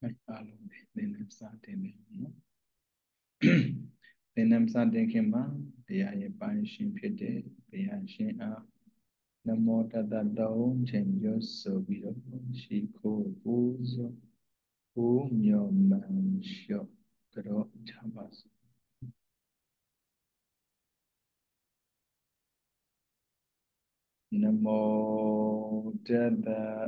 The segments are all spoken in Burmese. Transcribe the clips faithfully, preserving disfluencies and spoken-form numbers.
Ai, alo, denem sa denem, no? Denem sa dekema, dia ye pan shin pite, dia shin a, namo tata daun chen yo so biro, shi ko uzo, u myo man shyo, karo chabas. Namo tata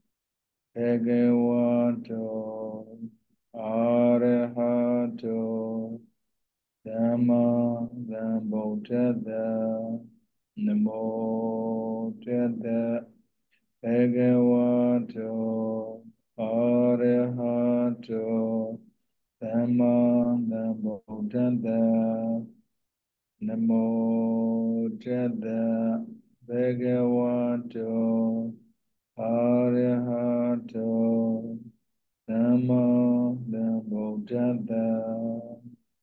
bhagavato arahato Dhamma Sambuddhassa Namo Tassa Bhagavato Arahato Dhamma Sambuddhassa Namo Tassa Bhagavato Arahato Dhamma Sambuddhassa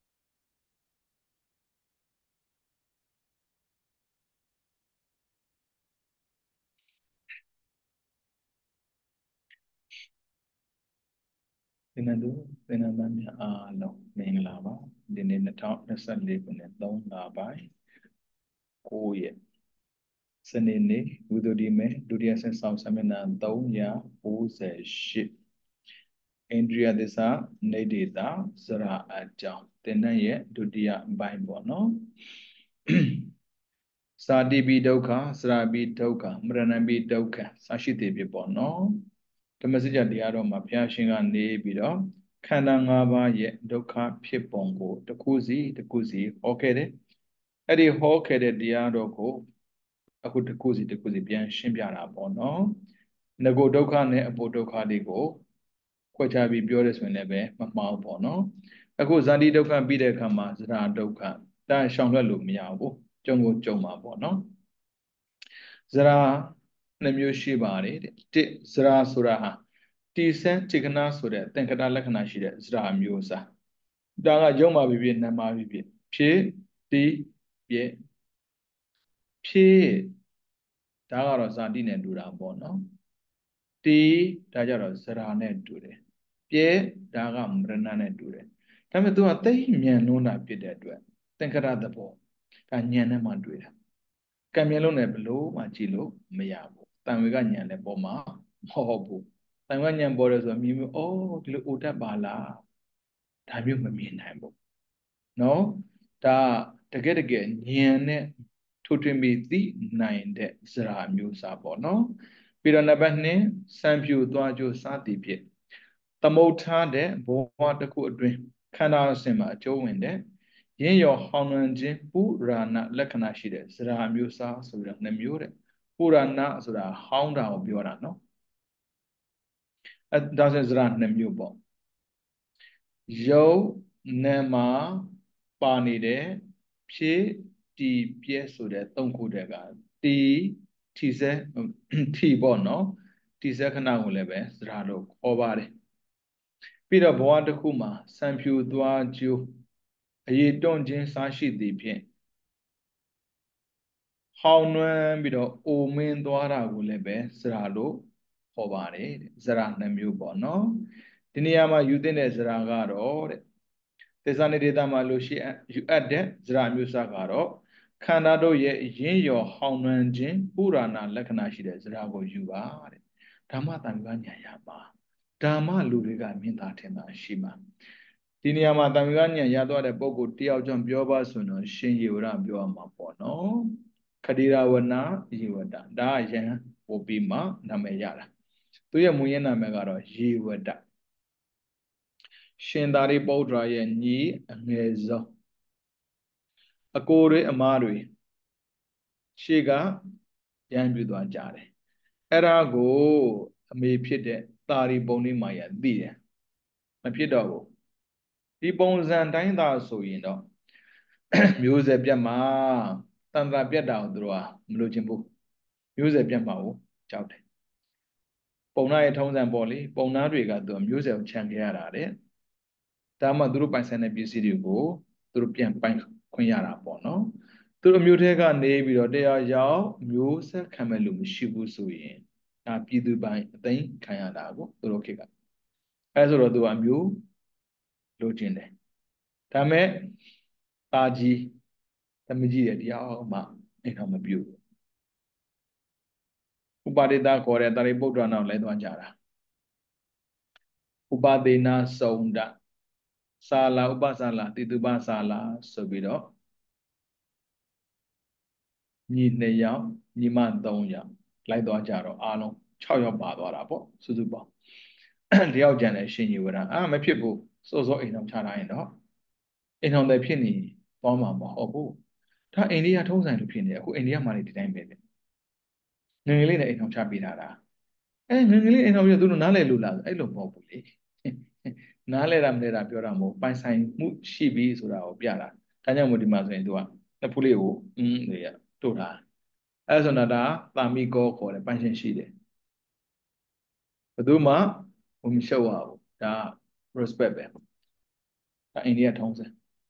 ဒီနေ့တို့သင်္นานသားများအားလုံးမင်္ဂလာပါဒီနေ့၂၀၂၄ခုနှစ်၃လပိုင်း၉ရက်စနေနေ့ဝိသုဒ္ဓိမေဒုတိယဆင့်ဆောင်ဆမျက်နှာ၃၉၈အိန္ဒြိယသစ္စာနိဒ္ဒေတာစရအကြောင်းသင်တန်းရဲ့ဒုတိယပိုင်းပေါ့နော်စာတိပိဒုက္ခစရပိဒုက္ခမရဏပိဒုက္ခစရှိသေးပြီပေါ့နော်ဓမ္မစကြာတရားတော်မှာဘုရားရှင်ကနေပြီးတော့ခန္ဓာ၅ပါးရဲ့ဒုက္ခဖြစ်ပုံကိုတစ်ခုစီတစ်ခုစီဟောခဲ့တယ်အဲ့ဒီဟောခဲ့တဲ့တရားတော်ကိုအခုတစ်ခုစီတစ်ခုစီပြန်ရှင်းပြတာပေါ့နော်ငကိုဒုက္ခနဲ့အပုဒုက္ခတွေကိုခွဲခြားပြီးပြောရဆိုရင်လည်းပဲမမှားဘူးပေါ့နော်အခုဇာတိဒုက္ခပြီးတဲ့အခါမှာဇရာဒုက္ခဒါရှောင်လွှတ်လို့မရဘူးကြုံကိုကြုံမှာပေါ့နော်ဇရာနှမျိုးရှိပါတယ်တဲ့တစ်ဇရာဆိုတာဟာတိဆန်းခြေကနာဆိုတဲ့သင်္ကတလက္ခဏာရှိတဲ့ဇရာမျိုးစားဒါကရုံမှာဖြစ်ဖြစ်နာမှာဖြစ်ဖြစ်ဖြစ်တိပြည့်ဖြစ်ဒါကတော့ဇာတိနဲ့တူတာပေါ့နော်တိဒါကြတော့ဇရာနဲ့တူတယ်ပြည့်ဒါကမရဏနဲ့တူတယ်ဒါပေမဲ့သူကသိမြန်လုံးတာဖြစ်တဲ့အတွက်သင်္ကတသဘောဒါညံနဲ့မှတွေ့တာကံမြင်လုံးနဲ့ဘလို့မှကြည့်လို့မရဘူးတန်ဝေကညံနဲ့ပေါ်မှာမဟုတ်ဘူးတန်ဝေကညံပေါ်တယ်ဆိုတော့မြင်မျိုးအော်ဒီလိုအိုတတ်ပါလားဒါမျိုးမမြင်နိုင်ဘူးနော်ဒါတကယ်တကယ်ညံနဲ့ထိုးထွင်းပြီးသိနိုင်တဲ့ဇရာမျိုးစားပေါ့နော်ပြီးတော့နံပါတ်၂စံပြူသွားကြိုးစသည်ဖြင့်သမုဋ္ဌာတဲ့ဘဝတစ်ခုအတွင်းခန္ဓာအစဉ်မှာအကျိုးဝင်တဲ့ရင်းရောဟောင်းနှံခြင်းပုရာဏလက္ခဏာရှိတဲ့ဇရာမျိုးစားဆိုပြီးတော့နှစ်မျိုးတဲ့ပုရာဏဆိုတာဟောင်းတာကိုပြောတာနော်အဲဒါဆိုဇရာနှစ်မျိုးပေါ့ယုတ်နာမှာပါနေတဲ့ဖြည့်တီပြဲဆိုတဲ့သုံးခုတည်းကတီထီစဲထီပေါ့နော်ထီစဲခဏကိုလည်းပဲဇရာလို့ခေါ်ပါတယ်ပြီးတော့ဘဝတစ်ခုမှာစံဖြူသွားကျိုးအရေးတွန့်ခြင်းစားရှိသည်ဖြင့်ဟောင်းနွမ်းပြီးတော့အိုမင်းသွားတာကိုလည်းပဲဇရာလို့ခေါ်ပါတယ်ဇရာနှစ်မျိုးပေါ့နော်ဒီနေရာမှာယူသင့်တဲ့ဇရာကတော့တဲ့သစ္စာနိဒေသမှာလို့ရှိယူအပ်တဲ့ဇရာမျိုးစားကတော့ခန္ဓာတို့ရဲ့ရင်းရောဟောင်းနွမ်းခြင်းပုရာဏလက္ခဏာရှိတဲ့ဇရာကိုယူပါတဲ့ဓမ္မတန်ခါညာရပါဓမ္မလူတွေကမြင်သာထင်သာရှိမှာဒီနေရာမှာတန်ခါညာရသွားတဲ့ပုဂ္ဂိုလ်တယောက်ကြောင့်ပြောပါဆိုတော့ရှင်ယေဝရပြောရမှာပေါ့နော်ခတိရဝနာယေဝတဒါကယဟန်ပို့ပြီးမှနာမည်ရတာသူရဲ့မူရင်းနာမည်ကတော့ယေဝတရှင်သာရိပုတ္တရာရဲ့ညီအငယ်ဆုံးအကိုတွေအမတွေရှေ့ကရန်ပြူသွားကြတယ်အဲ့ဒါကိုအမေဖြစ်တဲ့တာရီပုံလေးမာယာသိတယ်မဖြစ်တော့ဘူးဒီပုံစံတိုင်းသာဆိုရင်တော့မျိုးဆက်ပြတ်မှာတန်ត្រာပြတ်တာကိုသူတို့ကမလို့ခြင်းဘူးမျိုးဆက်ပြတ်မှာကိုကြောက်တယ်ပုံနာရဲ့ထုံးစံပေါ်လေပုံနာတွေကသူမျိုးဆက်ကိုခြံခဲ့ရတာတဲ့ဒါမှသူတို့ပိုင်ဆိုင်တဲ့ပစ္စည်းတွေကိုသူတို့ပြန်ပိုင်ခွင့်ရတာပေါ့နော်သူတို့မျိုးထဲကနေပြီးတော့တရားရောက်မျိုးဆက်ခံမဲ့လို့မရှိဘူးဆိုရင်ဒါပြည်သူပိုင်အသိခံရတာကိုသူတို့ခေတ်ကအဲဆိုတော့သူကအမျိုးလိုချင်တယ်ဒါပေမဲ့ตาကြီးသမီးကြီးတဲ့တရားမှအိမ်တော်မပြုဥပါဒေတာခေါ်တဲ့တာရိပုတ္တရာနောက်လဲသွားကြတာဥပဒေနာစုံဒစာလာဥပစာလာတိတုပစာလာဆိုပြီးတော့ညီနှစ်ယောက်ညီမသုံးယောက်လိုက်သွားကြတော့အားလုံး၆ယောက်ပါသွားတာပေါ့စုစုပေါင်းတယောက်ကျန်တဲ့ရှင်ကြီးဝရအာမဖြစ်ဘူးစောစောအိမ်တော်ချထားရင်တော့အိမ်တော်လည်းဖြစ်နေသွားမှာမဟုတ်ဘူးဒါအိန္ဒိယထုံးစံလိုဖြစ်နေအခုအိန္ဒိယမှာလည်းဒီတိုင်းပဲငငယ်လေးနဲ့အိမ်တော်ချပေးထားတာအဲငငလေးအိမ်တော်ပြသူတို့နားလဲလို့လားအဲ့လိုမဟုတ်ဘူးလေနားလဲတာမလဲတာပြောတာမဟုတ်ပိုင်ဆိုင်မှုရှိပြီဆိုတာကိုပြတာဒါကြောင့်မို့ဒီမှာဆိုရင်သူကနှစ်ဖူးလေးကိုอืมလေတို့တာအဲဆိုတော့ဒါတာမီကောခေါ်တယ်ပိုင်ရှင်ရှိတယ်ဘယ်သူမှမရှုပ်ရဘူးဒါ respect ပဲဒါအိန္ဒိယထုံးစံ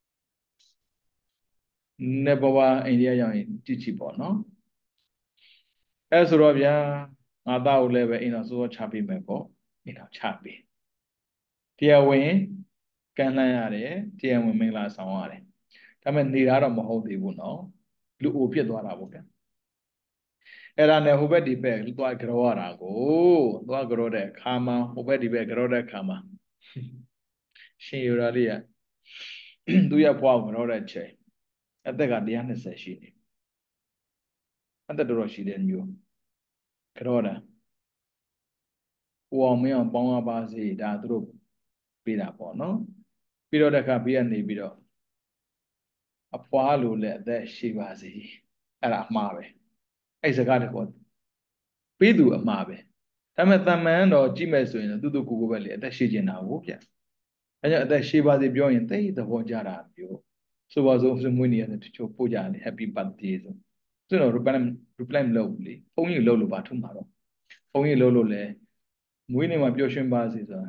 နေဘဝအိန္ဒိယရောက်ရင်ကြည့်ကြည့်ပေါ့နော်အဲဆိုတော့ဗျာငါသားကိုလည်းပဲအိမ်တော်စိုးချပေးမယ်ပေါ့အိမ်တော်ချပေးတရားဝင်ကန်လှမ်းရတယ်တရားဝင်မင်္ဂလာဆောင်ရတယ်ဒါပေမဲ့နေတာတော့မဟုတ်သေးဘူးနော်လူအိုပြစ်သွားတာပေါ့ဗျာအဲ့ဒါနဲ့ဟိုဘက်ဒီဘက်သွားကြောရတာကိုသွားကြောတဲ့ခါမှာဟိုဘက်ဒီဘက်ကြောတဲ့ခါမှာရှင်ယူရာလေးကသူရဖွားကိုကြောတဲ့ချိန်အသက်ကone twentyရှိနေအသက်တော်တော်ရှိတဲ့မျိုးကြောတာဟိုအောင်မင်းအောင်ပေါင်းရပါစေဒါသူတို့ပေးတာပေါ့နော်ပြီးတော့တခါဘေးကနေပြီးတော့အဖွားလိုလည်းအသက်ရှိပါစေအဲ့ဒါအမှားပဲအဲ့စကားတကောပေးသူအမှားပဲဒါပေမဲ့တမန်တော်ကြည့်မဲ့ဆိုရင်သူတို့ကိုကိုပဲလေအသက်ရှိကျင်တာကိုဗျအဲကြောင့်အသက်ရှိပါစေပြောရင်သိသဘောကြတာပြောဆိုပါစို့မွေးနေရတယ်တချို့ပို့ကြတယ် Happy birthday ဆိုသူတို့ reply reply မလုပ်ဘူးလေဘုန်းကြီးလှုပ်လို့ပါထုမှာတော့ဘုန်းကြီးလှုပ်လို့လဲမွေးနေ့မှာပျော်ရွှင်ပါစေဆိုတာ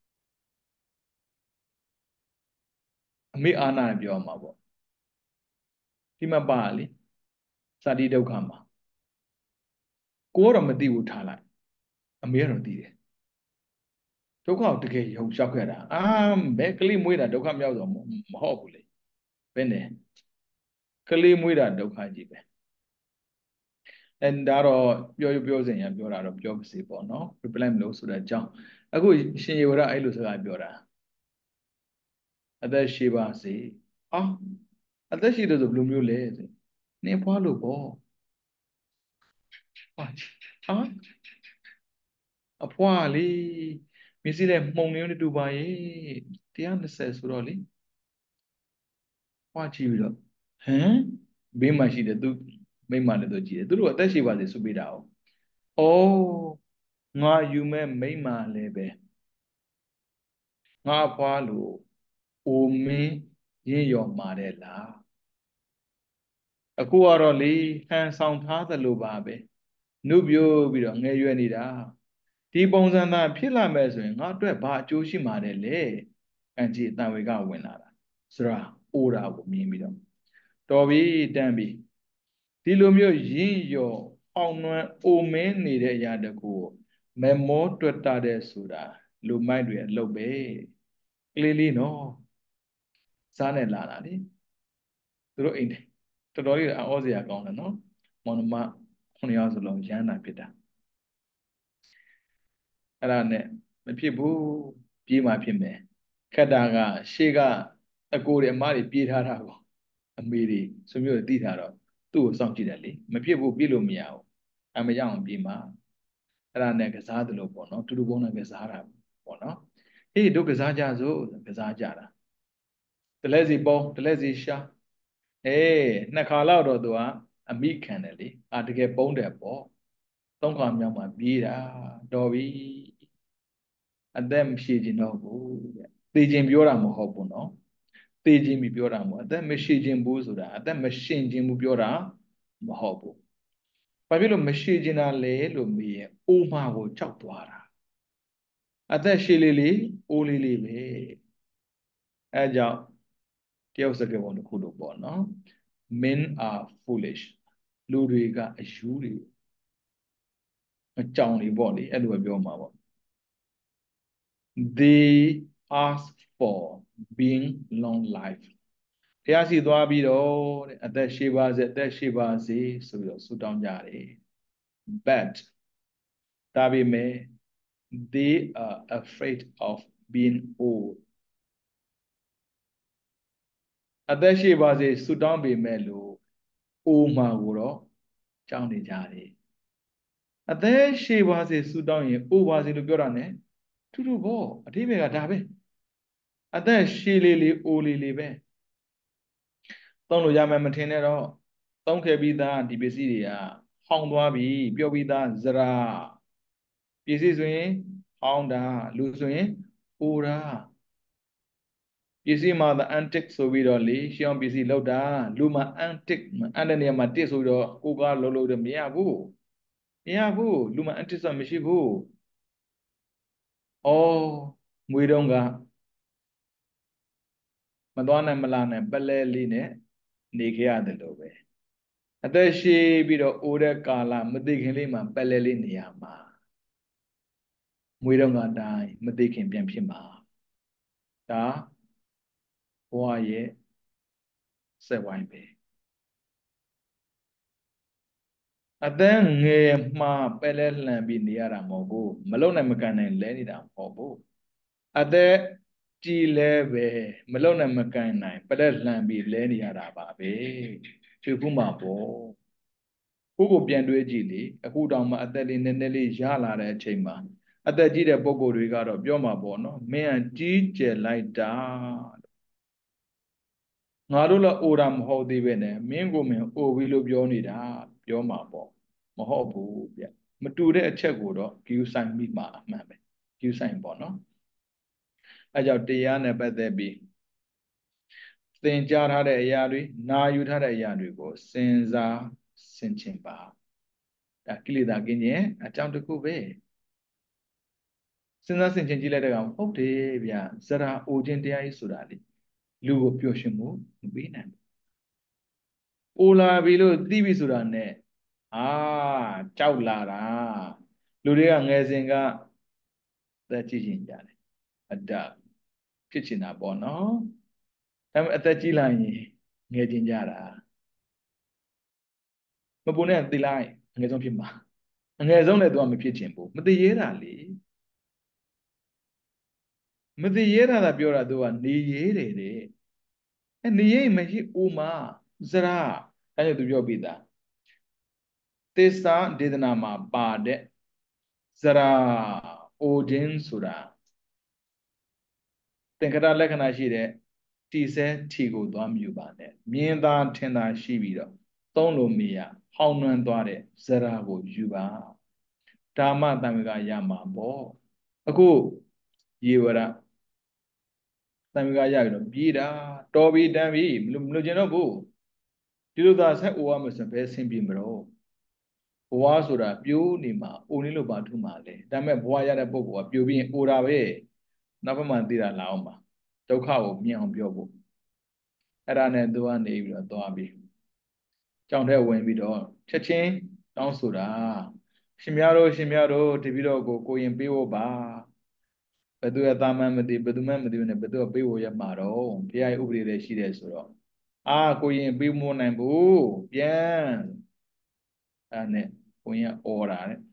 အမေအာနာပြောမှာပေါ့ဒီမှာပါလေဇာတိဒုက္ခမှာကိုတော့မသိဘူးထားလိုက်အမေကတော့သိတယ်ဒုက္ခကိုတကယ်ရုံလျှောက်ခဲ့တာအာဘယ်ကလေးမွေးတာဒုက္ခမြောက်တော့မဟုတ်ဘူးလေဘယ်နဲ့ကလေးမွေးတာဒုက္ခကြီးပဲအဲဒါတော့ပြောပြောစဉ်ရပြောတာတော့ပြောပါစေပေါ့နော် reply မလို့ဆိုတဲ့အကြောင်းအခုရှင်ယေဝရအဲ့လိုစကားပြောတာအသက်ရှိပါစေအော်အသက်ရှိတယ်ဆိုဘယ်လိုမျိုးလဲဆိုနင်းဖွားလို့ပေါ့ဟာအဖွားလေမျက်စိလည်းမှုံနေနေတူပါရဲ့one twentyဆိုတော့လေဖွားကြည့်ပြီးတော့ဟမ်ဘေးမှာရှိတယ်သူမိမလည်းတော့ကြည့်တယ်သူတို့အသက်ရှိပါစေဆိုပေးတာ哦ဩငါယူမဲ့မိမလည်းပဲငါဖွားလို့အိုမင်းရင့်ရော်မာတဲ့လားအခုကတော့လေဟန်ဆောင်ထားသလိုပါပဲနှုတ်ပြိုးပြီးတော့ငဲရွယ်နေတာဒီပုံစံသားဖြစ်လာမဲ့ဆိုရင်ငါအတွက်ဘာအကျိုးရှိမှာလဲလေအန်ကြီးအတန်ဝေကဝင်လာတာဆိုတော့အိုတာကိုမြင်ပြီးတော့တော်ပြီတန်ပြီဒီလိုမျိုးရင့်ရော်အောင်နွမ်းအိုမင်းနေတဲ့အရာတကူမမောတွတ်တာတဲ့ဆိုတာလူမိုက်တွေအလုပ်ပဲကလေးလေးနော်စားနဲ့လာတာလေသူတို့အိမ်တော်တော်လေးအောစရာကောင်းတယ်နော်မောင်နှမခုနှစ်ယောက်စလုံးရမ်းတာဖြစ်တာအဲ့ဒါနဲ့မဖြစ်ဘူးပြေးမှဖြစ်မယ်ခက်တာကရှေ့ကအကိုတွေအမတွေပြေးထားတာကိုအမေတွေဆိုမျိုးတိထားတော့သူ့ကိုစောင့်ကြည့်တယ်လေမဖြစ်ဘူးပြေးလို့မရဘူးအမရအောင်ပြေးမှအဲ့ဒါနဲ့ကစားတယ်လို့ပေါ့နော်တူတူပုံနဲ့ကစားတာပေါ့နော်ဟေးတို့ကစားကြစို့ကစားကြတာတလဲစီပုံတလဲစီရှာအေးနှစ်ခါလောက်တော့သူကအမိခံတယ်လေအာတကယ်ပုံးတယ်ပေါ့သုံးခါမြောက်မှပြေးတာတော်ပြီအသက်မဖြည့်ခြင်းတော့ဘူးတဲ့သေခြင်းပြောတာမဟုတ်ဘူးနော်သေခြင်းမပြောတာမဟုတ်အသက်မရှိခြင်းဘူးဆိုတာအသက်မရှင်ခြင်းဘူးပြောတာမဟုတ်ဘူးဘာဖြစ်လို့မရှိခြင်းတာလဲလို့မေးရင်အိုမာကိုကြောက်သွားတာအသက်ရှိလေးလေးအိုးလေးလေးပဲအဲကြောင့်တယောက်စကားပုံတစ်ခုလို့ပေါ့နော် men are foolish လူတွေကအယူတွေအကြောင်တွေပေါ့လေအဲ့လိုပဲပြောမှာပေါ့ they ask for being long life ဘုရားရှိသွားပြီးတော့တဲ့အသက်ရှိပါစေအသက်ရှိပါစေဆိုပြီးတော့ဆုတောင်းကြတယ် but ဒါပေမဲ့ they are afraid of being old အသက်ရှိပါစေဆုတောင်းပေမဲ့လို့အိုမှာကိုတော့ကြောက်နေကြတယ်အသက်ရှိပါစေဆုတောင်းရင်အိုပါစေလို့ပြောတာ ਨੇ ထူးထူးပေါ့အဓိပ္ပာယ်ကဒါပဲအသက်ရှိလေးလေးအိုလေးလေးပဲသုံးလို့ရမှမထင်နဲ့တော့သုံးခဲ့ပြီးသားဒီပစ္စည်းတွေကဟောင်းသွားပြီပြောပြီးသားဇရာပစ္စည်းဆိုရင်ဟောင်းတာလူဆိုရင်အိုတာပစ္စည်းမှာ the antic ဆိုပြီးတော့လေရှောင်းပစ္စည်းလောက်တာလူမှာ antic အန်တဲ့နေရာမှာတစ်ဆိုတော့ကိုကလုံးလို့တော့မရဘူးမရဘူးလူမှာ antic ဆိုမရှိဘူးအော်ငွေတုံးကမသွားနိုင်မလာနိုင်ပလဲလေးနဲ့နေခဲ့ရတယ်လို့ပဲအသက်ရှိပြီးတော့အိုတဲ့ကာလမသိခင်လေးမှာပလဲလေးနေရမှာငွေတုံးကအတိုင်းမသိခင်ပြန်ဖြစ်မှာဒါဘဝရဲ့စက်ဝိုင်းပဲအသက်ငယ်မှာပလဲလှန်ပြီးနေရတာမဟုတ်ဘူးမလုံနိုင်မကန်နိုင်လဲနေတာမဟုတ်ဘူးအသက်ကြည်လဲပဲမလုံနိုင်မကန်နိုင်ပလဲလှန်ပြီးလဲနေရတာပါပဲချွေခုမှာပေါ့ကိုကိုပြန်တွေးကြည့်လေအခုတောင်မှအသက်လေးနည်းနည်းလေးရလာတဲ့အချိန်မှာအသက်ကြီးတဲ့ပုံကိုယ်တွေကတော့ပြောမှာပေါ့နော်မင်းကကြီးကျယ်လိုက်တာငါတို့လည်းအိုတာမဟုတ်သေးပဲနဲ့မင်းကိုမင်းအိုပြီးလို့ပြောနေတာပြောမှာပေါ့မဟုတ်ဘူးဗျမတူတဲ့အချက်ကိုတော့ view ဆိုင်မိမှာအမှန်ပဲ view ဆိုင်ပေါ့နော်အဲကြောင့်တရားနဲ့ပတ်သက်ပြီးသင်ကြားထားတဲ့အရာတွေနာယူထားတဲ့အရာတွေကိုစဉ်းစားဆင်ခြင်ပါဒါကိလေသာကင်းခြင်းအကြောင်းတစ်ခုပဲစဉ်းစားဆင်ခြင်ကြည့်လိုက်တဲ့ကောင်ဟုတ်တယ်ဗျဇရာအိုခြင်းတရားကြီးဆိုတာလေလူကိုပျော်ရွှင်မှုမပေးနိုင်ဘူးအိုလာပြီလို့သိပြီဆိုတာနဲ့အာကြောက်လာတာလူတွေကငယ်စဉ်ကသက်ကြည့်ရင်ကြတယ်အတ္တဖြစ်ချင်တာပေါ့နော်ဒါပေမဲ့အသက်ကြီးလာရင်ငယ်ချင်းကြတာမပူနဲ့သိလိုက်အငယ်ဆုံးဖြစ်မှာအငယ်ဆုံးလည်းသူကမဖြစ်ချင်ဘူးမသိရဲတာလေမသိရဲတာသာပြောတာသူကနေရဲတယ်တဲ့အဲနေရဲမရှိအိုမှာဇရာအဲဒါသူပြောပြီးသားသစ္စာဒေသနာမှာပါတဲ့ဇရာအိုခြင်းဆိုတာသင်္ခါရလက္ခဏာရှိတဲ့တီဆဲထီကိုသွားမြူပါနဲ့မြင်သာထင်သာရှိပြီးတော့သုံးလို့မရဟောင်းနှွမ်းသွားတဲ့ဇရာကိုယူပါဓမ္မတံဝေကရမှာပေါ့အခုယေဝရတံဝေကရပြီးတော့ပြေးတာတော်ပြီတန်ပြီမလို့မလို့ကျင်တော့ဘူးဒီလိုသာဆက်အိုရမယ်ဆိုဘယ်ဆင်ပြေမလို့ဘဝဆိုတာပြိုးနေမှာအိုနေလို့ပါထုမှာလေဒါပေမဲ့ဘဝရတဲ့ပုံကပြိုးပြီးရင်အိုတာပဲနောက်ဘက်မှသိတာလာအောင်ပါဒုက္ခကိုမြင်အောင်ပြောဖို့အဲ့ဒါနဲ့သူကနေပြီးတော့သွားပြီးကြောင်ထဲဝင်ပြီးတော့ချက်ချင်းတောင်းဆိုတာရှင်များတို့ရှင်များတို့တပည့်တော်ကိုကိုရင်ပေးဖို့ပါဘယ်သူရဲ့တာမန်မသိဘယ်သူမှမသိဘူးနဲ့ဘယ်သူကပေးဖို့ရမှာတော့ဘုရားရဲ့ဥပဒေတွေရှိတယ်ဆိုတော့အာကိုရင်ပေးမနိုင်ဘူးပြန်အဲ့နဲ့ကိုရင်အော်တာတဲ့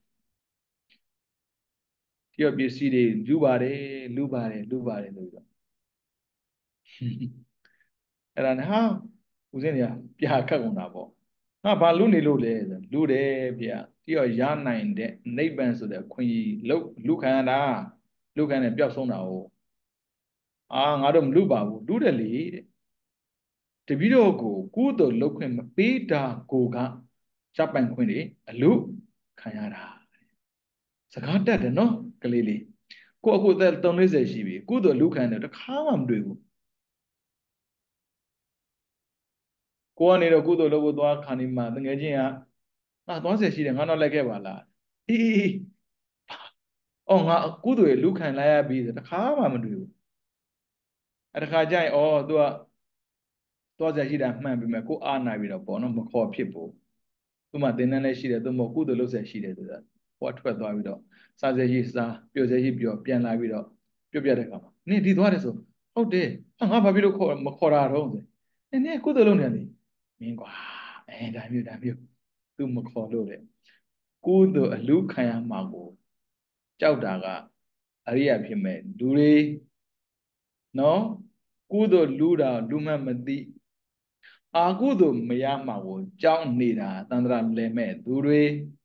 ဒီပစ္စည်းတွေလူပါတယ်လူပါတယ်လူပါတယ်လို့ပြောအဲ့ဒါနဲ့ဟာဦးစင်းတွေကပြာခတ်ကုန်တာပေါ့ဟာဘာလူနေလို့လဲဆိုလူတယ်ဗျာဒီတော့ရနိုင်တဲ့နိဗ္ဗာန်ဆိုတဲ့ခွင့်ကြီးလုလူခံရတာလူခံနဲ့ပျောက်ဆုံးတာဟုတ်အာငါတို့မလူပါဘူးလူတယ်လေတဲ့တပည့်တော်ကိုကုသိုလ်လုပ်ခွင့်မပေးတာကိုကစပိုင်ခွင့်တွေအလူခံရတာစကားတက်တယ်နော်ကလေးလေးကိုအခုအသက်သုံး၄၀ရှိပြီကုသိုလ်လူခံတယ်တခါမှမတွေ့ဘူးကိုကနေတော့ကုသိုလ်လုပ်ဖို့သွားခါနေမှာတငယ်ချင်းကငါသွားเสียရှိတယ်ငါတော့လိုက်ခဲ့ပါလားအေးအေးအော်ငါကုသိုလ်ရလူခံလိုက်ရပြီဆိုတခါမှမတွေ့ဘူးအဲတခါကျရင်အော် तू ကသွားเสียရှိတာမှန်ပြီမဲ့ကိုအားနာပြီးတော့ပေါ့နော်မခေါ်ဖြစ်ဘူးသူ့မှာသင်္นานလည်းရှိတယ်သူမကုသိုလ်လုပ်เสียရှိတယ်ဆိုတာဟိုအထွက်သွားပြီးတော့စားเสียရှိစားပျော်เสียရှိပျော်ပြန်လာပြီးတော့ပြုတ်ပြတဲ့ခါမှာနင်ဒီသွားတယ်ဆိုဟုတ်တယ်ဟာငါဘာဖြစ်လို့ခေါ်မခေါ်တာတော့ဆိုနင်နင်ကုသိုလ်လုပ်နေတယ်မင်းကွာအဲဒါမျိုးဒါမျိုးသူမခေါ်လို့တဲ့ကုသိုလ်အလူခံရမှာကိုကြောက်တာကအရိယာဖြစ်မဲ့လူတွေနော်ကုသိုလ်လူတာလူမှမသိအာကုသိုလ်မရမှာကိုကြောက်နေတာတန္တရာလဲမဲ့သူတွေ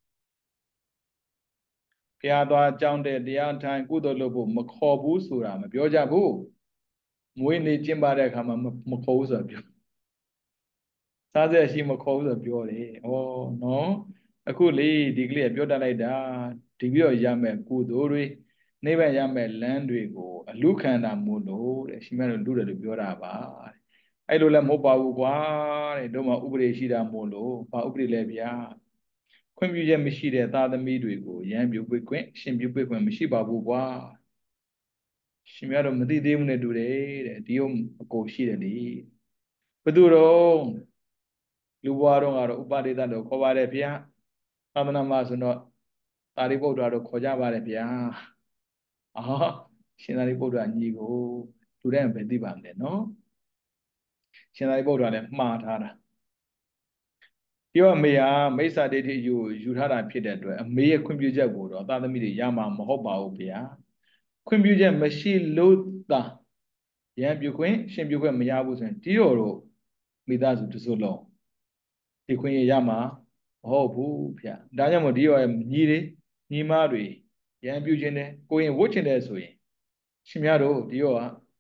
ဘုရားသွားကြောင်းတဲ့တရားထိုင်ကုသိုလ်လုပ်ဖို့မခေါ်ဘူးဆိုတာမပြောကြဘူးမွေးနေ့ကျင့်ပါတဲ့အခါမှာမခေါ်ဘူးဆိုတာပြောစားစရာရှိမခေါ်ဘူးဆိုပြောတယ်ဩနော်အခုလေဒီကလေးကပြောတတ်လိုက်တာဒီပြီးတော့ရမယ်ကုသိုလ်တွေနိဗ္ဗာန်ရမယ်လမ်းတွေကိုအလူခန္ဓာမို့လို့တဲ့ရှင်မြတ်တို့လူတယ်လို့ပြောတာပါတဲ့အဲ့လိုလည်းမဟုတ်ပါဘူးကွာတဲ့တို့မှဥပဒေရှိတာမို့လို့ဘာဥပဒေလဲဗျာခွင့်ပြုချက်မရှိတဲ့သာသမီတွေကိုရဟန်းပြုပွေခွင့်ရှင်ပြုပွေခွင့်မရှိပါဘူးကွာရှင်မြတ်တို့မသိသေးဘူးနဲ့တူတယ်တဲ့ဒီုံအကိုရှိတယ်လေဘသူတော့လူဘွားတော့ကတော့ဥပဒေတလို့ခေါ်ပါတယ်ဗျာသာသနာမှာဆိုတော့သာရိပုတ္တရာတို့ခေါ်ကြပါတယ်ဗျာအာရှင်သာရိပုတ္တရာညီကိုလူတိုင်းပဲသိပါမယ်နော်ရှင်သာရိပုတ္တရာလည်းမှားထားတာပြောအမေဟာမိစ္ဆာဒိဋ္ဌိယူယူထားတာဖြစ်တဲ့အတွက်အမေရဲ့ခွင့်ပြုချက်ကိုတော့သာသမီတွေရမှာမဟုတ်ပါဘူးဗျာခွင့်ပြုချက်မရှိလို့သာရဟန်းပြုခွင့်ရှင်ပြုခွင့်မရဘူးဆိုရင်ဒီတော်တို့မိသားစုတစုလုံးဒီခွင့်ရမှာမဟုတ်ဘူးဗျာဒါကြောင့်မို့ဒီရောညီတွေညီမတွေရဟန်းပြုခြင်းနဲ့ကိုရင်ဝတ်ခြင်းတဲ့ဆိုရင်ရှင်များတို့ဒီရောက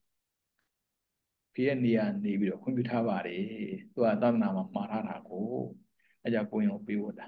ဖေရဲ့နေရာနေပြီးတော့ခွင့်ပြုထားပါတယ်သူကသာသနာမှာမှာထားတာကိုအဲကြောင့်ကိုရင်ကိုပေးဝတ်တာ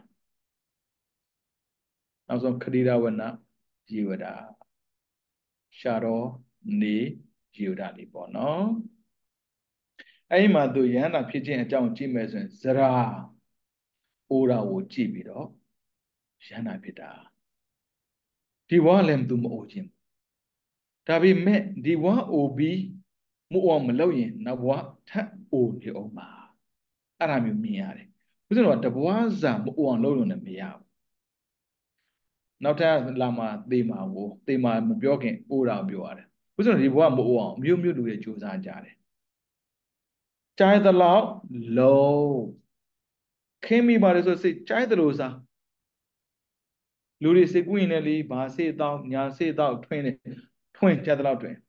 နောက်ဆုံးခတိရဝနရေဝတာရှာတော်နေရေဝတာလေးပေါ့နော်အဲ့မှာသူရဟန္တာဖြစ်ခြင်းအကြောင်းကြည့်မယ်ဆိုရင်ဇရာအိုရာကိုကြည့်ပြီးတော့ရဟန္တာဖြစ်တာဒီဘဝလည်းသူမအိုခြင်းဒါပေမဲ့ဒီဘဝအိုပြီးမအိုမလုပ်ရင်နောက်ဘဝထပ်အိုနေအောင်ပါအဲ့ဒါမျိုးမြင်ရတယ်ဘုရားတော်တဘဝစာမအိုအောင်လုပ်လို့လည်းမရဘူးနောက်ထပ်လာမှာသေမှာကိုသေမှာမပြောခင်အိုတာပြောရတယ်ဘုရားဒီဘဝမအိုအောင်မျိုးမျိုးလူတွေကြိုးစားကြတယ်ကြိုက်သလောက်လုံးခင်းမိပါတယ်ဆိုစိတ်ကြိုက်တယ်လို့စားလူတွေစိတ်ကူးရင်လည်းလေဘာစေတောက်ညာစေတောက်ထွင်းတယ်ထွင်းကြတဲ့လောက်တွင်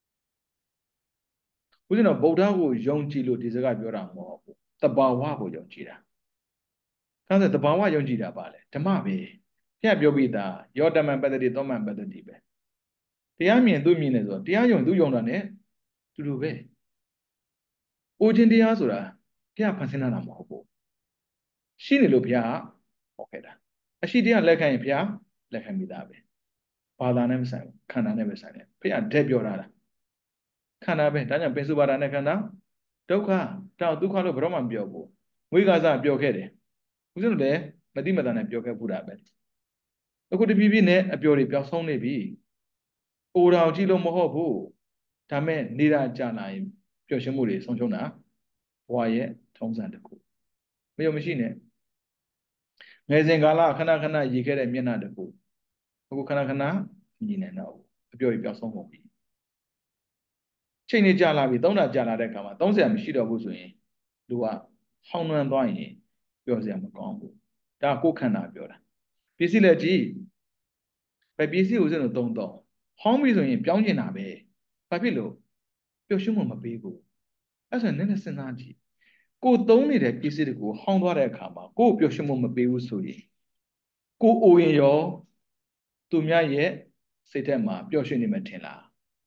ဦးဇင်းတော်ဗုဒ္ဓကိုယုံကြည်လို့ဒီစကားပြောတာမဟုတ်ဘူးတဘာဝကိုယုံကြည်တာဒါဆိုတဘာဝယုံကြည်တာပါလေဓမ္မပဲဘုရားပြောပြီးသားယောတမံပတ္တိသောမံပတ္တိပဲတရားမြင်သူမြင်နေဆိုတရားယုံသူယုံတာ ਨੇ တူတူပဲအိုခြင်းတရားဆိုတာဘုရားဖန်ဆင်းတာမဟုတ်ဘူးရှိနေလို့ဘုရားဟောခဲ့တာအရှိတရားလက်ခံရင်ဘုရားလက်ခံပြီးသားပဲဘာသာနဲ့မဆိုင်ဘူးခန္ဓာနဲ့ပဲဆိုင်တယ်ဘုရားတက်ပြောတာလားခန္ဓာပဲဒါကြောင့်ပင်စုပါဒနဲ့ခန္ဓာဒုက္ခတောက်ဒုက္ခလို့ဘယ်တော့မှမပြောဘူးဝိကာစပြောခဲ့တယ်ဦးဇင်းတို့လည်းမတိမတန်နဲ့ပြောခဲ့ဘူးတာပဲအခုတပြည့်ပြည့်နဲ့အပျော်တွေပျောက်ဆုံးနေပြီအိုတော်ကြည့်လို့မဟုတ်ဘူးဒါမဲ့နေတာကြာလာရင်ပျော်ရွှင်မှုတွေဆုံးရှုံးတာဘဝရဲ့ထုံးစံတစ်ခုမယုံမရှိနဲ့ငယ်စဉ်ကာလခဏခဏရည်ခဲ့တဲ့မျက်နှာတစ်ခုအခုခဏခဏမြင်နေတော့အပျော်တွေပျောက်ဆုံးကုန်ပြီချိန်နေကြာလာပြီသုံးတာကြာလာတဲ့အခါမှာသုံးဆရာမရှိတော့ဘူးဆိုရင်လူကဟောင်းနှွမ်းသွားရင်ပြောစရာမကောင်းဘူးဒါကိုယ်ခန္ဓာပြောတာပစ္စည်းလည်းကြည့်ပဲပစ္စည်းကိုစလို့သုံးတော့ဟောင်းပြီဆိုရင်ပြောင်းကျင်တာပဲဘာဖြစ်လို့ပျော်ရွှင်မှုမပေးဘူးအဲ့ဆိုနည်းနည်းစဉ်းစားကြည့်ကိုသုံးနေတဲ့ပစ္စည်းတွေကိုဟောင်းသွားတဲ့အခါမှာကိုပျော်ရွှင်မှုမပေးဘူးဆိုရင်ကိုအိုရင်ရောသူများရဲ့စိတ်ထဲမှာပျော်ရွှင်နေမှထင်လား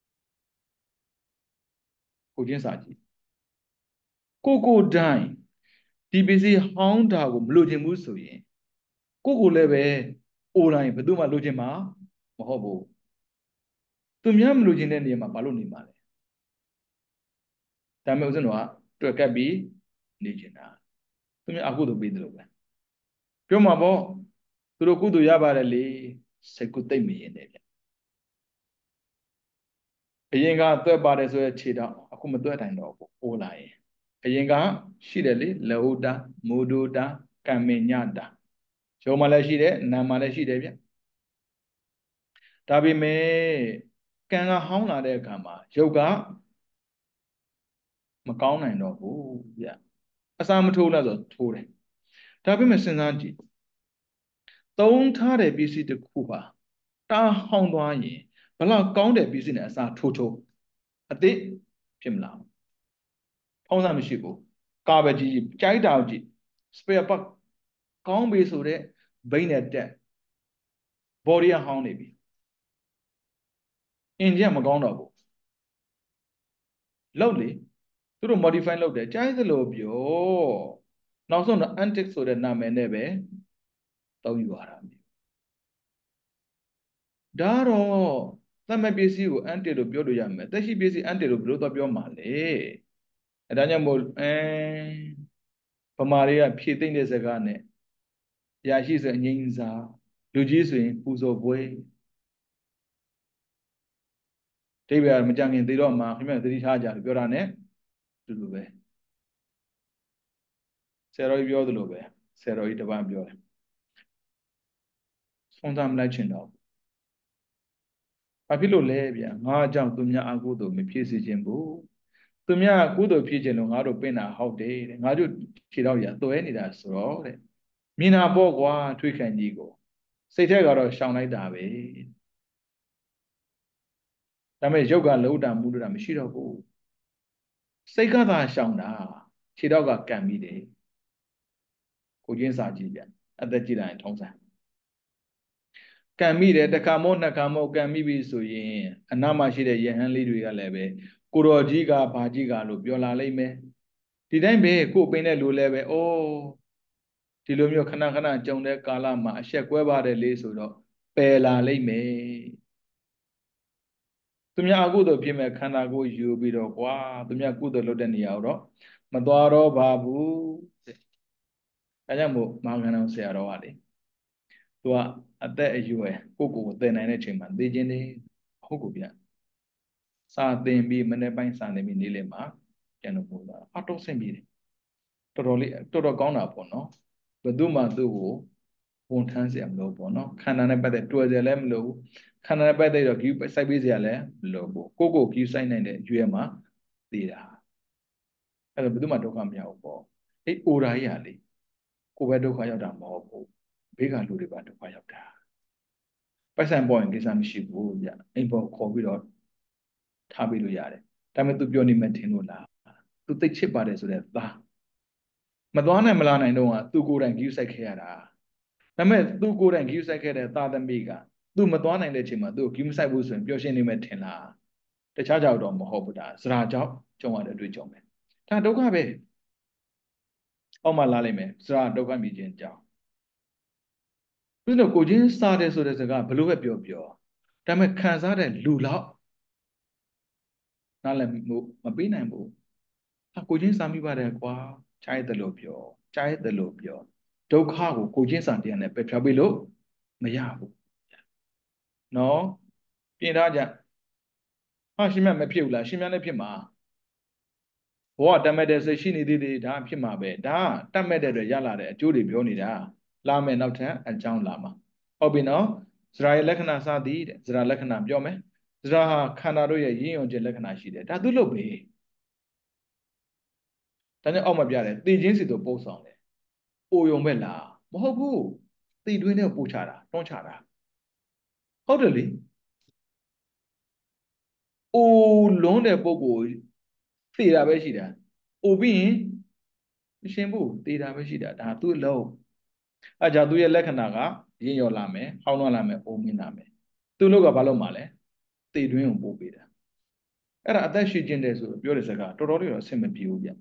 ကိုချင်းစာကြည့်ကိုကိုတိုင်းဒီပစ္စည်းဟောင်းတာကိုမလိုချင်ဘူးဆိုရင်ကိုကိုလည်းပဲအိုတိုင်းဘယ်သူမှလိုချင်မှာမဟုတ်ဘူးသူများမလိုချင်တဲ့နေရာမှာဘာလို့နေမှာလဲဒါမဲ့ဦးဇင်းတို့ကတွေ့ကပ်ပြီးနေချင်တာသူများအကုသို့ပေးတယ်လို့ပဲပြောမှာပေါ့သူတို့ကုသို့ရပါတယ်လေစိတ်ကူသိမ့်မရင်တယ်ဗျအရင်ကသွက်ပါတယ်ဆိုရခြေတော့အခုမသွက်တိုင်းတော့ဘူးအိုးလာရင်အရင်ကရှိတယ်လေလေဟုတာမူဒုတာကံမညတာရုံမှလည်းရှိတယ်နာမှလည်းရှိတယ်ဗျဒါပေမဲ့ကံကဟောင်းလာတဲ့အခါမှာရုပ်ကမကောင်းနိုင်တော့ဘူးဗျအစာမထိုးလားဆိုထိုးတယ်ဒါပေမဲ့စဉ်းစားကြည့်သုံးထားတဲ့ပစ္စည်းတစ်ခုပါတာဟောင်းသွားရင်ဘလောက်ကောင်းတဲ့ပစ္စည်းနဲ့အစာထိုးထိုးအသိဖြစ်မလားဖောင်းစားမရှိဘူးကာပဲကြည့်ကြိုက်တာကြည့် spare part ကောင်းပြီဆိုတဲ့ဘိန်းနဲ့တက် body ဟောင်းနေပြီအင်ဂျင်မကောင်းတော့ဘူးလောက်လေသူတို့ modify လုပ်တယ်ကြိုက်သလိုပြောနောက်ဆုံးတော့ antic ဆိုတဲ့နာမည်နဲ့ပဲတောင်းယူရတာဒါတော့သတ်မှတ်ပစ္စည်းကို antic လို့ပြောလို့ရမယ်သက်ရှိပစ္စည်း antic လို့ဘယ်လိုတော့ပြောမှာလဲအဲဒါကြောင့်မို့အဲဗမာတွေကဖြည့်သိမ့်တဲ့စကားနဲ့ရာရှိဆိုအငိမ့်စားလူကြီးဆိုရင်ပူဇော်ပွဲဒိဗေမကြခင်သေတော့မှခင်ဗျသတိထားကြလို့ပြောတာ ਨੇ တူတူပဲဆရာတော်ကြီးပြောသလိုပဲဆရာတော်ကြီးတပန်းပြောတယ်ဆုံးသားမလိုက်ချင်တော့ဘာဖြစ်လို့လဲဗျာငါအကြောင်းသူများအကုသို့မဖြစ်စေခြင်းဘူးသူများကုသိုလ်ဖြစ်ခြင်းလို့ငါတို့ပင်တာဟုတ်တယ်တဲ့ငါတို့ခြေတော့ရသွဲနေတာဆိုတော့တဲ့မြင်တာပေါ့ကွာထွေးခံကြီးကိုစိတ်ထဲကတော့ရှောင်လိုက်တာပဲဒါပေမဲ့ရုပ်ကလုံးတာမူတာမရှိတော့ဘူးစိတ်ကသာရှောင်တာခြေတော့ကကံပြီးတယ်ကိုချင်းစာကြည့်ဗျအသက်ကြည့်လိုက်ထုံးစံကံမိတယ်တခါမို့နှစ်ခါမို့ကံမိပြီဆိုရင်အနားမှာရှိတဲ့ယဟန်လေးတွေကလည်းပဲကိုတော်ကြီးကဘာကြီးကလို့ပြောလာလိမ့်မယ်ဒီတိုင်းပဲကိုပင်တဲ့လူလည်းပဲအိုးဒီလိုမျိုးခဏခဏကြုံတဲ့ကာလမှာအဆက်ကွဲပါတယ်လေဆိုတော့ပယ်လာလိမ့်မယ်သူများအကုသို့ဖြစ်မဲ့ခန္ဓာကိုယ်ယူပြီးတော့ကွာသူများကုသို့လုပ်တဲ့နေရာတော့မသွားတော့ပါဘူးတဲ့ဒါကြောင့်မို့မဟာကဏ္ဍဆရာတော်ကလေသူကအသက်အရွယ်ကိုကိုကိုသင်နိုင်တဲ့အချိန်မှာသိခြင်းနေဟုတ်ကိုဗျစာသင်ပြီးမနေ့ပိုင်းစာသင်ပြီးနေ့လည်မှာပြန်လို့ပို့တာအတော့ဆင်ပြေတယ်တော်တော်လေးတော်တော်ကောင်းတာပေါ့နော်ဘယ်သူမှသူ့ကိုဝန်ထမ်းเสียမလို့ပေါ့နော်ခန္ဓာနဲ့ပတ်သက်တွေ့เสียလည်းမလို့ခန္ဓာနဲ့ပတ်သက်တော့ view စိုက်ပေးเสียလည်းမလို့ဘူးကိုကို view စိုက်နိုင်တဲ့ရွေးမှာသိတာအဲ့တော့ဘယ်သူမှဒုက္ခမရဘူးပေါ့အဲ့အိုရာကြီးဟာလေကိုပဲဒုက္ခရောက်တာမဟုတ်ဘူးဘေးကလူတွေပါဒုက္ခရောက်တာပိုက်ဆံပေါ်ရင်ကိစ္စမရှိဘူးဗျအိမ်ပေါ်ခေါ်ပြီးတော့ထားပေးလို့ရတယ်ဒါပေမဲ့ तू ပြောနေမှထင်လို့လား तू သိချစ်ပါတယ်ဆိုတဲ့သားမသွားနိုင်မလာနိုင်တော့က तू ကိုယ်တိုင် view စိုက်ခဲ့ရတာဒါပေမဲ့ तू ကိုယ်တိုင် view စိုက်ခဲ့တဲ့သားသမီးက तू မသွားနိုင်တဲ့အချိန်မှာ तू view မစိုက်ဘူးဆိုရင်ပျော်ရွှင်နေမှထင်လားတခြားကြောက်တော့မဟုတ်ဘူးဒါစရာကြောက်ကြုံရတဲ့အတွေ့အကြုံပဲဒါဒုက္ခပဲအောက်မှာလာလိမ့်မယ်စရာဒုက္ခမြည်ခြင်းကြောင့်ပြီးတော့ကိုချင်းစားတယ်ဆိုတဲ့စကားဘလို့ပဲပြောပြောဒါပေမဲ့ခံစားတဲ့လူလောက်နားလည်မှုမပေးနိုင်ဘူးဟာကိုချင်းစားမိပါတယ်ကွာချိုက်တယ်လို့ပြောချိုက်တယ်လို့ပြောဒုက္ခကိုကိုချင်းစားတရားနဲ့ပယ်ဖြောက်ပြီးလို့မရဘူးနော်ပြင်ထားကြဟာရှင်မြတ်မဖြစ်ဘူးလားရှင်မြတ်လည်းဖြစ်မှာဘဝတတ်မဲ့တဲ့စိတ်ရှိနေသေးသေးဒါဖြစ်မှာပဲဒါတတ်မဲ့တဲ့အတွက်ရလာတဲ့အကျိုးတွေပြောနေတာလာမယ်နောက်ထပ်အကြောင်းလာမှာဟုတ်ပြီနော်ဇရာရဲ့လက္ခဏာစသည်တဲ့ဇရာလက္ခဏာပြောမယ်ဇရာဟာခန္ဓာတို့ရဲ့ရင်းယုံခြင်းလက္ခဏာရှိတယ်ဒါသူလို့ပဲဒါနဲ့အောက်မှာပြတယ်သိချင်းစီတို့ပို့ဆောင်တယ်အိုယုံပဲလားမဟုတ်ဘူးသိတွင်းနဲ့ပို့ချတာတွန်းချတာဟုတ်တယ်လေအိုလွန်းတဲ့ပုံကိုသိတာပဲရှိတာအိုပြီးရင်မရှင်းဘူးသိတာပဲရှိတာဒါသူ့အလုံးအဲကြောင့်သူရဲ့လက္ခဏာကရင်းရော်လာမယ်ဟောင်းသွားလာမယ်အိုမင်းလာမယ်သူ့လောက်ကဘာလို့မှလဲသိတွင်းကိုပို့ပေးတာအဲ့ဒါအသက်ရှိခြင်းတဲ့ဆိုပြောတဲ့စကားတော်တော်လေးတော့အဆင်မပြေဘူးဗျ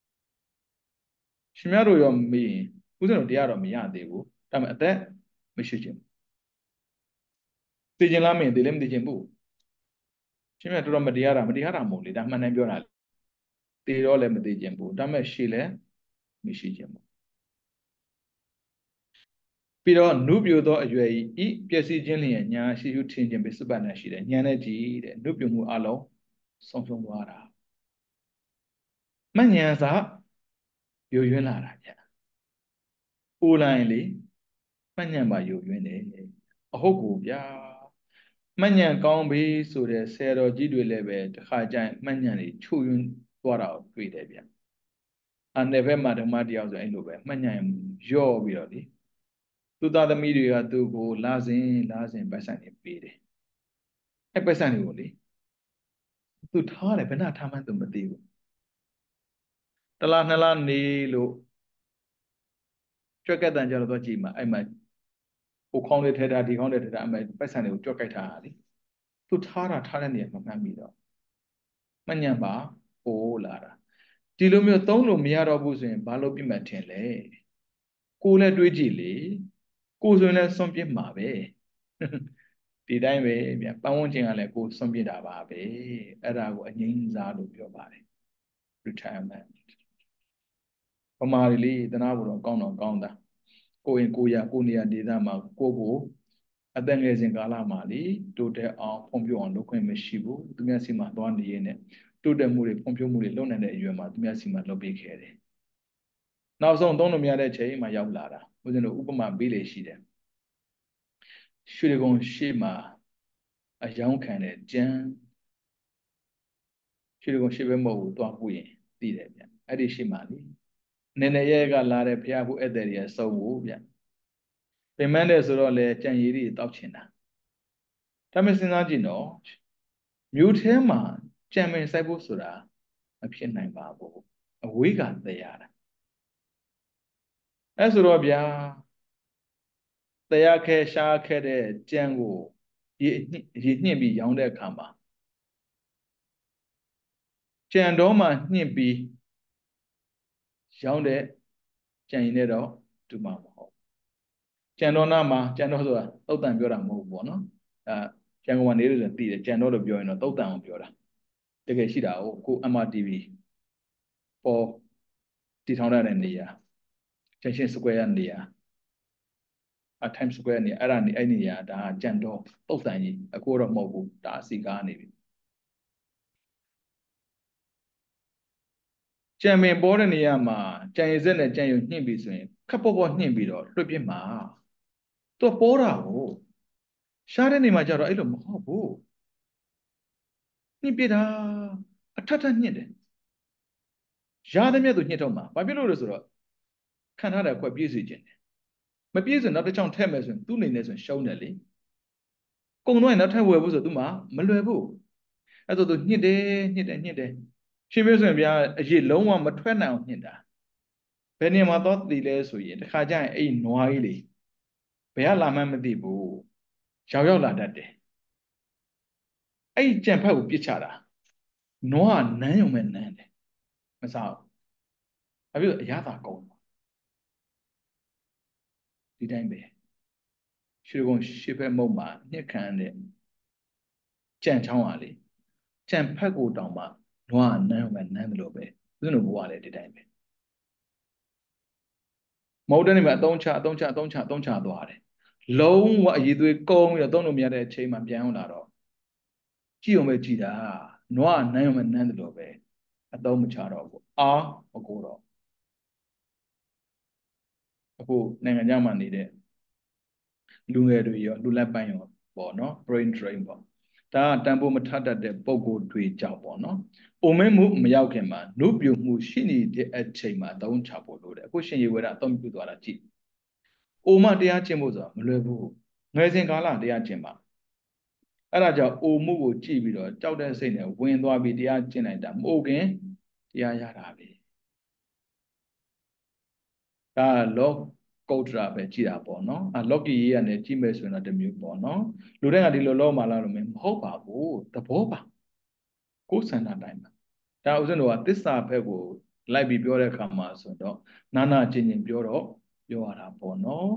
ရှင်များတို့ရောမေးရင်ဦးဇင်းတို့တရားတော့မရသေးဘူးဒါပေမဲ့အသက်မရှိခြင်းသိခြင်းလားမင်းသိလည်းမသိခြင်းဘူးရှင်မြတ်တော်တော်မတရားတာမတရားတာမဟုတ်လေဒါမှန်တယ်ပြောတာသိတော့လည်းမသိခြင်းဘူးဒါပေမဲ့ရှိလည်းမရှိခြင်းဘူးပြီးတော့နုပြိုသောအရွယ်ဤပျက်စီးခြင်းလျင်ညာရှိဟုထင်ခြင်းပဲစပတ်နဲ့ရှိတယ်ညာနဲ့ကြည်တဲ့နုပြိုမှုအလုံးဆုံးရှုံးသွားတာမဉ္ဇဉ်စာယိုယွင်းလာတာဗျအိုလိုက်လေမဉ္ဇဉ်ပါယိုယွင်းတယ်အဟုတ်ကိုဗျာမှတ်ဉဏ်ကောင်းပြီဆိုတဲ့ဆယ်တော်ကြီးတွေလည်းပဲတခါကျရင်မှတ်ဉဏ်တွေချုပ်ယွန်းသွားတာကိုတွေ့တယ်ဗျ။အနေဘက်မှာဓမ္မတရားဆိုအဲ့လိုပဲမှတ်ဉဏ်ရော့ပြီးတော့လေသူသားသမီးတွေကသူ့ကိုလာစဉ်လာစဉ်ပတ်စံနေပေးတယ်။အဲ့ပတ်စံတွေကိုလေသူထားတယ်ဘယ်နှထားမှန်းသူမသိဘူး။တလားနှစ်လားနေလို့ကြွက်ကက်တန်ကြတော့သွားကြည့်မှာအဲ့မှာဟိုခေါင်းလေးထဲတာဒီခေါင်းလေးထဲတာအမေပတ်စံတွေကိုကြွက်ကက်ထားတာလေ။သူထားတာထားတဲ့နေရာမှာမှတ်ပြီးတော့မှတ်ဉဏ်ပါဟိုးလာတာဒီလိုမျိုးသုံးလို့မရတော့ဘူးဆိုရင်ဘာလို့ပြတ်မှတ်ထင်လဲကိုယ်လည်းတွေးကြည့်လေကိုယ်ဆိုရင်လည်းစွန့်ပြစ်မှာပဲဒီတိုင်းပဲဗျပတ်ဝန်းကျင်ကလည်းကိုယ်စွန့်ပြစ်တာပါပဲအဲ့ဒါကိုအငြိမ်းစားလို့ပြောပါတယ် retirement ပမာရီလေးတနာဖို့တော့ကောင်းတော့ကောင်းတာကိုယ်ရင်ကိုယ်ရကိုယ်နေရာဒေသမှာကိုယ့်ကိုအသက်ငယ်စဉ်ကာလမှာလေတိုးတက်အောင်ဖွံ့ဖြိုးအောင်လုပ်ခွင့်မရှိဘူးသူများစီမှာသွားနေရင်းနဲ့တိုးတက်မှုတွေဖွံ့ဖြိုးမှုတွေလုပ်နိုင်တဲ့အရွယ်မှာသူများစီမှာလုပ်ပေးခဲ့တယ်နောက်ဆုံးသုံးလို့မရတဲ့ချိန်မှာရောက်လာတာဦးဇင်းတို့ဥပမာပေးလေရှိတယ်ရွှေကုံရှေ့မှာအယောင်းခံတဲ့ကျန်းရွှေကုံရှေ့ဘက်မဟုတ်ဘူးသွားပူရင်သိတယ်ဗျအဲ့ဒီရှေ့မှာလေနည်းနည်းရဲကလာတဲ့ဘုရားဘူးဧည့်သည်တွေအစုံကိုဗျပင်မတဲ့ဆိုတော့လေကြံရည်တွေတောက်ချင်တာဒါမှစဉ်းစားကြည့်နော်မြို့ထဲမှာကြံပင်စိုက်ဖို့ဆိုတာမဖြစ်နိုင်ပါဘူးအဝေးကတရားတာအဲ့ဆိုတော့ဗျာတရားခဲရှားခဲ့တဲ့ကြံကိုရေရေညှင့်ပြီးရောင်းတဲ့အခါမှာကြံတော်မှညှင့်ပြီးရောင်းတဲ့ကြံရင်လည်းတော့တူမှာမဟုတ်ကြံတော်နာမှာကြံတော်ဆိုတာသုတ်တန်ပြောတာမဟုတ်ဘူးပေါ့နော်အဲကြံကုန်ကနေလို့ဆိုသိတယ်ကြံတော်လို့ပြောရင်တော့သုတ်တန်အောင်ပြောတာတကယ်ရှိတာကိုကို M R T V ပေါ်တည်ထောင်ရတဲ့နေရာ Junction Square နေရာအ Times Square နေအဲ့ဒါနေအဲ့နေရာဒါကြံတော်သုတ်တန်ကြီးအခုတော့မဟုတ်ဘူးဒါအစီကားနေပြီကြံပင်ပေါ်တဲ့နေရာမှာကြံရည်စက်နဲ့ကြံရည်ညှင့်ပြီးဆိုရင်ခပ်ပေါ်ပေါ်ညှင့်ပြီးတော့လွှတ်ပြစ်မှာသူပေါ်တာကိုရှားတဲ့နေမှာကျတော့အဲ့လိုမဟုတ်ဘူးညှင့်ပြတာအထက်ထက်ညှင့်တယ်ရှားတဲ့မြတ်သူညှင့်တော့မှာဘာဖြစ်လို့လဲဆိုတော့ခံထားတဲ့အခွက်ပြည့်စုံခြင်းတယ်မပြည့်စုံနောက်တစ်ချောင်းထည့်မယ်ဆိုရင်သူ့အနေနဲ့ဆိုရင်ရှုံးတယ်လေကုံတော့ရင်နောက်ထပ်ဝယ်ဖို့ဆိုသူမှမလွယ်ဘူးအဲ့ဆိုသူညှင့်တယ်ညှင့်တယ်ညှင့်တယ်ရှင်ပြဆိုရင်ဗျာအရေးလုံးဝမထွက်နိုင်အောင်ညှင့်တာဘယ်နေရာမှာတော့တည်လဲဆိုရင်တခါကျရင်အဲ့နွားကြီးလေဘယ်ကလာမှန်းမသိဘူးရောက်ရောက်လာတတ်တယ်အဲ့ကြံဖက်ကိုပြစ်ချတာနွားကနန်းယုံမဲ့နန်းတယ်မစားဘူးအဲ့ပြီးတော့အရသာကုန်ဒီတိုင်းပဲရွှေကုံရှေ့ဘက်မုံမှာညှက်ခံတဲ့ကြံချောင်းပါလေကြံဖက်ကိုတောင်မှနွားကနန်းယုံမဲ့နန်းတယ်လို့ပဲသူတို့ဘဝလည်းဒီတိုင်းပဲမဟုတ်တဲ့နေမှာအတုံးချအတုံးချအတုံးချအတုံးချသွားတယ်လုံးဝအည်သွေးကုန်းပြီးတော့သုံးလို့မရတဲ့အချိန်မှာပြန်အောင်လာတော့ကြည့်အောင်ပဲကြည့်တာနွားနန်းရုံနဲ့နန်းတယ်လို့ပဲအသုံးမချတော့ဘူးအာမကိုတော့အခုနိုင်ငံခြားမှာနေတဲ့လူငယ်တွေရောလူလက်ပိုင်းရောပေါ့နော် brain drain ပေါ့ဒါကတန်ဖိုးမထတတ်တဲ့ပုံကိုယ်တွေကြောက်ပေါ့နော်အိုမင်းမှုမရောက်ခင်မှာနှုတ်ပြမှုရှိနေတဲ့အချိန်မှာသုံးချဖို့လိုတယ်အခုရှင်ရေဝရအသုံးပြုသွားတာကြည့်အိုမတရားကျင့်ဖို့ဆိုတာမလွယ်ဘူးငယ်စဉ်ကာလတရားကျင့်ပါအဲ့ဒါကြောင့်အိုမှုကိုကြည့်ပြီးတော့ကြောက်တဲ့စိတ်နဲ့ဝင်သွားပြီးတရားကျင့်လိုက်တာမဟုတ်ခင်တရားရတာပဲဒါလောကုတ်တရာပဲကြည်တာပေါ့နော်အလောကီရေးကနေကြည့်မယ်ဆိုရင်တော့တမျိုးပေါ့နော်လူတွေကဒီလိုလောမှလားလို့မဟုတ်ပါဘူးသဘောပါကိုယ်ဆန္ဒတိုင်းပါဒါဥစဉ်တော့သစ္စာဘက်ကိုလိုက်ပြီးပြောတဲ့အခါမှာဆိုတော့နာနာချင်းချင်းပြောတော့ပြောရတာပေါ့နော်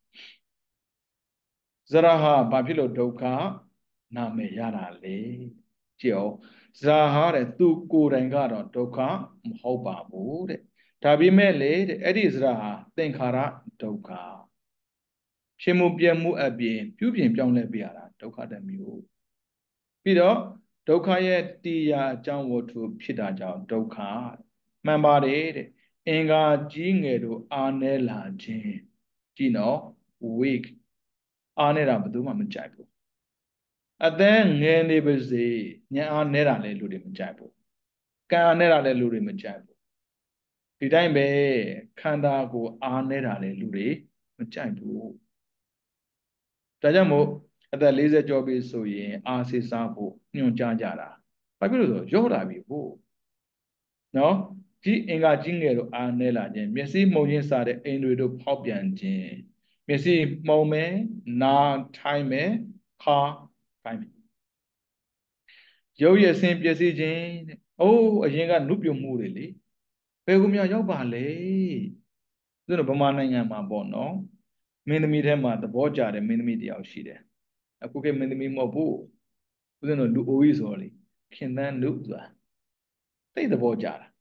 ဇရဟဘာဖြစ်လို့ဒုက္ခနာမည်ရတာလေကြည့်အောင်ဇာဟာတဲ့သူကိုယ်တိုင်ကတော့ဒုက္ခမဟုတ်ပါဘူးတဲ့ဒါပေမဲ့လေတဲ့အဲ့ဒီဇရာဟာသင်္ခါရဒုက္ခဖြစ်မှုပြမှုအပြင်ပြုပြင်ပြောင်းလဲပြရတာဒုက္ခတစ်မျိုးပြီးတော့ဒုက္ခရဲ့တရားအကြောင်းဝတ္ထုဖြစ်တာကြောင့်ဒုက္ခမှန်ပါတယ်တဲ့အင်္ဂါကြီးငယ်တို့အာနဲလာခြင်းကြည့်နော် weak အာနေတာဘယ်သူမှမကြိုက်ဘူးအသက်ငယ်နေပါစေညံအားနဲတာလဲလူတွေမကြိုက်ဘူးကံအားနဲတာလဲလူတွေမကြိုက်ဘူးဒီတိုင်းပဲခန္ဓာကိုအားနဲတာလဲလူတွေမကြိုက်ဘူးဒါကြောင့်မို့အသက်၄၀ကျော်ပြီဆိုရင်အားဆေးစားဖို့ညွှန်ကြားကြတာဘာဖြစ်လို့ဆိုရောလာပြီဟုတ်နော်ကြီးအင်္ဂါကြီးငယ်တို့အားနဲလာခြင်းမျက်စိမှုံချင်းစားတဲ့အိမ်တွေတို့ဖောက်ပြန်ခြင်းမျက်စိမှုံမယ်နားထိုင်းမယ်ခါထိုင်းမယ်ရုပ်ရည်ဆင်းပျက်စီးခြင်းတဲ့။အိုးအရင်ကနုပြုံမှုတွေလေဘယ်ကူမြောက်ရောက်ပါလဲ။သူတို့ဗမာနိုင်ငံမှာပေါ့နော်။မင်းသမီးထဲမှာသဘောကျတယ်မင်းသမီးတယောက်ရှိတယ်။အခုကမင်းသမီးမဟုတ်ဘူး။ဦးဇင်းတို့လူအိုကြီးဆိုလေခင်သန်းလူဆိုတာသိသဘောကျတာ။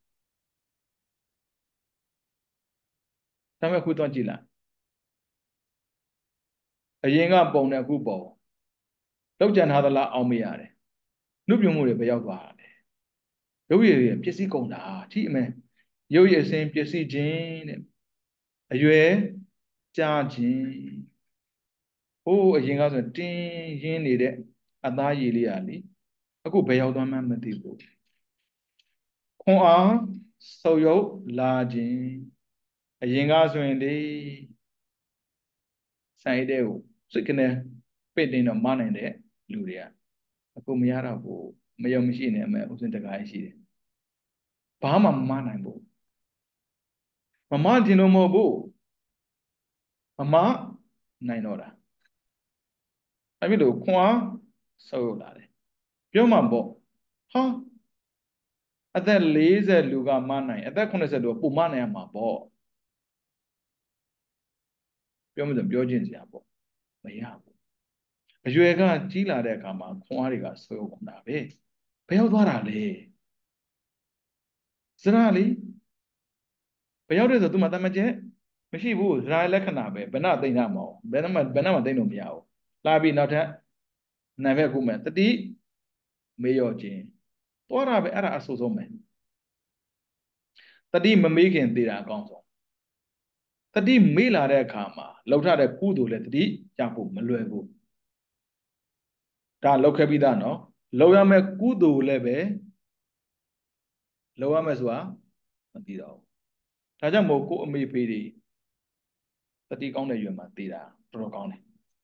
ဒါပေမဲ့ခုတော့ကြည့်လိုက်။အရင်ကပုံနဲ့အခုပုံလောက်ကြံထားသလားအောင်မရတယ်။နုပြုံမှုတွေဘယ်ရောက်သွားတာလဲ။ရုပ်ရည်တွေပျက်စီးကုန်တာကြည့်အမယ်။ရုပ်ရည်ဆင်းပျက်စီးခြင်းတဲ့အရွယ်ကြာခြင်းဟိုးအရင်ကဆိုတင်းရင်းနေတဲ့အသားရည်လေးอ่ะလေအခုဘယ်ရောက်သွားမှမသိဘူးခွန်အားဆုပ်ယုပ်လာခြင်းအရင်ကဆိုရင်လေဆိုင်တဲ့ကိုစိတ်ကနေပိတ်တင်တော့မနိုင်တဲ့လူတွေကအခုမရတော့ဘူးမယုံမရှိနေအမဲ့ဥစဉ်တကားရှိတယ်ဘာမှမမနိုင်ဘူးမမတင်လို့မဟုတ်ဘူးမမနိုင်တော့တာအဲ့ဒီလိုခွန်အားဆုပ်ယုပ်လာတယ်ပြောမှပေါ့ဟာအသက်၄၀လူကမနိုင်အသက်80လူကပုံမနိုင်ရမှာပေါ့ပြောမှဆိုပြောချင်းစရာပေါ့မရဘူးအရွယ်ကကြီးလာတဲ့အခါမှာခွန်အားတွေကဆွဲကုန်တာပဲဘယ်ရောက်သွားတာလဲစရာလီဘယ်ရောက်တယ်ဆိုသူမှတမကျက်မရှိဘူးစရာလက္ခဏာပဲဘယ်နှသိမ့်တာမဟုတ်ဘယ်နှမှဘယ်နှမှသိမ့်လို့မရဘူးလာပြီးနောက်ထပ်နိုင်ဘက်ကူမယ်တတိမေးရောခြင်းသွားတာပဲအဲ့ဒါအဆိုးဆုံးပဲတတိမမေးခင်သေးတာအကောင်းဆုံးတတိမေ့လာတဲ့အခါမှာလောက်ထတဲ့ကုသိုလ်လည်းတတိရဖို့မလွယ်ဘူးဒါလောက်ခဲ့ပြီးသားနော်လောက်ရမယ့်ကုသိုလ်လည်းပဲလောက်ရမယ်ဆိုတာမသိတော့ဘူးဒါကြောင့်မို့ကိုအမေဖေးတွေတတိကောင်းတဲ့ရွယ်မှာသိတာတော်တော်ကောင်းတယ်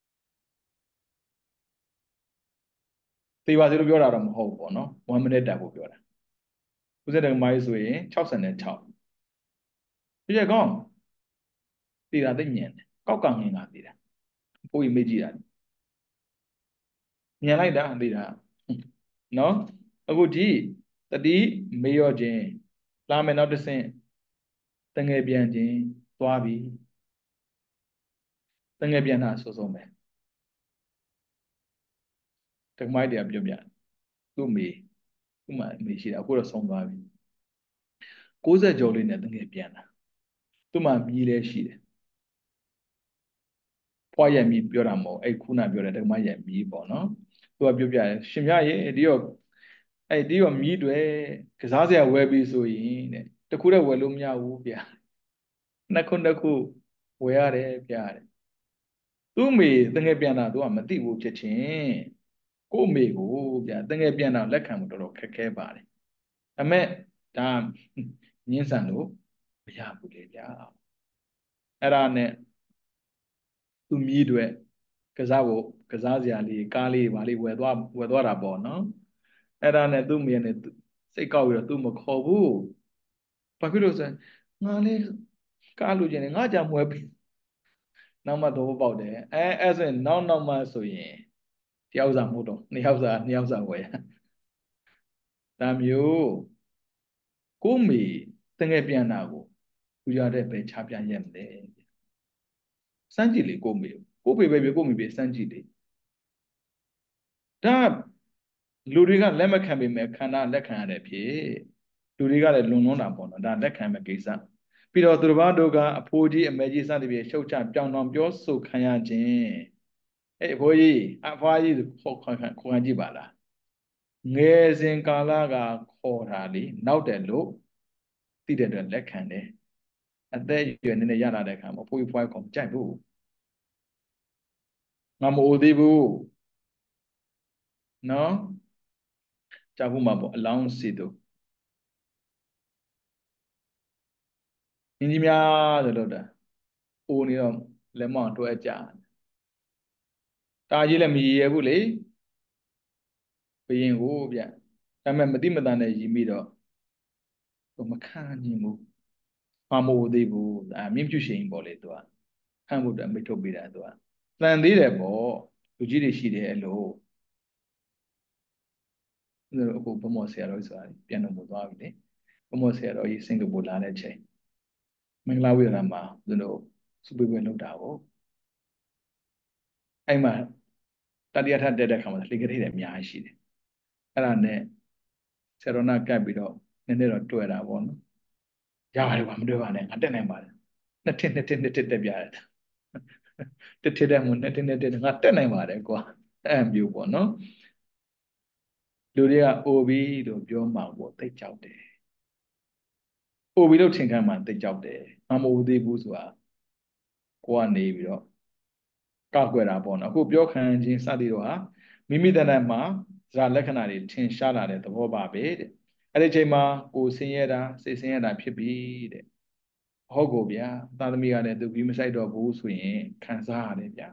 သိပါစေလို့ပြောတာတော့မဟုတ်ဘူးပေါ့နော်one minute တက်ဖို့ပြောတာဥစ္စာတကမိုင်းဆိုရင်၆၆ပြည့်ကောင်းသိတာသိမြင်တယ်ကောက်ကငင်ကသိတာပိုးကြီးမေ့ကြည့်တာမြင်လိုက်တာသိတာနော်အခုဒီတတိမေ့ရောခြင်းလာမယ်နောက်တစ်ဆင့်တငယ်ပြန်ခြင်းသွားပြီတငယ်ပြန်တာဆိုဆုံးပဲတကမိုင်းတရားပြောပြသူ့မေသူ့မှာမေရှိတာအခုတော့ဆုံးသွားပြီကိုးဆယ်ကျော်လေးနဲ့တငယ်ပြန်တာသူ့မှာမြည်လည်းရှိတယ်ဖွားရမြည်ပြောတာမဟုတ်အဲ့ခုနပြောတဲ့တကမိုင်းရမြည်ပေါ့နော်သူကပြောပြတယ်ရှင်မြရဲ့ဒီတော့အဲ့ဒီတော့မြည်တွေကစားစရာဝယ်ပြီးဆိုရင်တဲ့တခုတည်းဝယ်လို့မရဘူးဗျာနှစ်ခုနှစ်ခုဝယ်ရတယ်ဗျာတဲ့သူ့မေတငယ်ပြန်တာသူကမသိဘူးဖြစ်ချင်းကို့မေကိုဗျာတငယ်ပြန်တာလက်ခံမှုတော်တော်ခက်ခဲပါတယ်အမေဒါညင်းဆန်လို့မရဘူးလေဗျာအဲ့ဒါနဲ့သူမြည်တွေကစားဖို့ကစားစရာလေးကားလေးပါလေးဝယ်သွားဝယ်သွားတာပေါ့နော်အဲ့ဒါနဲ့သူ့မေနဲ့စိတ်ကောက်ပြီးတော့သူမခေါ်ဘူးဘာဖြစ်လို့ဆိုငါလေးကားလူချင်းငါကြောင့်မွဲပြီနောက်မှတော့ပေါက်တယ်အဲအဲ့ဆိုရင်နောက်နောက်မှဆိုရင်တယောက်စာမဟုတ်တော့နှစ်ယောက်စာနှစ်ယောက်စာဝယ်ဒါမျိုးကိုမေတငယ်ပြန်တာကိုသူရတဲ့ပဲချပြရက်မလဲစမ်းကြည့်လေကိုမေကိုဖေပဲပြကိုမေပဲစမ်းကြည့်လေဒါလူတွေကလက်မခံပေမဲ့ခန္ဓာလက်ခံရတဲ့ဖြစ်လူတွေကလည်းလွန်လွန်းတာပေါ့နော်ဒါလက်ခံမဲ့ကိစ္စပြီးတော့သူတစ်ပါးတို့ကအဖိုးကြီးအမေကြီးစသဖြင့်ရှုတ်ချပြောင်းတောင်ပြောဆိုခံရခြင်းအေးအဖိုးကြီးအဖွားကြီးခေါ်ခေါ်ခေါ်ခံကြည့်ပါလားငယ်စဉ်ကာလကခေါ်တာလေနောက်တယ်လို့သိတဲ့အတွက်လက်ခံတယ်အသက်အရွယ်နည်းနည်းရလာတဲ့အခါမှာအဖိုးကြီးဖွားကောင်ကြိုက်ဘူးငါမအိုသေးဘူးနော်ကြာဖို့မှာပေါ့အလောင်းစီတို့ညီကြီးများဆိုလို့တာအိုးနေတော့လက်မောင်းတွဲကြတာကြီးလည်းမရည်ရဘူးလေဘယင်ကိုဗျဒါပေမဲ့မတိမတန်နဲ့ရည်မိတော့မခံနိုင်ဘူးမမို့သေးဘူးဒါမြင့်ဖြူရှင်ပေါ့လေသူကခံဖို့အတွက်မိတ်ထုတ်ပေးတာသူကတန်သေးတယ်ပေါ့လူကြီးတွေရှိတယ်အဲ့လိုအခုဘမော်ဆရာတော်ဆိုတာပြန်တော်မူသွားပြီလေဘမော်ဆရာတော်ကြီးစင်ကာပူလာတဲ့ချိန်မင်္ဂလာဝိရမှာသူတို့စူပေပွဲလုပ်တာကိုအဲ့မှာတတိယထတက်တဲ့ခါမှာလေကလေးတွေအများကြီးရှိတယ်အဲ့ဒါနဲ့ဆရာတော်နာကပ်ပြီးတော့နည်းနည်းတော့တွေ့တာပေါ့နော်ရပါတယ်ကွာမတွေ့ပါနဲ့ငါတက်နိုင်ပါတယ်နှစ်ထစ်နှစ်ထစ်နှစ်ထစ်တက်ပြရတယ်တစ်ထစ်တဲ့မှုနှစ်ထစ်နှစ်ထစ်ငါတက်နိုင်ပါတယ်ကွာအဲ့မျိုးပေါ့နော်လူတွေကအိုပြီးလို့ပြောမှပေါ့သိကြောက်တယ်အိုပြီးလို့ထင်ခံမှသိကြောက်တယ်မမဟုတ်သေးဘူးဆိုတာကိုကနေပြီးတော့ကောက်ွယ်တာပေါ့နော်အခုပြောခံခြင်းစသည်တော့ဟာမိမိတဏ္ဍမှာဇာလက္ခဏာတွေထင်ရှားလာတဲ့သဘောပါပဲတဲ့အဲ့ဒီချိန်မှာကိုဆင်းရဲတာစိတ်ဆင်းရဲတာဖြစ်ပြီတဲ့ဟုတ်ကိုဗျာသာသမီကလည်းသူပြီးမဆိုင်တော့ဘူးဆိုရင်ခံစားရတယ်ဗျာ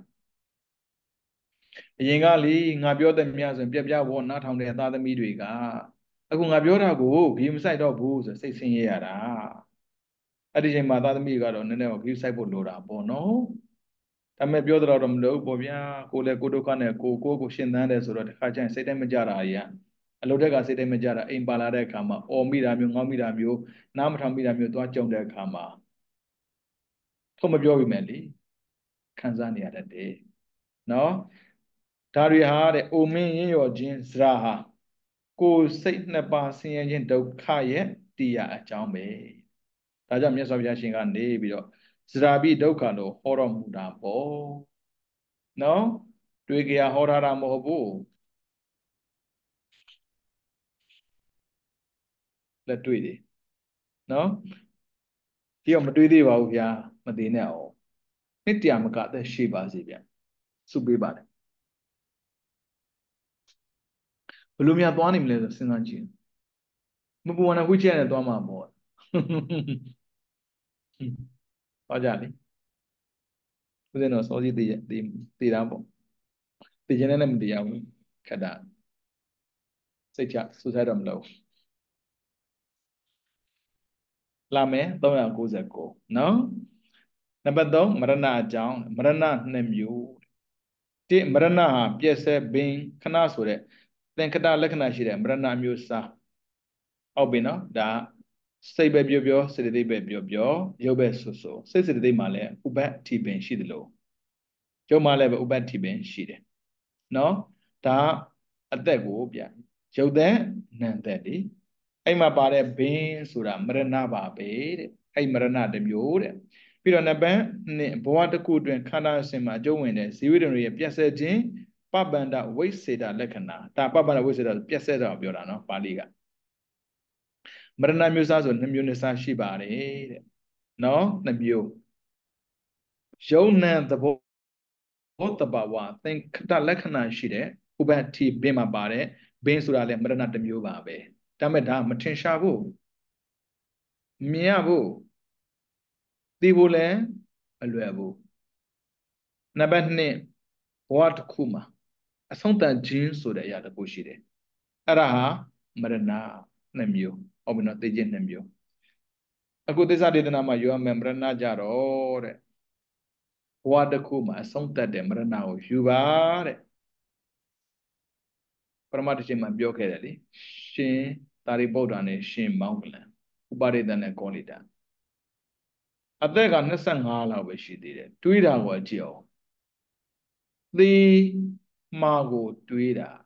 အရင်ကလေငါပြောတဲ့မြတ်ဆိုရင်ပြပြဘောနားထောင်တဲ့သာသမီတွေကအခုငါပြောတာကိုဂီမဆိုင်တော့ဘူးဆိုစိတ်ဆင်းရဲရတာအဲ့ဒီချိန်မှာသာသမီကတော့နည်းနည်းဂီဆိုင်ဖို့လိုတာပေါ့နော်ဒါပေမဲ့ပြောတော့တော့မလို့ပေါ့ဗျာကိုလည်းကိုဒုက္ခနဲ့ကိုကိုကိုရှင်းသန်းတယ်ဆိုတော့တခါကျရင်စိတ်တိုင်းမကြတာကြီးကအလုပ်တက်ကစိတ်တိုင်းမကြတာအိမ်ပါလာတဲ့အခါမှာအော်မိတာမျိုးငေါမိတာမျိုးနားမထောင်မိတာမျိုးသွားကြုံတဲ့အခါမှာထုတ်မပြောပြီမဲ့လေခံစားနေရတတ်တယ်နော်ဒါတွေဟာတဲ့အိုမင်းရင်းရော်ခြင်းဇရာဟာကိုယ်စိတ်နှစ်ပါးဆင်းရဲခြင်းဒုက္ခရဲ့တရားအကြောင်းပဲဒါကြောင့်မြတ်စွာဘုရားရှင်ကနေပြီးတော့ဇရာပိဒုက္ခလို့ဟောတော်မူတာပေါ့နော်တွေ့ကြရဟောထားတာမဟုတ်ဘူးလက်တွေ့တယ်နော်ဒီတော့မတွေးသေးပါဘူးဗျာမသေးနဲ့အောင်နှစ်တရားမကအသက်ရှိပါစေဗျစုပေးပါတယ်ဘယ်လိုများသွားနိုင်မလဲဆိုစဉ်းစားကြည့်မပူဝနာဝိချက်နဲ့သွားမှာပေါ့ဟောကြလေဦးဇင်းတော်စောစီတည်တည်တည်တာပေါ့တည်ခြင်းနဲ့မတည်ရဘူးခက်တာစိတ်ချစူးစိုက်တော့မလုပ်လာမယ်၃၉၉နော်နံပါတ်၃မရဏအကြောင်းမရဏနှစ်မျိုးတိမရဏဟာပြည့်စဲဘင်းခဏဆိုတဲ့သင်္ခတလက္ခဏာရှိတဲ့မရဏမျိုးစားဟုတ်ပြီနော်ဒါစိတ်ပဲပြောပြောစေတသိက်ပဲပြောပြောရုပ်ပဲဆိုဆိုစိတ်စေတသိက်မှာလည်းဥပတ်အထိပင်ရှိတယ်လို့ရုပ်မှာလည်းပဲဥပတ်အထိပင်ရှိတယ်နော်ဒါအသက်ကိုပြရုပ်သက်နာမ်သက်ဒီအဲ့မှာပါတဲ့ဘင်းဆိုတာမရဏပါပဲတဲ့အဲ့မရဏတစ်မျိုးတဲ့ပြီးတော့နံပါတ်နှစ်ဘဝတစ်ခုတွင်ခန္ဓာအစဉ်မှာအကျုံးဝင်တဲ့ဇီဝိတ္တတွေရဲ့ပြည့်စဲခြင်းပပန္ဒဝိစေတလက္ခဏာဒါပပန္ဒဝိစေတပြည့်စဲတာကိုပြောတာနော်ပါဠိကမရဏမျိုးစားဆိုနှစ်မျိုးနှစ်စားရှိပါတယ်တဲ့နော်နှစ်မျိုးယုံနံသဘောဘောတဘာဝသင်္ခတလက္ခဏာရှိတဲ့ဥပ္ပတိဘင်းမှာပါတယ်ဘင်းဆိုတာလည်းမရဏတစ်မျိုးပါပဲဒါမဲ့ဒါမထင်ရှားဘူးမြင်ရဘူးသိဖို့လည်းမလွယ်ဘူးနံပါတ်နှစ်ဘဝတစ်ခုမှာအဆုံးသတ်ခြင်းဆိုတဲ့အရာတစ်ခုရှိတယ်အဲ့ဒါဟာမရဏနှစ်မျိုးဟုတ်ပြီနော်သိခြင်းနှစ်မျိုးအခုသစ္စာဒေသနာမှာယောမယ်မရဏကြတော့တဲ့ဘဝတစ်ခုမှာအဆုံးသတ်တဲ့မရဏကိုယူပါတဲ့ပရမတ္ထရှင်မှာပြောခဲ့တယ်လေရှင်သာရိပုတ္တရာနဲ့ရှင်မောင်းကလန်ဥပါရိတနဲ့ကောလိတာအသက်ကနှစ်ဆယ့်ငါးလောက်ပဲရှိသေးတယ်တွေးတာကိုကြည့်အောင်သေမာကိုတွေးတာ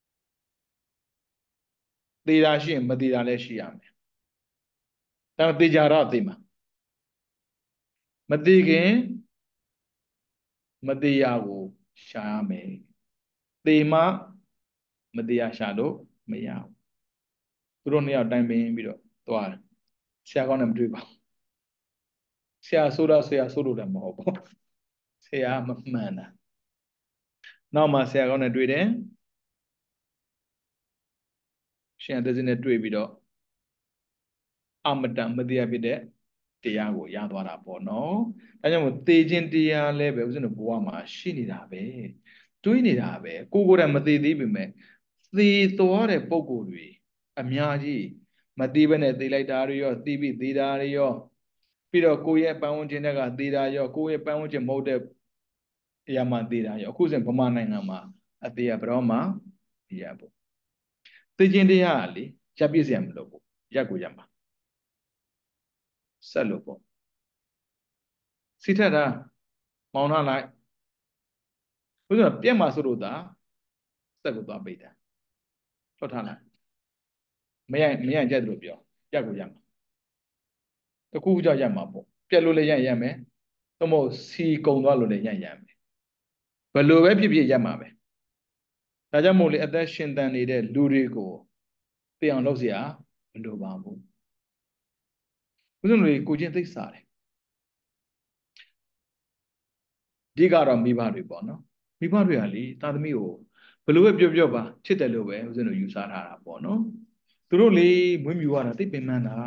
သေတာရှိရင်မသေတာလည်းရှိရမယ်ဒါပေမဲ့သေကြတော့သေမှာမသေခင်မသေရကိုရှာရမယ်သေမှမသေရရှာလို့မရဘူးသူတို့နှစ်ယောက်တိုင်ပင်ပြီးတော့သွားတယ်ဆရာကောင်းနဲ့မတွေ့ပါဘူးဆရာဆိုတော့ဆရာဆိုလို့လည်းမဟုတ်ဘူးဆရာမမှန်တာနောက်မှဆရာကောင်းနဲ့တွေ့တယ်ရှင်သက်စင်းနဲ့တွေ့ပြီးတော့အမတန်မတရားဖြစ်တဲ့တရားကိုရသွားတာပေါ့နော်ဒါကြောင့်မို့သေခြင်းတရားလည်းပဲဦးဇင်းတို့ဘဝမှာရှိနေတာပဲတွေးနေတာပဲကိုကိုယ်တိုင်မသေးသေးပေမဲ့သေသွားတဲ့ပုံကိုယ်တွေအများကြီးမသေးဘဲနဲ့သေလိုက်တာတွေရောသေပြီးသေတာတွေရောပြီးတော့ကိုယ့်ရဲ့ပန်းဝင်ခြင်းတွေကသေတာရောကိုယ့်ရဲ့ပန်းဝင်ခြင်းမဟုတ်တဲ့အရာမှသေတာရောအခုစဉ်ဗမာနိုင်ငံမှာအသေးရဘယ်တော့မှမရဘူးသေခြင်းတရားကလေရပ်ပြည့်စရာမလိုဘူးရပ်ကိုရမှာဆက်လို့ပေါ့စီထက်တာမောင်းထားလိုက်ဘုရားပြက်မှာဆိုလို့သာဆက်ကိုသွားပိတ်တာထွက်ထားလိုက်မရမရကြက်တယ်လို့ပြောရက်ကိုရမှာတခုခုကြောင့်ရမှာပေါ့ပြက်လို့လည်းရရမယ်သို့မဟုတ်စီကုံသွားလို့လည်းရရမယ်ဘယ်လိုပဲဖြစ်ဖြစ်ရမှာပဲဒါကြောင့်မို့လေအသက်ရှင်တန်နေတဲ့လူတွေကိုသိအောင်လုပ်เสียမလိုပါဘူးဘုရားတွေကိုချင်းသိစားတယ်ဒီကတော့မိဘတွေပေါ့နော်မိဘတွေကလေသာသမီကိုဘယ်လိုပဲပြောပြောပါချစ်တယ်လို့ပဲဦးဇင်းတို့ယူဆထားတာပေါ့နော်သူတို့လေမွေးမြူရတာသိပင်မှန်းတာ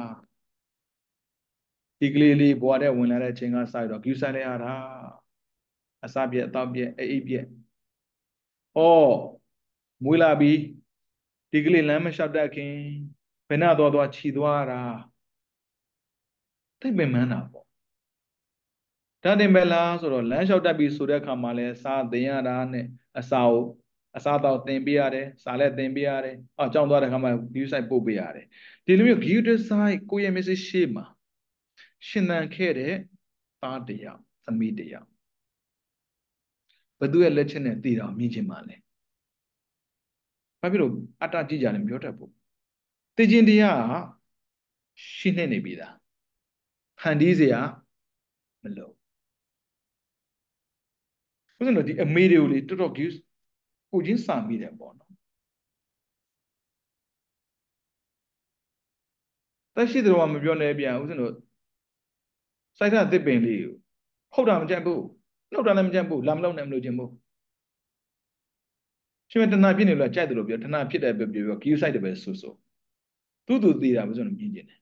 ဒီကလေးလေးဘွားတဲ့ဝင်လာတဲ့ချိန်ကစရတော့ view ဆိုင်လိုက်ရတာအစာပြက်အတော့ပြက်အိပ်ပြက်ဩမွေးလာပြီဒီကလေးလမ်းမလျှောက်တတ်ခင်ဘယ်နှတော့တော့ခြီသွားတာသိပင်မှန်းတာပေါ့ဒါတင်ပဲလားဆိုတော့လမ်းလျှောက်တတ်ပြီဆိုတဲ့အခါမှာလဲစားသင်ရတာနဲ့အစာကိုအစားတော့သင်ပေးရတယ်စားလဲသင်ပေးရတယ်အော်ကြောင်းသွားတဲ့အခါမှာ view site ပို့ပေးရတယ်ဒီလိုမျိုး view site ကိုယ့်ရဲ့ message ရှေ့မှာရှင်သန်ခဲ့တဲ့သားတယောက်သမီးတယောက်ဘသူရဲ့လက်ချက်နဲ့တည်တော်မြင်ချင်ပါလဲဘာဖြစ်လို့အတ္တကြည့်ကြတယ်မပြောတတ်ဘူးတည်ခြင်းတရားကရှင်းနေနေပြီသားဖန်တီးစရာမလိုဘုရားတို့ဒီအမေတွေကိုလေတော်တော် views ကိုချင်းစာမိတယ်ပေါ့နော်တက်ရှိတယ်တော့မပြောနဲ့ပြန်ဦးဇင်းတို့စိုက်ထသစ်ပင်လေးကိုဟုတ်တာမကြိုက်ဘူးနှုတ်တာလည်းမကြိုက်ဘူးလာမလုံးနဲ့မလို့ခြင်းဘူးရှင်မတဏှာဖြစ်နေလို့ကြိုက်တယ်လို့ပြောတဏှာဖြစ်တယ်ပြောပြောပြော view site တယ်ပဲဆိုဆိုသူ့သူသေးတာဦးဇင်းတို့မြင်ကျင်တယ်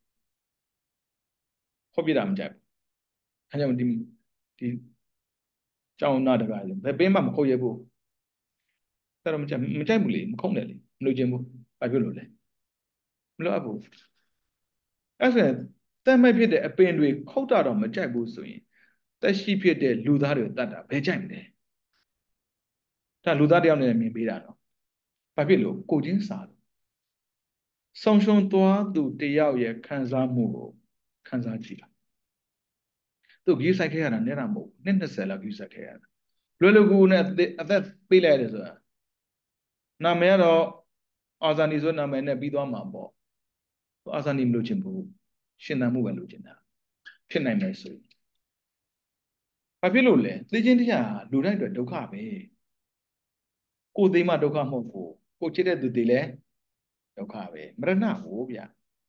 ဟုတ်ပြတာမကြိုက်ဘူးအဲကြောင့်ဒီဒီကျောင်းနာတကားဘယ်ပင်မှမခုတ်ရဘူးအဲ့တော့မကြိုက်မကြိုက်ဘူးလေမခုံးတယ်လေမလို့ခြင်းဘူးဘာဖြစ်လို့လဲမလို့အပ်ဘူးအဲ့ဆိုတက်မဲ့ဖြစ်တဲ့အပင်တွေခုတ်တာတော့မကြိုက်ဘူးဆိုရင်တက်ရှိဖြစ်တဲ့လူသားတွေတတ်တာဘယ်ကြိုက်မလဲဒါလူသားတယောက်နဲ့မြင်ပေးတာနော်ဘာဖြစ်လို့ကိုချင်းစာလို့ဆုံးရှုံးသွားသူတယောက်ရဲ့ခံစားမှုကိုခံစားကြည့်တာသူ view site ခဲ့ရတာနဲ့တာမဟုတ်နှစ်၂၀လောက် view site ခဲ့ရတာလွယ်လွယ်ကူနဲ့အသက်ပေးလိုက်ရတယ်ဆိုတာနာမည်ကတော့အာဇာနီဆိုနာမည်နဲ့ပြီးသွားမှာပေါ့အာဇာနီမလို့ချင်ဘူးရှင်သန်မှုပဲလို့ချင်တာဖြစ်နိုင်မယ်ဆိုရင်ဘာဖြစ်လို့လဲသိချင်းတရားလူတိုင်းအတွက်ဒုက္ခပဲကိုယ်သိမှဒုက္ခမဟုတ်ဘူးကိုချစ်တဲ့သူတွေလည်းဒုက္ခပဲမရဏကိုဗျ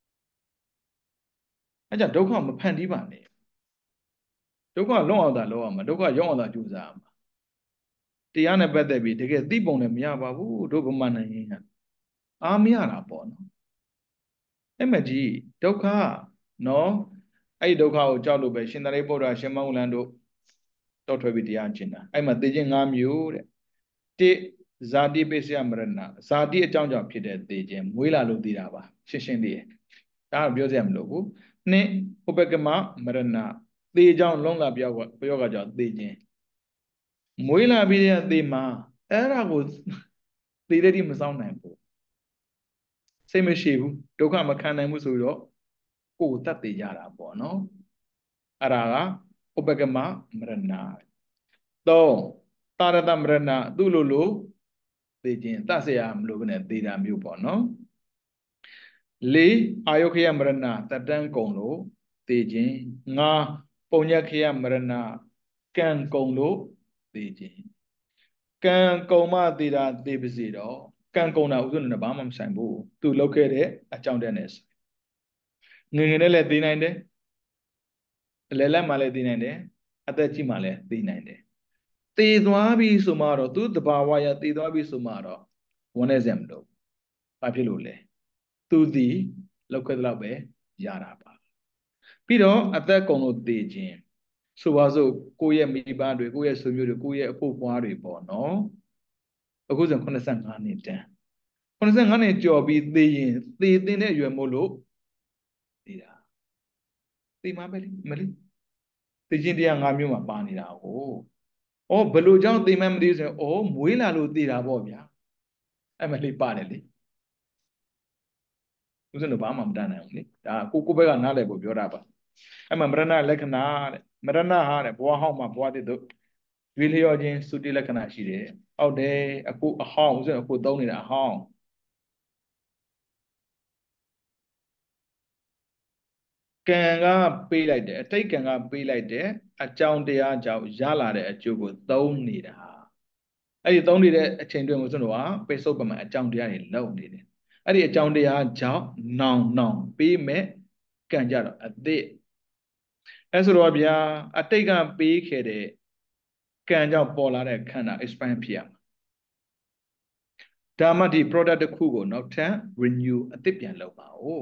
အဲကြောင့်ဒုက္ခမဖန်တီးပါနဲ့ဒုက္ခလွတ်အောင်သာလုပ်အောင်မှာဒုက္ခရောက်အောင်သာကြိုးစားအောင်တရားနဲ့ပတ်သက်ပြီးတကယ်သိပုံနဲ့မရပါဘူးတို့ဗမာနိုင်ငံကအားမရတာပေါ့နော်အဲ့မကြီးဒုက္ခနော်အဲ့ဒီဒုက္ခကိုကြောက်လို့ပဲရှင်သာရိပုတ္တရာရှင်မောင်လန်တို့တော့ထွက်ပြီးတရားကျင့်တာအဲ့မှာသိခြင်း၅မျိုးတဲ့တိဇာတိပိစယမရဏဇာတိအကြောင်းကြောင့်ဖြစ်တဲ့သိခြင်းမွေးလာလို့သိတာပါရှင်းရှင်းလေးဒါကပြောစရာမလိုဘူးနှစ်ဥပကမမရဏသေကြောင့်လုံးလာပြောကပြောကကြောင့်သေခြင်းမွေးလာပြီးတဲ့သေမှာအဲ့ဒါကိုသေတဲ့တိမစောင်းနိုင်ဘူးစိတ်မရှိဘူးဒုက္ခမခံနိုင်ဘူးဆိုတော့ကိုယ်တတ်သေးကြတာပေါ့နော်အဲ့ဒါကဥပကမမရဏသုံးတာရတမရဏသူ့လိုလိုသေခြင်းတတ်เสียမလို့ဘယ်နဲ့သေတာမျိုးပေါ့နော်လေးအာယုခယမရဏတတန်းကုံလို့သေခြင်းငါပုံညခယမရဏကံကုံလို့သေခြင်းကံကုံမှသေတာသေပါစေတော့ကံကုံတာဥစ္စာနဲ့ဘာမှမဆိုင်ဘူးသူလောက်ခဲ့တဲ့အကြောင်းတည်းနဲ့ငငယ်နဲ့လည်းသေနိုင်တယ်အလယ်လက်မှလည်းသေနိုင်တယ်အသက်ကြီးမှလည်းသေနိုင်တယ်သေသွားပြီဆိုမှတော့သူတဘာဝရသေသွားပြီဆိုမှတော့ဝန်းနေစရာမလိုဘာဖြစ်လို့လဲသူသည်လောက်ခဲ့တော့ပဲရတာပါပြီးတော့အသက်ကုန်လို့တည်ခြင်းဆိုပါစို့ကိုယ့်ရဲ့မိဘတွေကိုယ့်ရဲ့ဆွေမျိုးတွေကိုယ့်ရဲ့အဖို့ပွားတွေပေါ့နော်အခုဆို85နှစ်တန်း85နှစ်ကျော်ပြီးသေရင်သေတဲ့အရွယ်မို့လို့သေတာသေမှာပဲလေမလေးသေခြင်းတရား၅မျိုးမှာပါနေတာကိုဩဘယ်လိုကြောင့်သေမှမသိဆိုရင်ဩမွေးလာလို့သေတာပေါ့ဗျာအဲ့မလေးပါတယ်လေဦးဇင်းတို့ဘာမှမတတ်နိုင်ဘူးလေဒါကိုကိုဘက်ကနားလည်ဖို့ပြောတာပါအဲ့မှာမရဏလက္ခဏာတဲ့မရဏဟာတဲ့ဘဝဟောင်းမှာဘဝတည်တို့ရွေးလျော်ခြင်းသုတိလက္ခဏာရှိတယ်ဟုတ်တယ်အခုအဟောင်းဦးဇင်းအခုသုံးနေတာအဟောင်းကံကပေးလိုက်တယ်အတိတ်ကံကပေးလိုက်တယ်အကြောင်းတရားကြောင့်ရလာတဲ့အကျိုးကိုသုံးနေတာအဲ့ဒီသုံးနေတဲ့အချိန်တွင်ဦးဇင်းတို့ကပိဿုပ္ပမအကြောင်းတရားတွေလုံနေတယ်အဲ့ဒီအကြောင်းတရားကြောင့်နောင်နောင်ပေးမဲ့ကံကြတော့အသစ်အဲဆိုတော့ဗျာအတိတ်ကပေးခဲ့တဲ့ကံကြောင့်ပေါ်လာတဲ့ခန္ဓာ expand ဖြစ်ရမှာဒါမှဒီ product တစ်ခုကိုနောက်ထပ် renew အသစ်ပြန်လုပ်ပါဦး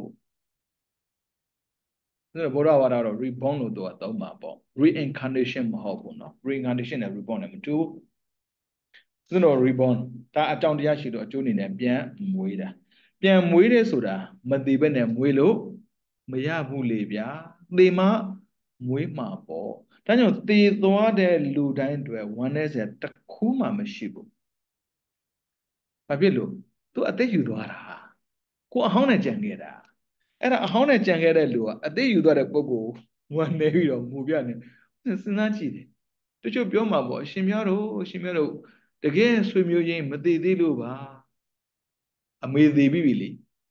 ဒါဘုရားဝါဒတော့ reborn လို့တော့သုံးပါပေါ့ reincarnation မဟုတ်ဘူးเนาะ reincarnation နဲ့ reborn နဲ့မတူသူတို့ reborn ဒါအကြောင်းတရားရှိတော့အကျိုးအနေနဲ့ပြန်မွေးတာပြန်မွေးတယ်ဆိုတာမသိဘဲနဲ့မွေးလို့မရဘူးလေဗျာသေမမွေးမှာပေါ့ဒါကြောင့်သေသွားတဲ့လူတိုင်းတွေဝမ်းနဲ့စရာတစ်ခုမှမရှိဘူးဘာဖြစ်လို့သူအသက်ယူသွားတာကိုအဟောင်းနဲ့ကြံခဲ့တာအဲ့ဒါအဟောင်းနဲ့ကြံခဲ့တဲ့လူကအသက်ယူသွားတဲ့ပုဂ္ဂိုလ်ဝမ်းနေပြီးတော့မူပြနေစဉ်းစားကြည့်တယ်တချို့ပြောမှာပေါ့အရှင်များတို့အရှင်များတို့တကယ်ဆွေမျိုးချင်းမသေးသေးလို့ပါအမေသေးပြီလေ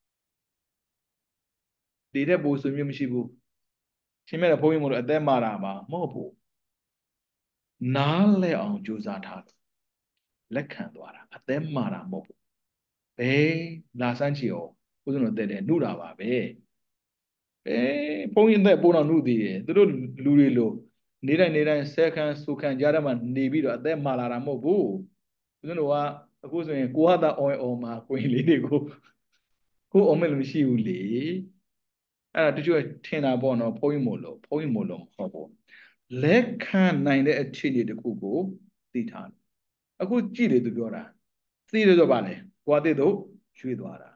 တည်တဲ့ပိုဆွေမျိုးမရှိဘူးရှင်မြတ်တဲ့ဘုန်းကြီးမို့လို့အသက်မာတာပါမဟုတ်ဘူးနားလဲအောင်ကြိုးစားထားတယ်လက်ခံသွားတာအသက်မာတာမဟုတ်ဘူးဘယ်လာစမ်းချီအောင်ဦးဇင်းတို့တဲ့တဲ့နှုတာပါပဲအဲဘုန်းကြီးအသက်ပိုးတော်နှုသေးတယ်သူတို့လူတွေလို့နေတိုင်းနေတိုင်းဆဲခန်းဆူခန်းကြားထဲမှာနေပြီးတော့အသက်မာလာတာမဟုတ်ဘူးဦးဇင်းတို့ကအခုဆိုရင်ကိုဟာတာအော်အော်မှာကိုရင်လေးတွေကိုကိုအောင်မဲ့လို့မရှိဘူးလေအဲ့ဒါတချို့ထင်တာပေါ့နော်ဘုန်းကြီးမို့လို့ဘုန်းကြီးမို့လို့မဟုတ်ဘူးလက်ခံနိုင်တဲ့အခြေအနေတစ်ခုကိုသိထားတယ်အခုကြည့်လေသူပြောတာသိတယ်ဆိုပါလေကိုကသိတော့ရွှေ့သွားတာ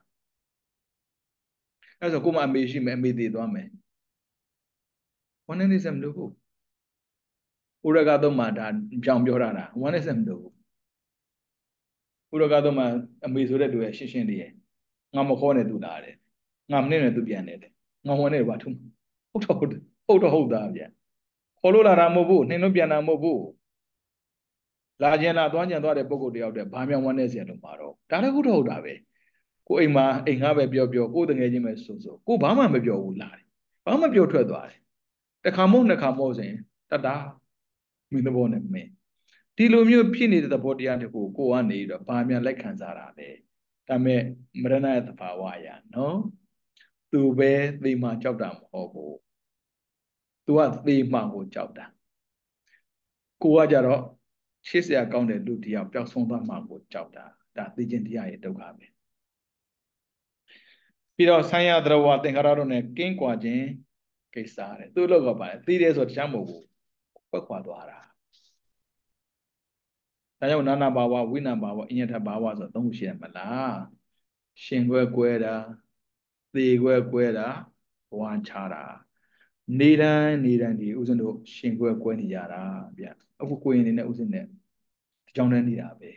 အဲ့ဆိုကိုမအမေရှိမယ်အမေသိသွားမယ်ဝမ်းနေစမလို့ဘူးဥရကတော့မှဒါကြောင်ပြောတာလားဝမ်းနေစမလို့ဘူးဥရကတော့မှအမေဆိုတဲ့သူရဲ့ရှင်းရှင်းလေးရဲ့ငါမခေါ်နဲ့သူလာတယ်ငါမနဲ့နဲ့သူပြန်တယ်ငါဝမ်းနေဘာထုံးဟုတ်တော့ဟုတ်ဟုတ်တော့ဟုတ်သားဗျခေါ်လို့လာတာမဟုတ်ဘူးနှင်းလို့ပြန်တာမဟုတ်ဘူးလာခြင်းလာသွားခြင်းသွားတဲ့ပုံကိုယ်တယောက်တည်းဘာမှဝမ်းနေစရာတော့မှာတော့ဒါလည်းဟုတ်တော့ဟုတ်တာပဲကိုအိမ်မှာအိမ်ငါပဲပြောပြောကိုတငယ်ချင်းပဲဆိုဆိုကိုဘာမှမပြောဘူးလာတယ်ဘာမှပြောထွက်သွားတယ်တခါမဟုတ်နှစ်ခါမဟုတ်စဉ်တတမိသဘောနဲ့မင်းဒီလိုမျိုးဖြစ်နေတဲ့သဘောတရားတွေကိုကိုကနေတော့ဘာမှလက်ခံစားတာလေဒါမဲ့မရဏရဲ့သဘာဝအရာနော်သူပဲသေမှကြောက်တာမဟုတ်ဘူးသူကသေမှကိုကြောက်တာကိုကကြတော့ရှေ့ဆရာကောင်းတဲ့လူတရားပျောက်ဆုံးသွားမှကိုကြောက်တာဒါသိခြင်းတရားရဲ့ဒုက္ခပဲပြီးတော့ဆံရသရဝသင်္ခါရတို့နဲ့ကင်းကွာခြင်းကိစ္စတဲ့သူ့လောက်ကပါလေသိတယ်ဆိုတခြားမဟုတ်ဘူးဖွက်ခွာသွားတာဒါကြောင့်နာနာဘာဝဝိနာဘာဝအညထဘာဝဆိုသုံးခုရှိရမလားရှင်ခွဲကွဲတာသေခွဲကွဲတာဘဝချတာနေတိုင်းနေတိုင်းဒီဥစဉ်တို့ရှင်ခွဲကွဲနေကြတာဗျအခုကိုရင်နေနဲ့ဥစဉ်နဲ့ဒီကြောင့်တန်းနေတာပဲ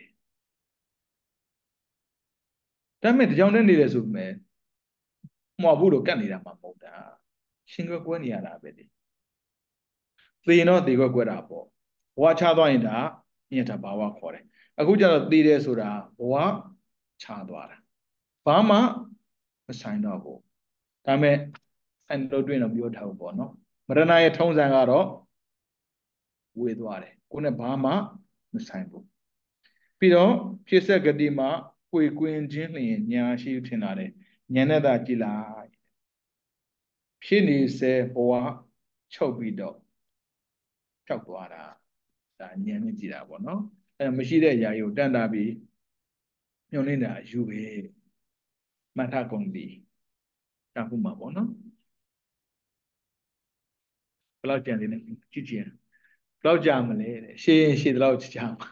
ဒါပေမဲ့ဒီကြောင့်တန်းနေတယ်ဆိုပေမဲ့မှော်ဘူးလို့ကတ်နေတာမှမဟုတ်တာရှင်ခွဲကွဲနေရတာပဲဒီသေတော့သေခွဲကွဲတာပေါ့ဘဝချသွားရင်ဒါအညထဘာဝခေါ်တယ်အခုကျတော့သေတယ်ဆိုတာဘဝချသွားတာဘာမှမဆိုင်တော့ဘူးဒါမဲ့အဲ့လိုတွင်တော့ပြောထားဘူးပေါ့နော်မရဏရဲ့ထုံးစံကတော့ဝေသွားတယ်ကိုယ်နဲ့ဘာမှမဆိုင်ဘူးပြီးတော့ဖြစ်ဆက်ဂတိမှာပွေကွင်းခြင်းလျင်ညာရှိထင်လာတယ်ဉာဏ်နဲ့သာကြည်လိုက်ဖြစ်နေစေဘဝချုပ်ပြီးတော့ဖြောက်သွားတာဒါဉာဏ်နဲ့ကြည်တာပေါ့နော်အဲမရှိတဲ့ຢာကြီးကိုတန်တာပြီးညှို့နေတာယူပဲမှတ်ထားကုန်ပြီကြာဖို့မှာပေါ့နော်ဘယ်လောက်ကြံသေးလဲကြည့်ကြည့်ဘယ်လောက်ကြာမလဲရှည်ရင်ရှည်တဲ့လောက်ကြာမှာ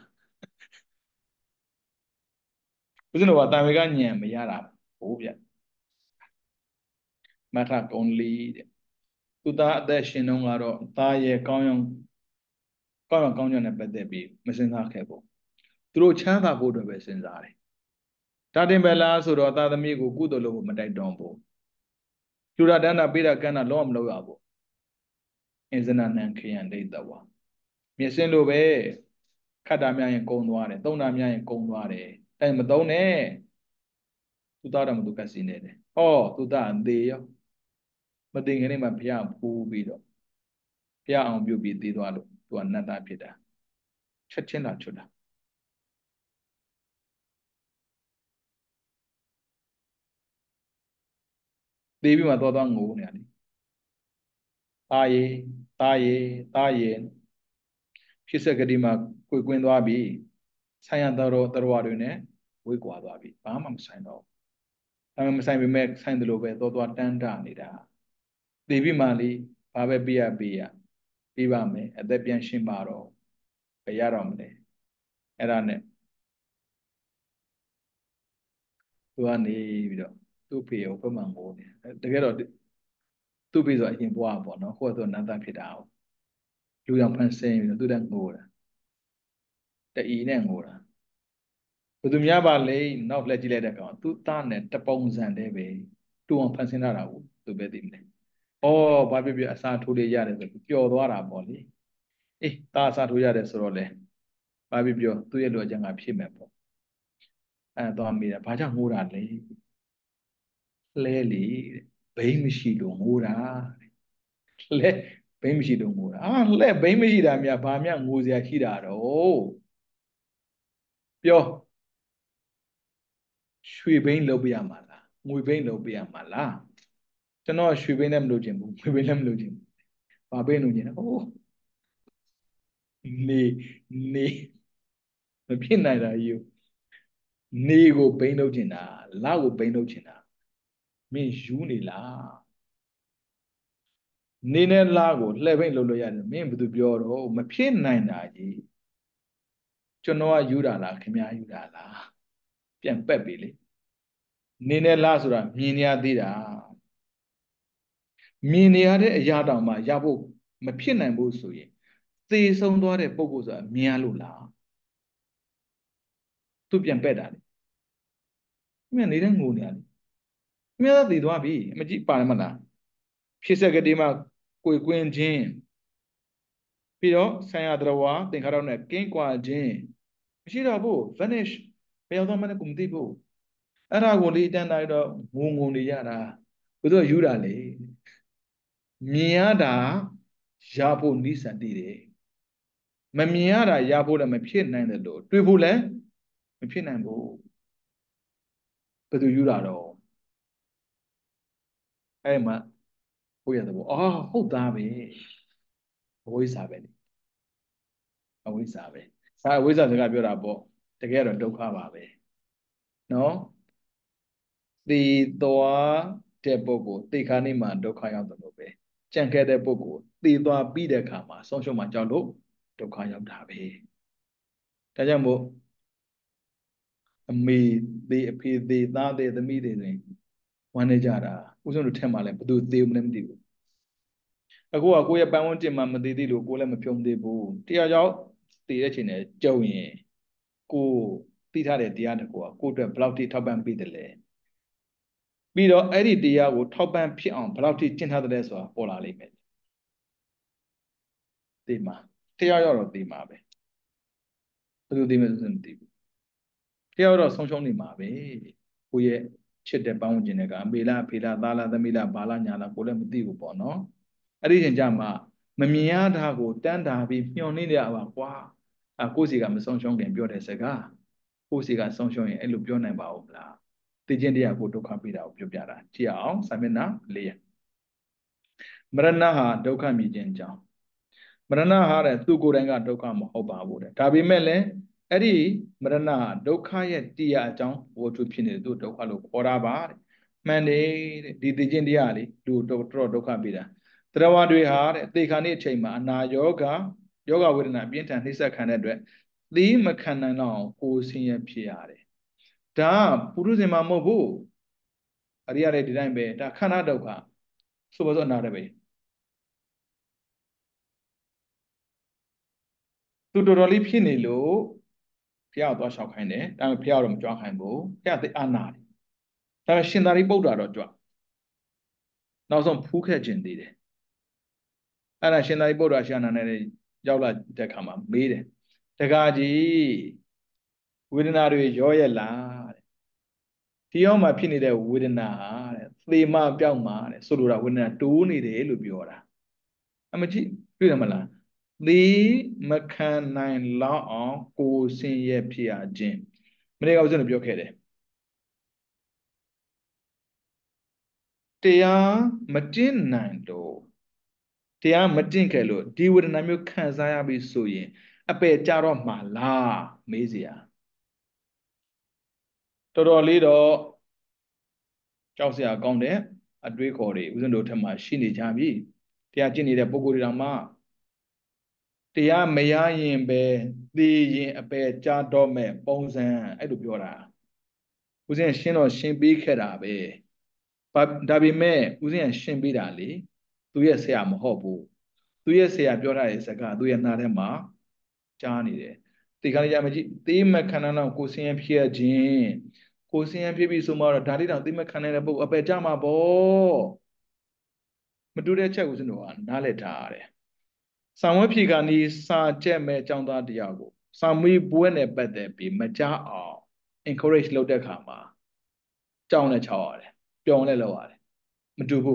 ဦးဇင်းတို့ကတာဝေကညံမရတာဘိုးဗျမထကုံလေးတဲ့သူသားအသက်ရှင်တုန်းကတော့သားရဲ့ကောင်းရောင်ကောင်းရောင်ကောင်းကြောင်းနဲ့ပတ်သက်ပြီးမစဉ်းစားခဲ့ဘူးသူတို့ချမ်းသာဖို့အတွက်ပဲစဉ်းစားတယ်ဒါတင်ပဲလားဆိုတော့သာသမီကိုကုသိုလ်လုပ်ဖို့မတိုက်တွန်းဘူးလူရဒန္တာပိရကန္နာလုံးဝမလုပ်ရဘူးအင်ဇနနံခယံဒိဋ္ဌဝါမြင်စင်းလိုပဲခတ်တာများရင်ကုံသွားတယ်သုံးတာများရင်ကုံသွားတယ်တိုင်မသုံးနဲ့သူသားတော်မသူကစီနေတယ်ဟောသူသားအသေးရောမသိငယ်လေးမှာဘုရားဖူးပြီးတော့ဘုရားအောင်ပြုပြီးသေးသွားလို့သူကနတ်သားဖြစ်တာချက်ချင်းလာချွတ်တာသေပြီးမှသွားသွားငိုနေတယ်ตาရေตาရေตาရေဖြစ်စက်ကတိမှာကိုယ်ကွင်းသွားပြီဆိုင်ရတော်တော်ဝါတွေနဲ့ဝေးကွာသွားပြီဘာမှမဆိုင်တော့ဒါမှမဆိုင်ပေမဲ့ဆိုင်တယ်လို့ပဲသွားသွားတန်းတနေတာသေပြီးမှလေဘာပဲပြရပြရပြပါမယ်အသက်ပြန်ရှင်းပါတော့ဘယ်ရတော့မလဲအဲ့ဒါနဲ့သူကနေပြီးတော့သူ့ဖေကိုဘက်မှန်ကိုနေတကယ်တော့သူ့ဖေဆိုအရင်ဘွားပေါ့နော်ကိုယ့်ကတော့နတ်သားဖြစ်တာဟုတ်လူကြောင့်ဖန်ဆင်းပြီးတော့သူတက်ငိုတာတအီနဲ့ငိုတာဘယ်သူများပါလဲနောက်လက်ကြည့်လိုက်တဲ့ကောင်သူ့သားနဲ့တပုံစံတည်းပဲတူအောင်ဖန်ဆင်းလာတာကိုသူပဲသိမလဲဩဘာဖြစ်ဖြစ်အစာထိုးလေးရတယ်ဆိုပျော်သွားတာပေါ့လေအေးသားအစာထိုးရတယ်ဆိုတော့လေဘာဖြစ်ပြောသူ့ရဲ့လူအကြံကဖြစ်မယ်ပေါ့အဲတော့မိတာဘာကြောင့်ငိုတာလဲလဲလေဘိန်းမရှိလို့ငိုတာလဲဘိန်းမရှိလို့ငိုတာအာလဲဘိန်းမရှိတာများဘာများငိုစရာရှိတာတော့ပြောရွှေဘိန်းလုပ်ပြရမှာလားငွေဘိန်းလုပ်ပြရမှာလားကျွန်တော်ရွှေဘိန်းလည်းမလုပ်ချင်ဘူးငွေဘိန်းလည်းမလုပ်ချင်ဘူးဘာဘိန်းလုပ်ချင်လဲအိုးနေနေမဖြစ်နိုင်တာယူနေကိုဘိန်းလုပ်ချင်တာလကိုဘိန်းလုပ်ချင်တာမင်းယူနေလားနေနဲ့လကိုလှည့်ဘိန်းလုပ်လို့ရတယ်မင်းဘယ်သူပြောတော့မဖြစ်နိုင်တာကြီးကျွန်တော်ကယူတာလားခင်ဗျားယူတာလားပြန်ပက်ပြီလေနေနဲ့လဆိုတာမြင်နေရသေးတာမြင်နေရတဲ့အရာတောင်မှရဖို့မဖြစ်နိုင်ဘူးဆိုရင်သေဆုံးသွားတဲ့ပုံကိုဆိုတာမြင်ရလို့လားသူပြန်ပက်တာလေမြင်နေတဲ့ငိုနေရတယ်မြင်တော့သေသွားပြီအမကြည့်ပါရမလားဖြစ်စက်ကတိမှာကိုယ်ကွင်းခြင်းပြီးတော့ဆံရတရဝါသင်္ခါရနဲ့ကင်းကွာခြင်းမရှိတော့ဘူး vanish ဘယ်ရောက်တော့မှလည်းကိုမသိဘူးအဲ့ဒါကိုလေးတန်းတိုင်းတော့ငုံငုံနေရတာဘယ်သူကယူတာလေမြင်ရတာရဖို့နိစ္စတည်တယ်မမြင်ရတာရဖို့လည်းမဖြစ်နိုင်တယ်လို့တွေးဖို့လည်းမဖြစ်နိုင်ဘူးဘယ်သူယူတာတော့အဲ့မှာဘုရားတော်အော်ဟုတ်သားပဲအဝိဇ္ဇာပဲအဝိဇ္ဇာပဲဒါအဝိဇ္ဇာစကားပြောတာပေါ့တကယ်တော့ဒုက္ခပါပဲနော်သေသွားတဲ့ပုဂ္ဂိုလ်သေခါနေမှာဒုက္ခရောက်တယ်လို့ပဲကြံခဲ့တဲ့ပုဂ္ဂိုလ်သေသွားပြီးတဲ့အခါမှာဆုံးရှုံးမှကြောက်လို့ဒုက္ခရောက်တာပဲဒါကြောင့်မို့အမေသေးအဖေသေးသားသေးသမီးသေးဆိုရင်ဝမ်းနေကြတာဥဆုံးတို့ထက်မှလည်းဘယ်သူသေးမလဲမသိဘူးအခုကကိုယ့်ရဲ့ပန်းဝန်းကျင်မှာမသေးသေးလို့ကိုယ်လည်းမဖြုံသေးဘူးတရားကြောင့်သေတဲ့ချိန်နဲ့ကြုံရင်ကိုသိထားတဲ့တရားတကူကကိုယ့်အတွက်ဘယ်လောက်ထိထောက်ပံ့ပေးတယ်လဲပြီးတော့အဲ့ဒီတရားကိုထောက်ပံ့ဖြစ်အောင်ဘယ်လောက်ထိကျင့်ထားတယ်ဆိုတာပေါ်လာလိမ့်မယ်သိမှာတရားရောက်တော့သိမှာပဲဘယ်လိုသိမလဲဆိုမသိဘူးတရားတော့ဆုံးရှုံးနေမှာပဲကိုယ့်ရဲ့ချစ်တဲ့ပန်းဝင်ခြင်းတွေကအမေလားအဖေလားသားလားသမီးလားဘာလားညာလားကိုလည်းမသိဘူးပေါ့နော်အဲ့ဒီချိန်ကျမှမမြင်ရတာကိုတန်းတာပြီးမျှော်နေရပါကွာအကိုစီကမဆုံးရှုံးခင်ပြောတဲ့စကားကိုစီကဆုံးရှုံးရင်အဲ့လိုပြောနိုင်ပါဦးမလားသိခြင်းတရားကိုဒုက္ခပေးတာကိုပြောပြတာကြည့်အောင်စာမျက်နှာလေးမရဏဟာဒုက္ခမြည်ခြင်းကြောင့်မရဏဟာတဲ့သူကိုယ်တိုင်ကဒုက္ခမဟုတ်ပါဘူးတဲ့ဒါပေမဲ့လည်းအဲ့ဒီမရဏဒုက္ခရဲ့တရားအကြောင်းဝတ္ထုဖြစ်နေတယ်သူဒုက္ခလို့ခေါ်တာပါမှန်တယ်တဲ့ဒီသိချင်းတရားလေလူတော်တော်ဒုက္ခပေးတာတရားဝါတွေဟာတဲ့သေခါနေ့အချိန်မှာအနာယောဂယောဂဝေဒနာအပြင်းထန်နှိစ္စခံတဲ့အတွက်သီးမခံနိုင်တော့ကိုယ်ဆင်းရဲဖြစ်ရတယ်ဒါပုရုဇဉ်မှာမဟုတ်ဘူးအရိယတဲ့ဒီတိုင်းပဲဒါခန္ဓာဒုက္ခဆိုပါစို့အနာတယ်ပဲသူတော်တော်လေးဖြစ်နေလို့ဘုရားသွားလျှောက်ခိုင်းတယ်ဒါပေမဲ့ဘုရားတော့မကြွားခိုင်းဘူးဘုရားသိအာနာတယ်ဒါပေမဲ့ရှင်သာရိပုတ္တရာတော့ကြွနောက်ဆုံးဖူးခဲ့ခြင်းသေးတယ်အဲ့ဒါရှင်သာရိပုတ္တရာရှာနာနဲ့ရောက်လာတဲ့ခါမှာမေးတယ်တကားကြီးဝေဒနာတွေရောရဲ့လားတဲ့ဒီရောက်မှဖြစ်နေတဲ့ဝေဒနာတဲ့သေမပြောက်မှာတဲ့ဆိုလိုတာဝေဒနာတိုးနေတယ်လို့ပြောတာအမကြည့်တွေ့ရမလားသေမခံနိုင်လောက်အောင်ကိုယ်ဆင်းရဲဖြစ်ရခြင်းမနေ့ကဦးဇင်းတို့ပြောခဲ့တယ်တရားမတင်နိုင်တော့တရားမတင်ခဲ့လို့ဒီဝေဒနာမျိုးခံစားရပြီဆိုရင်အပယ်ကြတော့မှာလားမေးစရာတော်တော်လေးတော့ကြောက်စရာကောင်းတဲ့အတွေးခေါ်တွေဦးဇင်းတို့ထက်မှရှိနေကြပြီတရားကျင့်နေတဲ့ပုဂ္ဂိုလ်တွေတောင်မှတရားမရရင်ပဲသိရင်အပယ်ကြတော့မဲ့ပုံစံအဲ့လိုပြောတာဦးဇင်းရှင်းတော့ရှင်းပေးခဲ့တာပဲဒါပေမဲ့ဦးဇင်းရှင်းပေးတာလေသူရဲ့ဆရာမဟုတ်ဘူးသူရဲ့ဆရာပြောထားတဲ့စကားသူရဲ့နှာထဲမှာကြားနေတယ်ဒီခါလေးကြမကြည့်သေမခန္ဓာတော့ကိုယ်ဆင်းရဲဖြစ်ရခြင်းကိုယ်ဆင်းရဲဖြစ်ပြီးဆိုမှတော့ဒါလေးတောင်သေမခန္ဓာတဲ့ပုဂ္ဂိုလ်အပယ်ကြမှာပေါ့မတူတဲ့ချက်ဦးဇင်းတို့ကနားလည်ထားရတယ်ဆံဝဲဖြေကနီးစာကျက်မဲ့အကြောင်းသားတရားကိုစာမွေးပွဲနဲ့ပတ်သက်ပြီးမကြားအောင် encourage လုပ်တဲ့ခါမှာကြောင်းနဲ့ချောက်ရတယ်ပျော်နဲ့လောက်ရတယ်မတူဘူး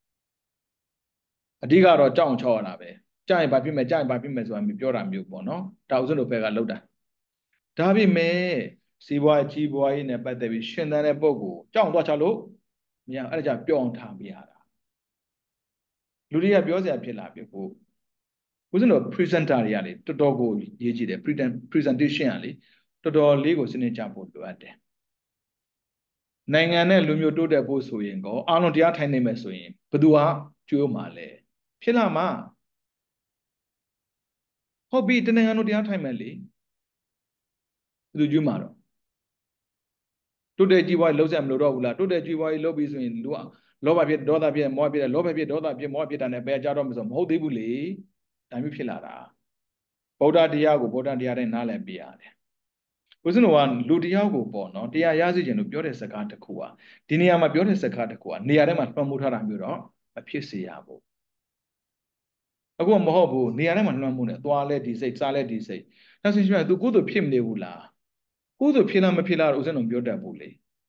အဓိကတော့ကြောင်းချောက်ရတာပဲကြာရင်ဘာဖြစ်မယ်ကြာရင်ဘာဖြစ်မယ်ဆိုတာမျိုးပြောတာမျိုးပေါ့နော်ဒါဥစဉ်တို့ဘက်ကလောက်တာဒါပေမဲ့စီးပွားကြီးပွားရေးနဲ့ပတ်သက်ပြီးရှင်သန်တဲ့ပုံကိုကြောင်းသွားချလို့မရအဲ့ဒါကြောင့်ပျော်အောင်ထားပြရတာလူတွေကပြောစရာဖြစ်လာပြီကိုဦးဇင်းတို့ presenter တွေကလေတော်တော်ကိုရေးကြည့်တယ် presentation ကလေတော်တော်လေးကိုစနစ်ကြဖို့လိုအပ်တယ်နိုင်ငံနဲ့လူမျိုးတိုးတက်ဖို့ဆိုရင်ကောအားလုံးတရားထိုင်နိုင်မယ်ဆိုရင်ဘယ်သူဟာကြိုးမှာလဲဖြစ်လာမှာဟုတ်ပြီတနိုင်ငံတို့တရားထိုင်မယ်လေဘယ်သူကြိုးမှာတော့တိုးတက်ကြီးပွားရေးလုံးဆက်မလို့တော့ဘူးလားတိုးတက်ကြီးပွားရေးလုပ်ပြီးဆိုရင်လူကလောဘဖြစ်ဒေါသဖြစ်မောဟဖြစ်တယ်လောဘဖြစ်ဒေါသဖြစ်မောဟဖြစ်တာနဲ့ပဲကြတော့မဆိုမဟုတ်သေးဘူးလေဒါမျိုးဖြစ်လာတာဗုဒ္ဓတရားကိုဗုဒ္ဓတရားတိုင်းနားလည်ပြရတယ်ဦးဇင်းတော်ကလူတယောက်ကိုပေါ့နော်တရားရစေခြင်းလို့ပြောတဲ့စကားတစ်ခုอ่ะဒီနေရာမှာပြောတဲ့စကားတစ်ခုอ่ะနေရာထဲမှာလွှမ်းမိုးထားတာမျိုးတော့မဖြစ်စေရဘူးအခုမဟုတ်ဘူးနေရာထဲမှာလွှမ်းမိုးနေသွားလဲဒီစိတ်စားလဲဒီစိတ်ဒါဆိုရင် तू ကုသိုလ်ဖြစ်မနေဘူးလားကုသိုလ်ဖြစ်လားမဖြစ်လားဦးဇင်းတော်ပြောတတ်ဘူးလေ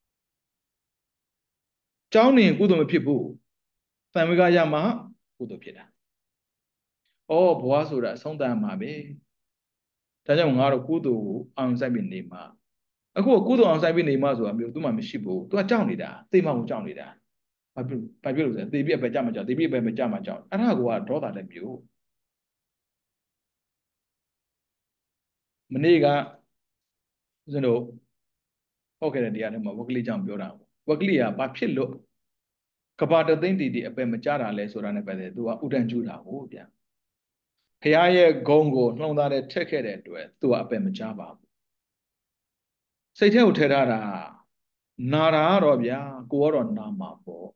ကြောင်းနေကုသိုလ်မဖြစ်ဘူးတန်ဝေကရမှာကုသိုလ်ဖြစ်တာဩဘဝဆိုတာအဆုံးသတ်မှာပဲဒါကြောင့်ငါတို့ကုသိုလ်ကိုအောင်ဆိုင်ပြီးနေမှာအခုကုသိုလ်အောင်ဆိုင်ပြီးနေမှာဆိုတာမျိုးသူမှမရှိဘူးသူကကြောက်နေတာသိမှကိုကြောက်နေတာဘာဖြစ်ဘာဖြစ်လို့လဲသေပြက်ပဲကြမှာကြောက်သေပြက်ပဲမကြမှာကြောက်အဲ့ဒါကဒေါသလည်းမျိုးမနေ့ကဦးဇင်းတို့ဟောခဲ့တဲ့တရားထဲမှာဝက်ကလေးကြောင့်ပြောတာဝက်ကလေးကဘာဖြစ်လို့ကဘာတသိမ့်တီတီအပယ်မကြတာလဲဆိုတာနဲ့ပဲသူကဥဒန်းကျူတာကိုဗျာဖះရဲ့ဂုံကိုနှုံသားတဲ့ထက်ခဲ့တဲ့အတွက်သူကအပယ်မကြပါဘူးစိတ်ထဲကိုထည့်ထားတာနာတာကတော့ဗျာကိုကတော့နာမှာပေါ့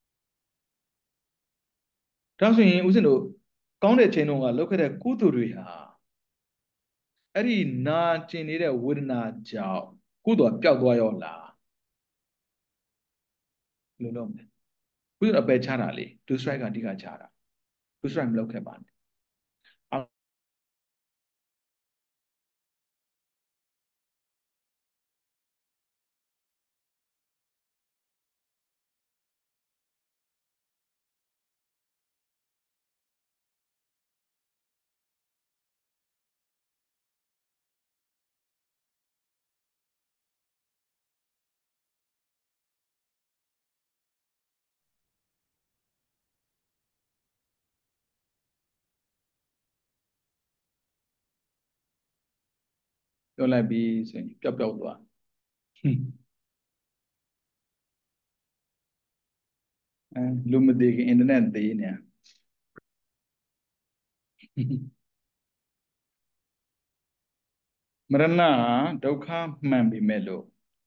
ဒါဆိုရင်ဦးဇင်းတို့ကောင်းတဲ့ချိန်တုန်းကလုပ်ခဲ့တဲ့ကုသိုလ်တွေဟာအဲ့ဒီနာကျင်နေတဲ့ဝေဒနာကြောင့်ကုသိုလ်ပျောက်သွားရောလားလို့လို့မယ်ကုသိုလ်အပယ်ချတာလေဒုစရိုက်ကအဓိကချတာဒုစရိုက်မလုပ်ခဲ့ပါနဲ့ပြောလိုက်ပြီးဆိုရင်ပျောက်ပျောက်သွားအဲလူမသိခင်အင်တာနက်သေးနေမရဏဟာဒုက္ခမှန်ပြီမဲ့လို့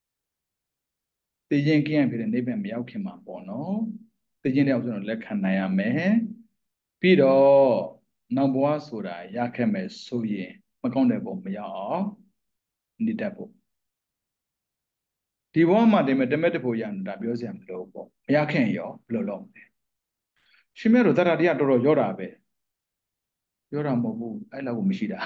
သိခြင်းကင်းရဖြစ်တဲ့နိဗ္ဗာန်မရောက်ခင်မှာပေါ့နော်သိခြင်းတဲ့ဥစ္စာကိုလက်ခံနိုင်ရမယ်ပြီးတော့နောက်ဘဝဆိုတာရခဲ့မယ်ဆိုရင်မကောင်းတဲ့ဘဝမရောက်အောင်နေတတ်ဖို့ဒီဘဝမှာတည်းမဲ့တမက်တဖို့ရတာပြောစရာမလိုပေါ့မရခင်ရောဘယ်လိုလုပ်မလဲရှင်မြတ်တို့တရတရားတော်တော်ရောတာပဲရောတာမဟုတ်ဘူးအဲ့လောက်ကိုမရှိတာ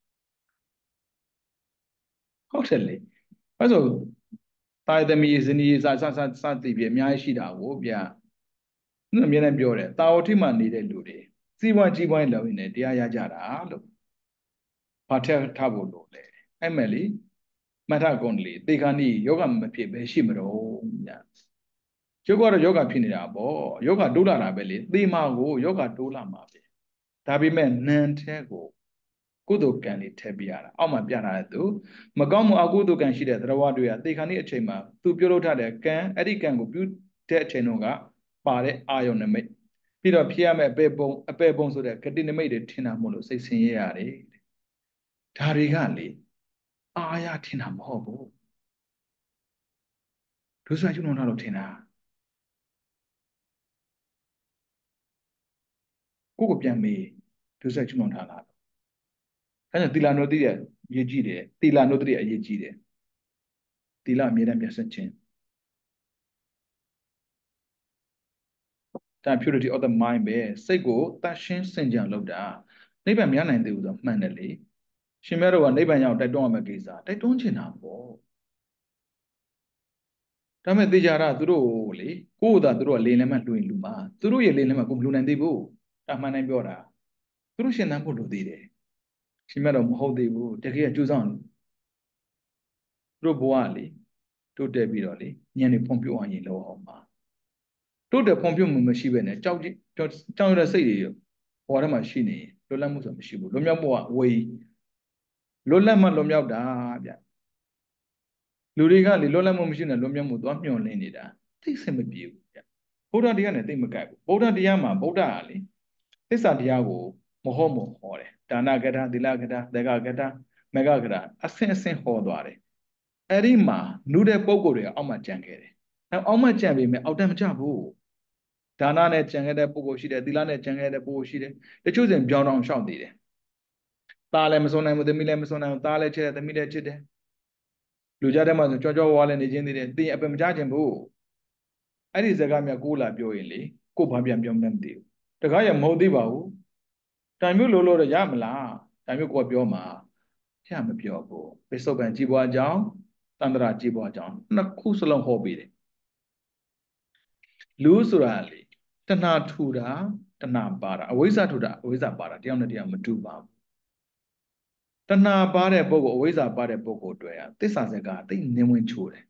ဟုတ်တယ်လေအဲ့ဆိုတာယသမီးဇနီးစစစစတည်ပြအများကြီးရှိတာကိုဗျာသူအမြဲတမ်းပြောတယ်တာဝတိမှာနေတဲ့လူတွေစီးပွားကြီးပွားလောက်နေတရားရကြတာလို့ဘာထက်ထားဖို့လို့လဲအဲ့မဲ့လေမထကုံလေတေခါနီယောဂမဖြစ်ပဲရှိမတော့ဗျာယောဂကတော့ယောဂဖြစ်နေတာပေါ့ယောဂတိုးလာတာပဲလေသေမာကိုယောဂတိုးလာမှာပဲဒါပေမဲ့နန်ထဲကိုကုသိုလ်ကံတွေထည့်ပြရတာအောက်မှာပြထားတဲ့သူမကောင်းမှုအကုသိုလ်ကံရှိတဲ့သရဝတွေကသေခါနီအချိန်မှာသူပြုလုပ်ထားတဲ့ကံအဲ့ဒီကံကိုပြုတဲ့အချိန်တော့ကပါတဲ့အာယုန်နမိတ်ပြီးတော့ဖြစ်ရမယ့်အပေပုံအပေပုံဆိုတဲ့ဂတိနမိတ်တွေထင်တာမို့လို့စိတ်ဆင်းရဲရတယ်ဒါတွေကလေအာရထင်တာမဟုတ်ဘူးဒုစရကျွန်းတော်လို့ထင်တာကိုကိုပြန်မေးဒုစရကျွန်းတော်ထားလားအဲ့ဒါသီလနိုတိရဲ့အရေးကြီးတယ်သီလနိုတိရဲ့အရေးကြီးတယ်သီလအမြဲတမ်းပြတ်စခြင်းဒါ purity of the mind ပဲစိတ်ကိုတတ်ရှင်းစင်ကြံလုပ်တာနိဗ္ဗာန်မရနိုင်သေးဘူးဆိုတော့မှန်တယ်လေရှင်မြတ်တို့ကနိဗ္ဗာန်ရောက်တိုက်တွန်းရမယ့်ကိစ္စတိုက်တွန်းချင်တာပေါ့ဒါမဲ့သေချာတာသူတို့လေကိုယ့်သာသူတို့ကလင်းလဲမှလူရင်လူမှာသူတို့ရဲ့လင်းလဲမှကိုမလူနိုင်သေးဘူးဒါမှန်တိုင်းပြောတာသူတို့ရှင်သန်ဖို့လိုသေးတယ်ရှင်မြတ်တော့မဟုတ်သေးဘူးတကယ်ကျူးဆောင်သူတို့ဘဝလေတိုးတက်ပြီးတော့လေညံနေဖွံ့ဖြိုးအောင်ရင်လောအောင်ပါတိုးတက်ဖွံ့ဖြိုးမှုမရှိဘဲနဲ့ကြောက်ကြောက်ကြောက်ရတဲ့စိတ်တွေဘဝထဲမှာရှိနေလွတ်လပ်မှုဆိုမရှိဘူးလွတ်မြောက်မှုကဝေးလွတ်လပ်မှလွတ်မြောက်တာဗျလူတွေကလေလွတ်လပ်မှုမရှိတဲ့လွတ်မြောက်မှုသွားမျှော်လင့်နေတာသိစင်မပြေဘူးဗျဗုဒ္ဓတရားနဲ့သိမကပ်ဘူးဗုဒ္ဓတရားမှာဗုဒ္ဓကလေသစ္စာတရားကိုမဟုတ်မဟောတယ်ဒါနကထာသီလကထာသက္ကကထာမေဃကထာအဆင့်အဆင့်ဟောသွားတယ်အဲ့ဒီမှာနုတဲ့ပုံကိုယ်တွေကအောက်မှာကြံခဲ့တယ်နောက်အောက်မှာကြံပေမဲ့အောက်တန်းမကြဘူးဒါနနဲ့ကြံခဲ့တဲ့ပုဂ္ဂိုလ်ရှိတယ်သီလနဲ့ကြံခဲ့တဲ့ပုဂ္ဂိုလ်ရှိတယ်တချို့စဉ်ပြောင်းတောင်လျှောက်သေးတယ်သားလည်းမစွန့်နိုင်ဘူးသမီးလည်းမစွန့်နိုင်ဘူးသားလည်းချစ်တယ်သမီးလည်းချစ်တယ်လူကြတဲ့မှာဆိုကြောကြောဝါလည်းနေချင်းသေးတယ်သင်အပင်မကြခြင်းဘူးအဲ့ဒီစကားများကိုလာပြောရင်လေကိုဘာပြန်ပြောမှန်းမသိဘူးတခါရမဟုတ်သေးပါဘူးတိုင်မျိုးလို့လို့တော့ရမလားတိုင်မျိုးကိုပြောမှာရမပြောဘူးပိဿုပံကြည်ပွားကြောင်းတန္တရာကြည်ပွားကြောင်းနှစ်ခုစလုံးဟောပေးတယ်လူဆိုတာလေတဏှာထူတာတဏှာပါတာအဝိဇ္ဇထူတာအဝိဇ္ဇပါတာတယောက်နဲ့တယောက်မတူပါဘူးတဏှာပါတဲ့ပုဂ္ဂိုလ်အဝိဇ္ဇပါတဲ့ပုဂ္ဂိုလ်တွေကသစ္စာစကားသိနင်းဝင်ချိုးတယ်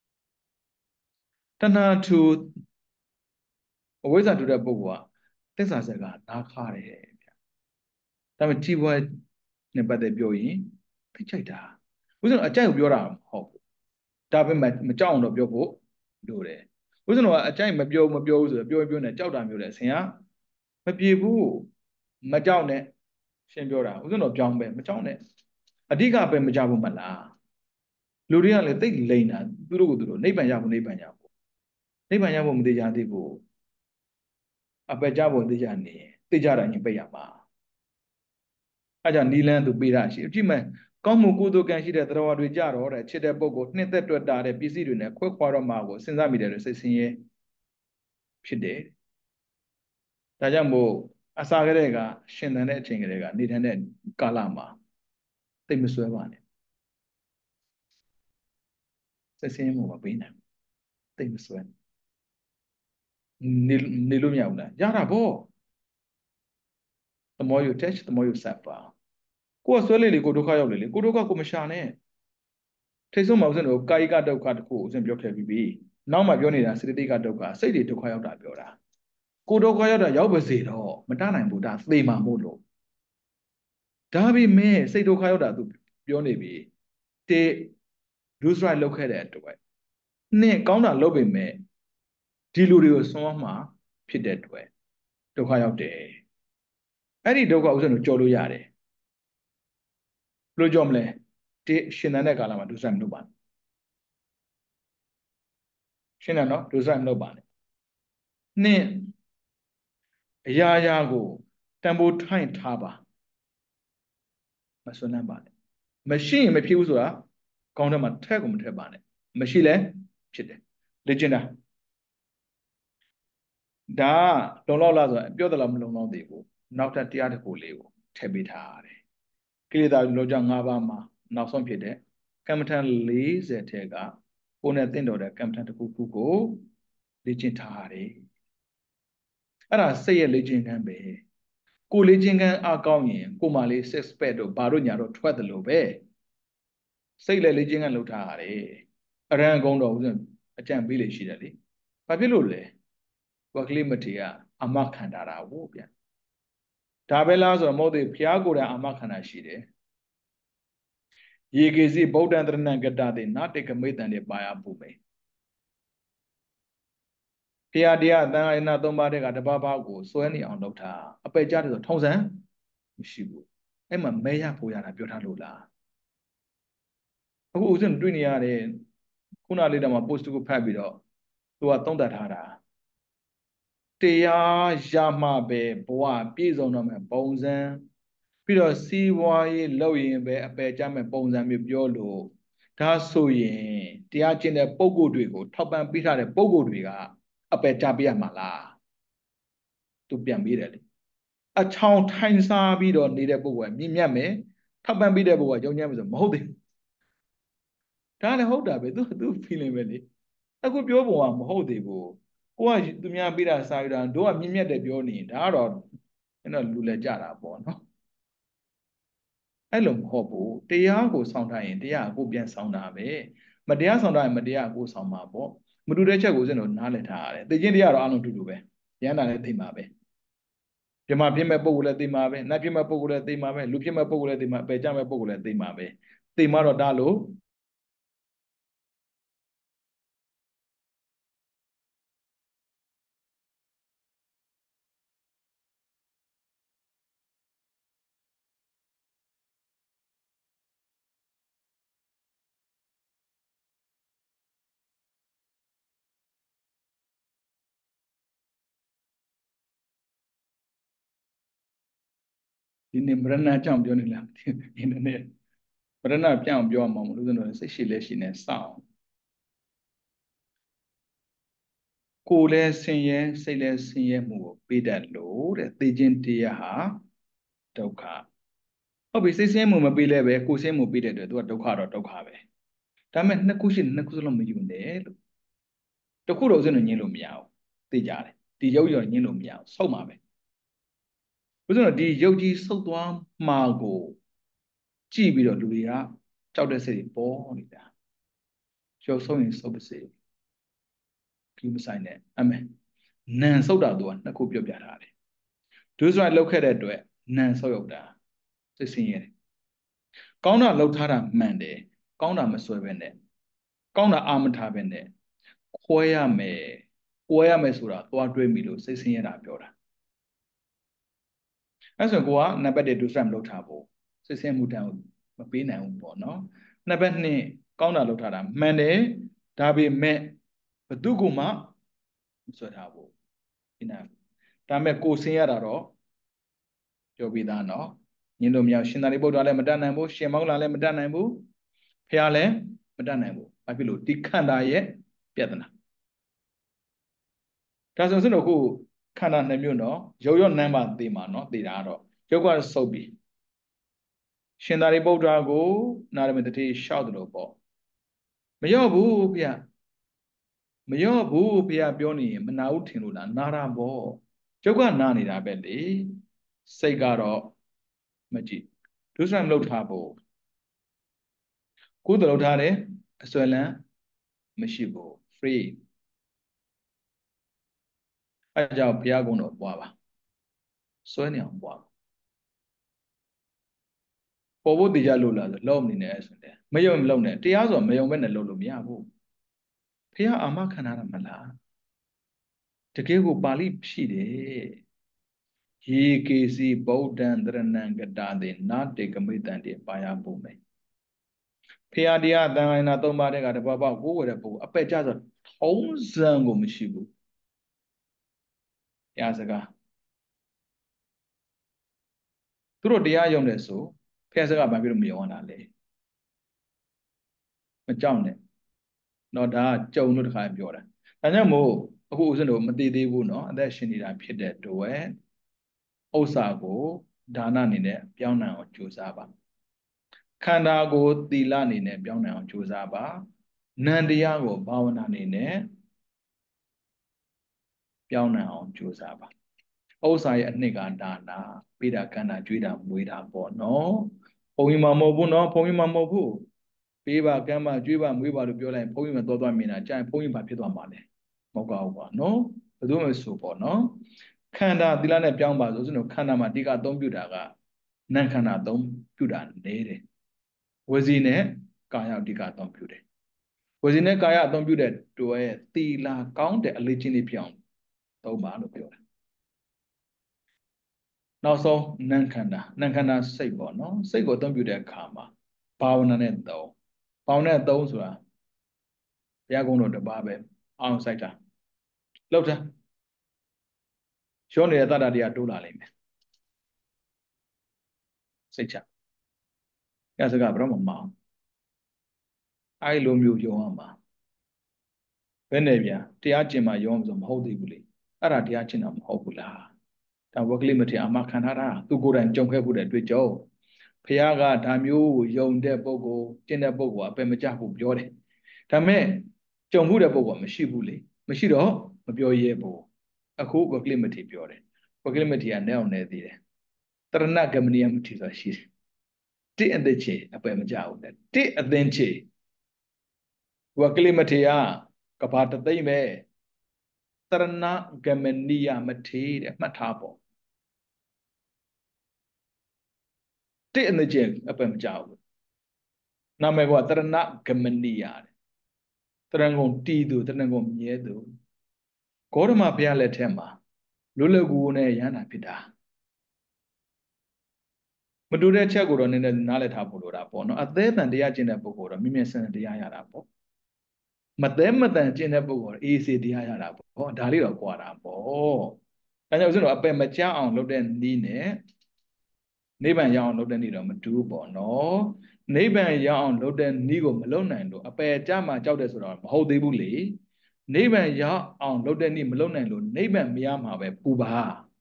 တဏှာထူအဝိဇ္ဇထူတဲ့ပုဂ္ဂိုလ်ကသစ္စာစကားနားခါတယ်ဗျဒါပေမဲ့ကြည်ပွားနဲ့ပတ်သက်ပြောရင်သိချိုက်တာဥစ္စာအကြိုက်ကိုပြောတာမဟုတ်ဘူးဒါပေမဲ့မကြောက်အောင်တော့ပြောဖို့လိုတယ်ဥစ္စာကအကြိုက်မပြောမပြောဘူးဆိုတော့ပြောပြောနေကြောက်တာမျိုးလေအဆင်ကမပြေဘူးမကြောက်နဲ့ရှင်းပြောတာဥစ္စာတော့ပြောင်းပဲမကြောက်နဲ့အဓိကပဲမကြဘူးမလားလူတွေကလည်းသိလိန်တာသူတို့ကသူတို့နိဗ္ဗာန်ရဖို့နိဗ္ဗာန်ရဖို့နိဗ္ဗာန်ရဖို့မသေးကြသေးဘူးအပယ်ကြဖို့သိကြနေသိကြတာညင်ပိတ်ရမှာအဲကြောင့်နီလန်းသူပေးတာရှိကြည့်မယ်ကောင်းမှုကုသိုလ်ကံရှိတဲ့တရားတွေကြတော့တဲ့ချစ်တဲ့ပုဂ္ဂိုလ်နှစ်သက်တွေ့တာတဲ့ပစ္စည်းတွေနဲ့ခွဲခွာတော့မှာကိုစဉ်းစားမိတယ်လို့စိတ်ဆင်းရဲဖြစ်တယ်ဒါကြောင့်မို့အစာကလေးကရှင်သန်တဲ့အချိန်ကလေးကနေထိုင်တဲ့ကာလမှာသိမစွဲပါနဲ့စိတ်ဆင်းရဲမှုမပေးနိုင်သိမစွဲနေနေလို့မရဘူးလားရတာပေါ့ the more you touch the more you suffer ကိုယ်ဆွဲလေလေကိုဒုက္ခရောက်လေလေကိုဒုက္ခကိုမရှာနဲ့ထိတ်ဆုံးမအောင်စင်တော့ကာယကဒုက္ခတခုအစဉ်ပြောခဲ့ပြီးပြီနောက်မှပြောနေတာစေတသိက်ကဒုက္ခစိတ်တွေဒုက္ခရောက်တာပြောတာကိုဒုက္ခရောက်တာရောက်ပါစေတော့မတနိုင်ဘူးဒါသေမှာမို့လို့ဒါပေမဲ့စိတ်ဒုက္ခရောက်တာသူပြောနေပြီတေဒုစရိုက်လောက်ခဲ့တဲ့အတွက်နှစ်ကောင်းတာလုပ်ပေမဲ့ဒီလူတွေကိုဆွမ်းမှာဖြစ်တဲ့အတွက်ဒုက္ခရောက်တယ်အဲ့ဒီဒုက္ခဥစ္စာကိုကြော်လို့ရတယ်ဘယ်လိုကြော်မလဲဒီရှင်သန်တဲ့ကာလမှာဒုစရိုက်မလုပ်ပါနဲ့ရှင်းတယ်နော်ဒုစရိုက်မလုပ်ပါနဲ့နှင်းအရာရာကိုတန်ဖိုးထိုင်ထားပါမစွန့်လန်းပါနဲ့မရှိရင်မဖြစ်ဘူးဆိုတာကောင်းတဲ့မှာထက်ကိုမထက်ပါနဲ့မရှိလဲဖြစ်တယ်လေ့ကျင့်တာဒါလုံလောက်လားဆိုတာပြောတယ်လို့မလုံလောက်သေးဘူးနောက်ထပ်တရားတစ်ခုလေးကိုထည့်ပေးထားရတယ်ကိလေသာလောက၅ပါးမှာနောက်ဆုံးဖြစ်တဲ့ကမ္မထံ၄၀ထဲကကိုယ်နဲ့တင့်တော်တဲ့ကမ္မထံတစ်ခုခုကိုလေ့ကျင့်ထားရတယ်အဲ့ဒါစိတ်ရဲ့လေ့ကျင့်ခန်းပဲကိုလေ့ကျင့်ခန်းအကောင်းရင်ကိုမှလေး six pack တို့ဘာတို့ညာတို့ထွက်တယ်လို့ပဲစိတ်လည်းလေ့ကျင့်ခန်းလုပ်ထားရတယ်အရန်ကုန်းတော်ဦးဇင်းအကြံပေးလေရှိတယ်လေဘာဖြစ်လို့လဲဝကလိမထေကအမခန္ဓာတာဟုတ်ဗျဒါပဲလားဆိုတော့မဟုတ်သေးဘုရားကိုယ်တိုင်အမခန္ဓာရှိတယ်ယေကေစီဗုဒ္ဓံတရဏံကတတိနာတေကမိတ္တံတွေပါရပူမေဘုရားတရားသံဃာနာသုံးပါးတဲ့ကတပါးပါးကိုစွဲနေအောင်လုပ်တာအပယ်ကြတယ်ဆိုထုံးစံမရှိဘူးအဲ့မှာမဲရဖို့ရတာပြောထားလို့လားအခုဦးဇင်းတွေ့နေရတယ်ခုနလေးတော့မှ post ကိုဖတ်ပြီးတော့သူကသုံးသပ်ထားတာတရားရမှပဲဘဝပြည့်စုံတော့မယ်ပုံစံပြီးတော့စီးပွားရေးလုပ်ရင်ပဲအပယ်ကြမဲ့ပုံစံမျိုးပြောလို့ဒါဆိုရင်တရားကျင့်တဲ့ပုံကိုယ်တွေကိုထောက်ပံ့ပေးထားတဲ့ပုံကိုယ်တွေကအပယ်ကြပေးရမှာလားသူပြန်ပြီးတယ်လေအချောင်ထိုင်စားပြီးတော့နေတဲ့ပုံကမြင့်မြတ်မယ်ထောက်ပံ့ပေးတဲ့ပုံကယုံကြည်မယ်ဆိုမဟုတ်သေးဘူးဒါလည်းဟုတ်တာပဲသူသူ feeling ပဲလေအခုပြောပုံကမဟုတ်သေးဘူးကိုကသူများပေးတာစားရတာတို့ကမြင့်မြတ်တယ်ပြောနေဒါကတော့အဲ့တော့လူလည်းကြတာပေါ့နော်အဲ့လိုမဟုတ်ဘူးတရားကိုဆောင်ထားရင်တရားကိုပြန်ဆောင်တာပဲမတရားဆောင်ထားရင်မတရားကိုဆောင်မှာပေါ့မတူတဲ့ချက်ကိုစင်တော့နားလည်ထားရတယ်သိချင်းတရားတော့အလုံးတူတူပဲရန်တာလည်းသိမှာပဲပြမဖြစ်မဲ့ပုံကိုလည်းသိမှာပဲနတ်ဖြစ်မဲ့ပုံကိုလည်းသိမှာပဲလူဖြစ်မဲ့ပုံကိုလည်းသိမှာပဲကြမဲ့ပုံကိုလည်းသိမှာပဲသိမှာတော့ဒါလို့ဒီနေ့မရဏအကြောင်းပြောနေလားဒီနေ့မရဏပြောင်းပြောမှာမလို့ဆိုတော့စိတ်ရှိလဲရှိနေစောင့်ကိုယ်လဲဆင်းရဲစိတ်လဲဆင်းရဲမှုကိုပေးတတ်လို့တဲ့သိခြင်းတရားဟာဒုက္ခဟုတ်ပြီစိတ်ဆင်းမှုမပေးလဲပဲကိုယ်ဆင်းမှုပေးတဲ့အတွက်သူကဒုက္ခတော့ဒုက္ခပဲဒါပေမဲ့နှစ်ခုရှိနှစ်ခုစလုံးမယူနဲ့လို့တခုတော့ဥစဉ်ညင်းလို့မရဘူးသိကြတယ်ဒီရုပ်ရောညင်းလို့မရဘူးဆုတ်မှာပဲဥစဉ်တော့ဒီရုပ်ကြီးဆုတ်သွားမှာကိုကြည့်ပြီးတော့လူတွေကကြောက်တဲ့စိတ်တွေပေါ်နေတာရုပ်ဆုံးရင်ဆုတ်ပါစေဒီမဆိုင်နဲ့အမေနံဆုတ်တာသူကနှစ်ခုပြောပြထားတယ်ဒုစရိုက်လောက်ခဲ့တဲ့အတွက်နံဆုတ်ရောက်တာစိတ်ဆင်းရဲတယ်ကောင်းတာလောက်ထားတာမှန်တယ်ကောင်းတာမဆွဲပဲနဲ့ကောင်းတာအာမထားပဲနဲ့ခွဲရမယ်ကွဲရမယ်ဆိုတာသွားတွေးမိလို့စိတ်ဆင်းရဲတာပြောတာအဲ့ဆိုကိုကနံပါတ်၁ဒုစရိုက်မလောက်ထားဘူးစိတ်ဆင်းမှုတန်မပေးနိုင်ဘူးပေါ့နော်နံပါတ်၂ကောင်းတာလောက်ထားတာမှန်တယ်ဒါပေမဲ့ဘသူကမှမဆွဲထားဘူးဒီနာဒါပေမဲ့ကိုဆင်းရတာတော့ပြောပြီးသားနော်ညင်လို့မရရှင်သာရိပုတ္တရာလည်းမတတ်နိုင်ဘူးရှင်မောင်လာလည်းမတတ်နိုင်ဘူးဖះလည်းမတတ်နိုင်ဘူးဘာဖြစ်လို့ဒီခန္ဓာရဲ့ပြဿနာဒါဆိုရင်တော့ခုခန္ဓာနှစ်မျိုးနော်ရုပ်ရောနာမ်ပါသိမှာနော်သိတာကတော့ရုပ်ကစုပ်ပြီရှင်သာရိပုတ္တရာကိုနာရမတတိလျှောက်တယ်လို့ပေါ့မရော့ဘူးဗျမရော့ဘူးဗျပြောနေရင်မနာဘူးထင်လို့လားနာတာပေါ့ရုပ်ကနာနေတာပဲလေစိတ်ကတော့မကြည့်ဒုစရမလုပ်ထားဘူးကုသလုပ်ထားတယ်အစွဲလန်းမရှိဘူး free အဲကြောင့်ဘုရားကုံတော်ပွားပါစွဲနေအောင်ပွားပေါ်ဖို့တရားလို့လားဆိုလုံးနေနေဆိုတယ်မယုံမလုံးနဲ့တရားဆိုမယုံပဲနဲ့လုံးလို့မရဘူးဘုရားအာမခံရတာမလားတကယ်ကိုပါဠိရှိတယ်ယေကေစီဗုဒ္ဓံတရဏံကတာတေနာတေကမိတံတေပါယပုံမယ်ဖရာတရားတန်ခိုင်နာသုံးပါးတဲ့ကတပတ်ပေါ့ကိုယ်ဝယ်တဲ့ပုံအပက်ကြဆိုထုံးစံကိုမရှိဘူးတရားစကားသူတို့တရားယုံတယ်ဆိုဖရာစကားဘာဖြစ်လို့မယုံရတာလဲမကြောက်နဲ့တော့ဒါကြုံလို့တခါပြောတာဒါကြောင့်မို့အခုဦးဇင်းတို့မသိသေးဘူးเนาะအသက်ရှင်နေတာဖြစ်တဲ့အတွက်ဥစ္စာကိုဒါနအနေနဲ့ပြောင်းနိုင်အောင်ကြိုးစားပါခန္ဓာကိုသီလအနေနဲ့ပြောင်းနိုင်အောင်ကြိုးစားပါနန္တရားကိုဘာဝနာအနေနဲ့ပြောင်းနိုင်အောင်ကြိုးစားပါဥစ္စာရဲ့အနှစ်ကဒါနာပိတာခန္ဓာကျွေးတာမွေးတာပေါ့နော်ဘုံကြီးမှာမဟုတ်ဘူးနော်ဘုံကြီးမှာမဟုတ်ဘူးပေးပါကမ်းပါကျွေးပါမွေးပါလို့ပြောလိုက်ဘုံကြီးမှာသွားသွားမြင်တာကြာရင်ဘုံကြီးဘာဖြစ်သွားမှာလဲမဟုတ်ပါဘူးကွာနော်ဘယ်သူမှဆိုပေါ့နော်ခန္ဓာသီလနဲ့ပြောင်းပါဆိုစလို့ခန္ဓာမှာအဓိကအသုံးပြုတာကနံခန္ဓာသုံးပြုတာနေတယ်ဝစီနဲ့ကာယအဓိကအသုံးပြုတယ်ဝစီနဲ့ကာယအသုံးပြုတဲ့တွဲသီလကောင်းတဲ့အလေးချင်းလေးဖြစ်အောင်သုံးပါလို့ပြောတယ်နောက်ဆုံးနံခန္ဓာနံခန္ဓာစိတ်ပေါ့နော်စိတ်ကိုအသုံးပြုတဲ့အခါမှာဘာဝနာနဲ့သုံးဘာဝနာနဲ့သုံးဆိုတာဘုရားကုံတော်တပါးပဲအောင်စိုက်တာလောက်တာရောနေတဲ့တတ္တတရားတိုးလာလိမ့်မယ်စိတ်ချရစကဘရောမမအောင်အဲ့လိုမျိုးယုံရမှာဘယ်နဲ့ဗျာတရားကျင့်မှယုံမှာဆိုမဟုတ်သေးဘူးလေအဲ့ဒါတရားကျင့်တာမဟုတ်ဘူးလားဒါဝကလိမထေအမခံထားတာသူကိုယ်တိုင်ကြုံခဲ့မှုတဲ့တွေ့ကြုံဖះကဒါမျိုးယုံတဲ့ပုဂ္ဂိုလ်ကျင့်တဲ့ပုဂ္ဂိုလ်အပယ်မကျဘူးပြောတယ်ဒါမဲ့ကြုံမှုတဲ့ပုဂ္ဂိုလ်မရှိဘူးလေမရှိတော့မပြောရဲဘူးအခုဝကလိမထေပြောတယ်ဝကလိမထေကနဲ့အောင်နေသေးတယ်တရဏဂမနိယမထေဆိုတာရှိတယ်တိအသက်ချေအပယ်မကျဘူးလေတိအသင်ချေဝကလိမထေကကဘာတသိမ့်ပဲတရဏဂမနိယမထေတဲ့မှတ်ထားပေါ့တိအသက်ချေအပယ်မကျဘူးနာမည်ကတရဏဂမနိယတဲ့တရဏဂုံတီးသူတရဏဂုံမြဲသူဂေါတမဘုရားလက်ထက်မှာလွတ်လပ်ကူနဲ့ရဟန္တာဖြစ်တာမတူတဲ့ချက်ကိုတော့နည်းနည်းနားလည်ထားဖို့လိုတာပေါ့နော်အသေးတန်တရားကျင့်တဲ့ပုဂ္ဂိုလ်တော့မြင့်မြတ်ဆန်တရားရတာပေါ့မသေးမတန်ကျင့်တဲ့ပုဂ္ဂိုလ်အေးစေတရားရတာပေါ့ဒါလေးတော့ကြွာတာပေါ့ဒါကြောင့်ဦးဇင်းတို့အပယ်မကြအောင်လုပ်တဲ့နည်းနဲ့နိဗ္ဗာန်ရအောင်လုပ်တဲ့နည်းတော့မတူဘူးပေါ့နော်နိဗ္ဗာန်ရအောင်လုပ်တဲ့နည်းကိုမလုပ်နိုင်လို့အပယ်ကြမှာကြောက်တယ်ဆိုတော့မဟုတ်သေးဘူးလေနိဗ္ဗာန်ရအောင်လုပ်တဲ့နည်းမလုပ်နိုင်လို့နိဗ္ဗာန်မရမှာပဲပူပါ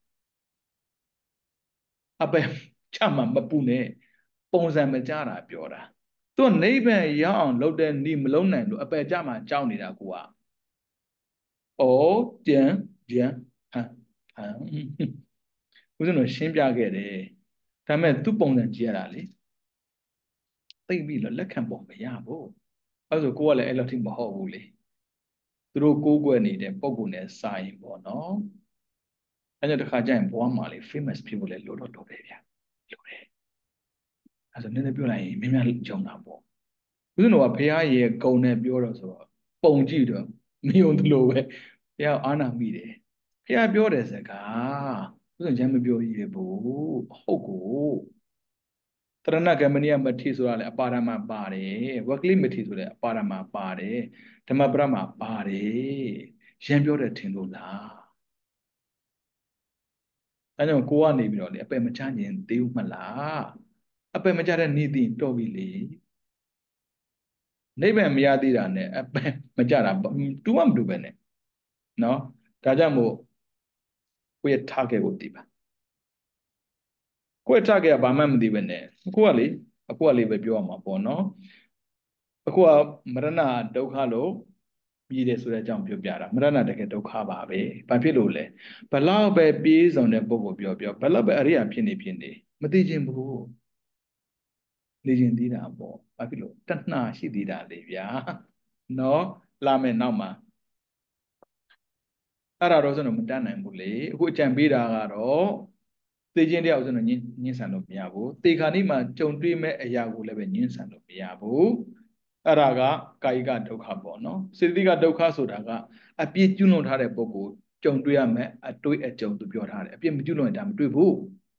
အပယ်ချမှာမပူနဲ့ပုံစံမကြတာပြောတာသူနိဗ္ဗာန်ရအောင်လုပ်တဲ့နည်းမလုပ်နိုင်လို့အပယ်ကြမှာကြောက်နေတာကိုကဩကြံကြံဟမ်ဟမ်ဦးဇင်းတို့ရှင်းပြခဲ့တယ်ဒါမဲ့သူပုံစံကြည့်ရတာလေသိပြီးတော့လက်ခံပေါ်မရဘူးအဲဆိုကိုကလည်းအဲ့လိုထိမဟုတ်ဘူးလေသူတို့ကိုးကွယ်နေတဲ့ပုံကိုယ်နဲ့စာရင်ပေါ့နော်အဲကြောင့်တစ်ခါကျရင်ဘဝမှာလေ famous ဖြစ်ဖို့လေလိုတော့တော့ပဲဗျာလိုတယ်အဲဆိုနည်းနည်းပြောလိုက်ရင်မြင်မြန်ကြုံတာပေါ့ဦးဇင်းတို့ကဖះရဲ့ဂုံနဲ့ပြောတော့ဆိုတော့ပုံကြည့်တော့မယုံသလိုပဲဖះအာနာမိတယ်ဖះပြောတဲ့စကားဦးဇင်းချမ်းမပြောရဘူးဟုတ်ကိုတရဏဂမနိယမထေဆိုတာလေအပါရမပါတယ်ဝကလိမထေဆိုတဲ့အပါရမပါတယ်ဓမ္မပရမပါတယ်ရံပြောတဲ့ထင်လို့လားအဲကြောင့်ကိုကနေပြီးတော့လေအပယ်မချခြင်းသေးဘူးမလားအပယ်မချတဲ့နေသိတော်ပြီလေနိဗ္ဗာန်မရသေးတာနဲ့အပယ်မကြတာတူမှမတူပဲနဲ့နော်ဒါကြောင့်မို့ကိုယ့်ရဲ့ target ကိုသိပါကိုယ့်ရဲ့ target ကဘာမှမသိပဲနဲ့အခုကလေအခုကလေပဲပြောရမှာပေါ့နော်အခုကမရဏဒုက္ခလို့ပြီးတယ်ဆိုတဲ့အကြောင်းပြောပြတာမရဏတကယ်ဒုက္ခပါပဲဘာဖြစ်လို့လဲဘလောက်ပဲပြေးဆောင်တဲ့ပုဂ္ဂိုလ်ပြောပြောဘလောက်ပဲအရိယာဖြစ်နေဖြစ်နေမသိခြင်းဘူးနေခြင်းသေးတာပေါ့ဘာဖြစ်လို့တဏှာရှိသေးတာလေဗျာနော်လာမယ်နောက်မှာအဲ့ဒါတော့ဆိုတော့မတတ်နိုင်ဘူးလေအခုအကြံပေးတာကတော့သိခြင်းတရားဆိုတော့ညင်းညင်းဆန်လို့မရဘူးတေခါနိမှာကြုံတွေ့မဲ့အရာကိုလည်းပဲညင်းဆန်လို့မရဘူးအဲ့ဒါကကာယကဒုက္ခပေါ့နော်စေတသိကဒုက္ခဆိုတာကအပြစ်ကျွလွန်ထားတဲ့ပုဂ္ဂိုလ်ကြုံတွေ့ရမယ်အတွေ့အကြုံသူပြောထားတယ်အပြစ်မကျူးလွန်ရင်ဒါမတွေ့ဘူး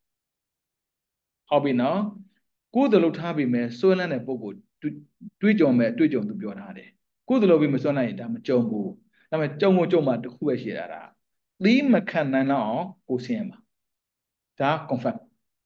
ဟုတ်ပြီနော်ကိုယ်တလို့ထားပြီးမယ်စွဲလန်းတဲ့ပုံကိုတွေးကြုံမယ်အတွေ့အကြုံသူပြောထားတယ်ကိုယ်တလို့ပြီးမစွဲနိုင်ရင်ဒါမကြုံဘူးဒါပေမဲ့ကြုံကိုကြုံမှတစ်ခုပဲရှိတာဒါသီးမခံနိုင်တော့အောင်ကိုဆင်းရမှာဒါ confirm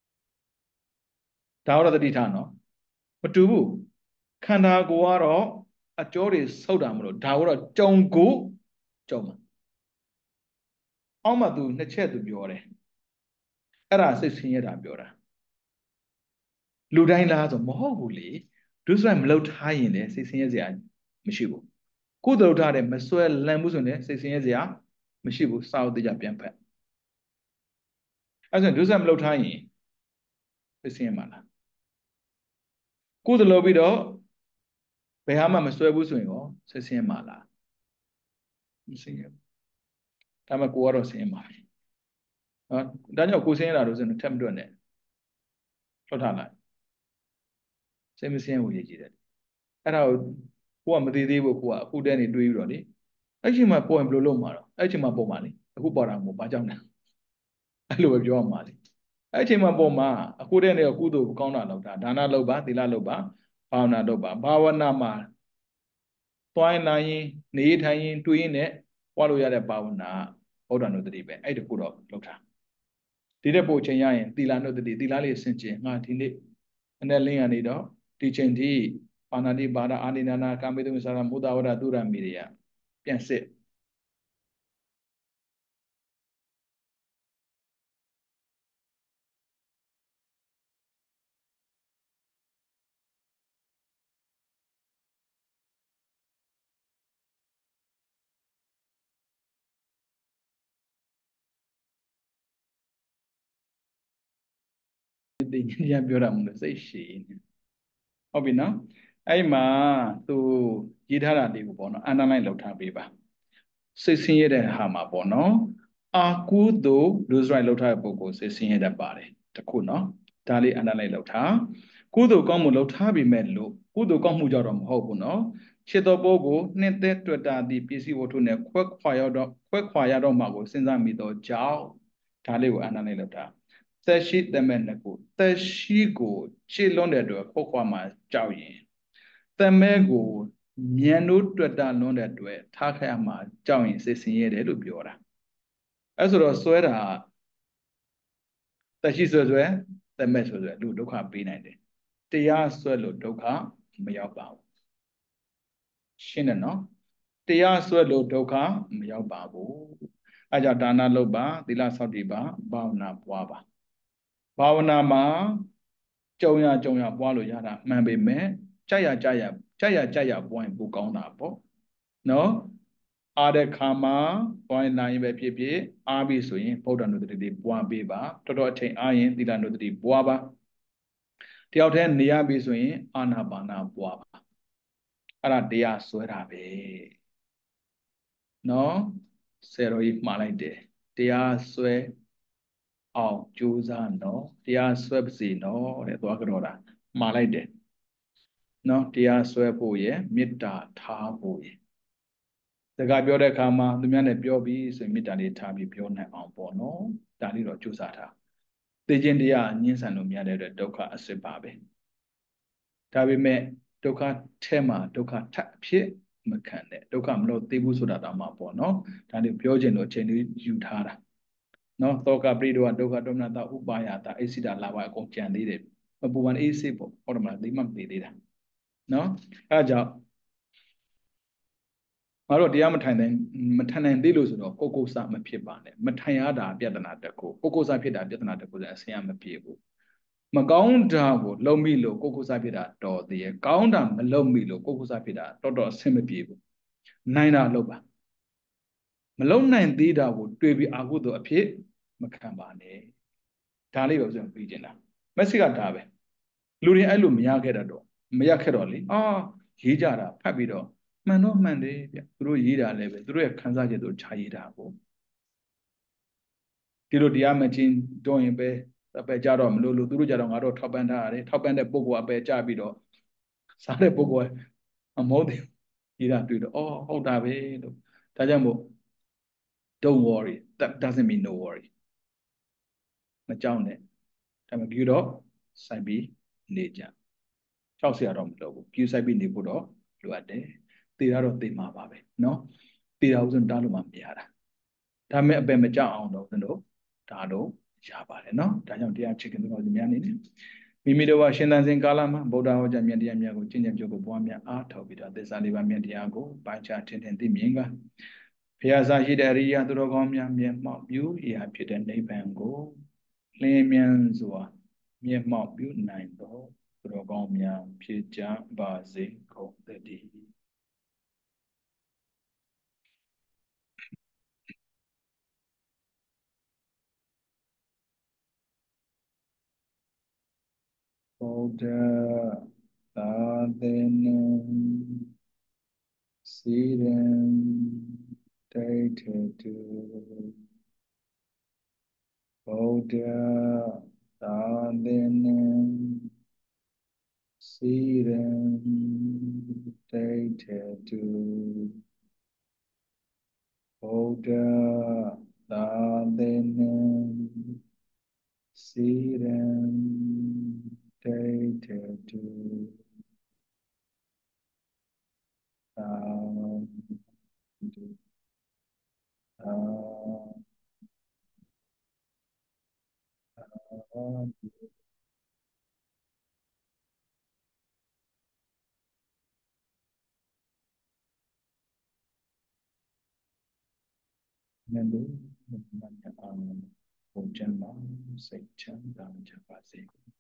ဒါတော့တတိထားနော်မတူဘူးခန္ဓာကိုယ်ကတော့အကျော်တွေဆုပ်တာမလို့ဒါကတော့ကြုံကိုကြုံမှာအောက်မှာသူနှစ်ချက်သူပြောတယ်အဲ့ဒါစိတ်ဆင်းရဲတာပြောတာလူတိုင်းလားဆိုမဟုတ်ဘူးလေဒုစရိုက်မလုပ်ထားရင်လည်းစိတ်ဆင်းရဲစရာမရှိဘူးကိုယ်တို့ထားတယ်မစွဲလန့်ဘူးဆိုရင်စိတ်ဆင်းရဲစရာမရှိဘူးစာအုပ်တကြပြန်ဖက်အဲ့ဒါဒုစရိုက်မလုပ်ထားရင်စိတ်ဆင်းရဲမှာလားကိုယ်တို့လုပ်ပြီးတော့ဘယ်ဟာမှမစွဲဘူးဆိုရင်ရောစိတ်ဆင်းရဲမှာလားမဆင်းရဲဘူးဒါမှကိုကတော့ဆင်းရဲမှာပဲနော်ဒါကြောင့်ကိုဆင်းရဲတာလို့ဆိုရင်ထပ်မတွက်နဲ့ထွက်ထားလိုက်စိတ်မဆင်းရဲဘူးရည်ကြည်တယ်အဲ့ဒါကိုကိုကမသေးသေးဘူးကိုကအခုတည်းနေတွေးပြီးတော့လေအဲ့ချိန်မှာပေါ်ရင်ဘယ်လိုလုပ်မှာတော့အဲ့ချိန်မှာပေါ်မှာလေအခုပေါ်တာမဟုတ်ဘာကြောင့်လဲအဲ့လိုပဲပြောရမှာလေအဲ့ချိန်မှာပေါ်မှာအခုတည်းနေကုသိုလ်ကောင်းတာလုပ်တာဒါနလုပ်ပါသီလလုပ်ပါဘာဝနာလုပ်ပါဘာဝနာမှာတွိုင်းနိုင်ရင်နေထိုင်ရင်တွေးရင်နဲ့ပွားလို့ရတဲ့ဘာဝနာဘုဒ္ဓနုတ္တိပဲအဲ့တခုတော့လုပ်တာဒီတဲ့ပို့ချိန်ရရင်သီလနုတ္တိသီလလေးဆင်ကျင်ငါဒီနေ့အနဲ့လင်းရနေတော့ဒီချိန်ထိပါဏာတိပါဒအာနိနာနာကာမေတုသရမုဒ္ဒဝရတုရမီရိယပြန်စစ်ဒီညပြောတာမလို့စိတ်ရှည်နေဟုတ်ပြီနော်အဲ့မှာသူရေးထားတာလေးကိုပေါ့နော်အန္တလိုက်လောက်ထားပေးပါစိတ်ဆင်းရဲတဲ့ဟာမှာပေါ့နော်အာကုသို့လူစရိုက်လောက်ထားတဲ့ပုဂ္ဂိုလ်စိတ်ဆင်းရဲတတ်ပါတယ်တခုနော်ဒါလေးအန္တလိုက်လောက်ထားကုသိုလ်ကောင်းမှုလောက်ထားပြီးမဲ့လို့ကုသိုလ်ကောင်းမှုကြတော့မဟုတ်ဘူးနော်ခြေတော်ပုဂ္ဂိုလ်နှစ်သက်တွေ့တာဒီပစ္စည်းဝတ္ထုနဲ့ခွဲခွာရတော့ခွဲခွာရတော့မှကိုစဉ်းစားမိတော့ကြောင့်ဒါလေးကိုအန္တလိုက်လောက်ထားသက်ရှိတမဲ့နှစ်ခုသက်ရှိကိုခြေလွန်တဲ့အတွက်ခွဲခွာမှကြောက်ရင်တမဲကိုမြန်တို့တွေ့တာလွန်တဲ့အတွက်ထားခဲ့မှကြောက်ရင်စိတ်ဆင်းရဲတယ်လို့ပြောတာအဲ့ဆိုတော့စွဲတာသက်ရှိဆွဲဆွဲတမဲဆွဲဆွဲလူဒုက္ခပေးနိုင်တယ်တရားဆွဲလို့ဒုက္ခမရောက်ပါဘူးရှင်းတယ်နော်တရားဆွဲလို့ဒုက္ခမရောက်ပါဘူးအဲကြောင့်ဒါနလုပ်ပါသီလဆောက်တည်ပါဘာဝနာပွားပါဘာဝနာမှာကြုံရကြုံရပွားလို့ရတာမှန်ပေမဲ့ကြက်ရကြက်ရကြက်ရကြက်ရပွားရင်ပိုကောင်းတာပေါ့နော်အားတဲ့ခါမှာပွားရင်နိုင်ပဲဖြစ်ဖြစ်အားပြီဆိုရင်ဗုဒ္ဓနုတ္တိတွေပွားပေးပါတော်တော်အချိန်အားရင်သီလနုတ္တိပွားပါတယောက်တည်းနေရပြီဆိုရင်အာနာပါနာပွားပါအဲ့ဒါတရားဆွဲတာပဲနော်ဆယ်တော်ကြီးမှားလိုက်တယ်တရားဆွဲအောင်ကြိုးစားနော်တရားဆွဲပါစေနော်တဲ့သွားကြတော့တာမှားလိုက်တယ်နော်တရားဆွဲဖို့ရယ်မေတ္တာထားဖို့ရယ်စကားပြောတဲ့အခါမှာသူများနဲ့ပြောပြီးဆိုရင်မေတ္တာလေးထားပြီးပြောနိုင်အောင်ပေါ့နော်ဒါလေးတော့ကြိုးစားထားသိခြင်းတရားညှင်းဆန်လို့မရတဲ့အတွက်ဒုက္ခအစစ်ပါပဲဒါပေမဲ့ဒုက္ခထဲမှာဒုက္ခထပ်ဖြစ်မခံနဲ့ဒုက္ခမလို့သိဘူးဆိုတာတော့မှပေါ့နော်ဒါလေးပြောခြင်းလို့အချိန်လေးယူထားတာနော်သောကပရိဒေဝဒုက္ခဒေါမနတဥပါယတာအိစိတာလာဘအကုန်ကြံသေးတယ်မပူပန်အေးစိပေါ့ဟုတ်တယ်မလားဒီမှမသိသေးတာနော်အဲဒါကြောင့်ငါတို့တရားမထိုင်နိုင်မထိုင်နိုင်သေးလို့ဆိုတော့ကိုကိုစမဖြစ်ပါနဲ့မထိုင်ရတာပြဿနာတစ်ခုကိုကိုစဖြစ်တာပြဿနာတစ်ခုဆိုအဆင်ရမပြေဘူးမကောင်းတာကိုလုံမိလို့ကိုကိုစဖြစ်တာတော်သေးရဲ့ကောင်းတာမလုံမိလို့ကိုကိုစဖြစ်တာတော်တော်အဆင်မပြေဘူးနိုင်တာလုပ်ပါမလုံနိုင်သေးတာကိုတွေးပြီးအာဟုသောအဖြစ်မခံပါနဲ့ဒါလေးပဲဆိုရင်ပြီးကျင်တာမက်ဆေ့ကဒါပဲလူတွေအဲ့လိုမရခဲ့တတ်တော့မရခဲ့တော့လေအာရေးကြတာဖတ်ပြီးတော့မှန်တော့မှန်တယ်ဗျသူတို့ရေးတာလည်းပဲသူတို့ရဲ့ခံစားချက်တို့ခြားရေးတာကိုဒီလိုတရားမချင်းတွန်းရင်ပဲအပယ်ကြတော့မလို့လို့သူတို့ကြတော့ငါတို့ထောက်ပံ့ထားရတယ်ထောက်ပံ့တဲ့ပုဂ္ဂိုလ်အပယ်ကြပြီးတော့စားတဲ့ပုဂ္ဂိုလ်အမောတယ်ရေးတာတွေ့တော့အော်ဟုတ်တာပဲလို့ဒါကြောင့်မို့ don't worry that doesn't mean no worry မကြောက်နဲ့ဒါပေမဲ့ကြည့်တော့စိုက်ပြီးနေကြကြောက်စရာတော့မလိုဘူးကြည့်စိုက်ပြီးနေဖို့တော့လိုအပ်တယ်တည်ရတော့တည်မှာပါပဲเนาะတည်တာဥစဉ်တားလို့မှမရတာဒါမဲ့အပယ်မကြောက်အောင်တော့ဦးဇင်းတို့ဒါတော့ရပါတယ်เนาะဒါကြောင့်တရားချစ်ခင်တော်စီများနေတယ်မိမိတို့ကရှင်သန်စဉ်ကာလမှာဗုဒ္ဓဟောကြားမြတ်တရားများကိုကျင့်ကြံကြိုးကိုပွားများအားထုတ်ပြီးတော့သစ္စာလေးပါးမြတ်တရားကိုပိုင်းခြားထင်ထင်သိမြင်ကဘုရားစာရှိတဲ့အရိယာသူတော်ကောင်းများမျက်မှောက်ပြုရာဖြစ်တဲ့နိဗ္ဗာန်ကိုလင်းမြန်စွာမျက်မှောက်ပြုနိုင်သောသူတော်ကောင်းများဖြစ်ကြပါစေကုန်သတည်းဗုဒ္ဓသာသနာစီရန်ဒိဋ္ဌတုဗုဒ္ဓသာသနာစီရန်ဒိဋ္ဌတုဗုဒ္ဓသာသနာစီရန်ဒိဋ္ဌတုသာဓုသာနန္ဒမနအောင်ဘုရားမှာစိတ်ချမ်းသာကြပါစေ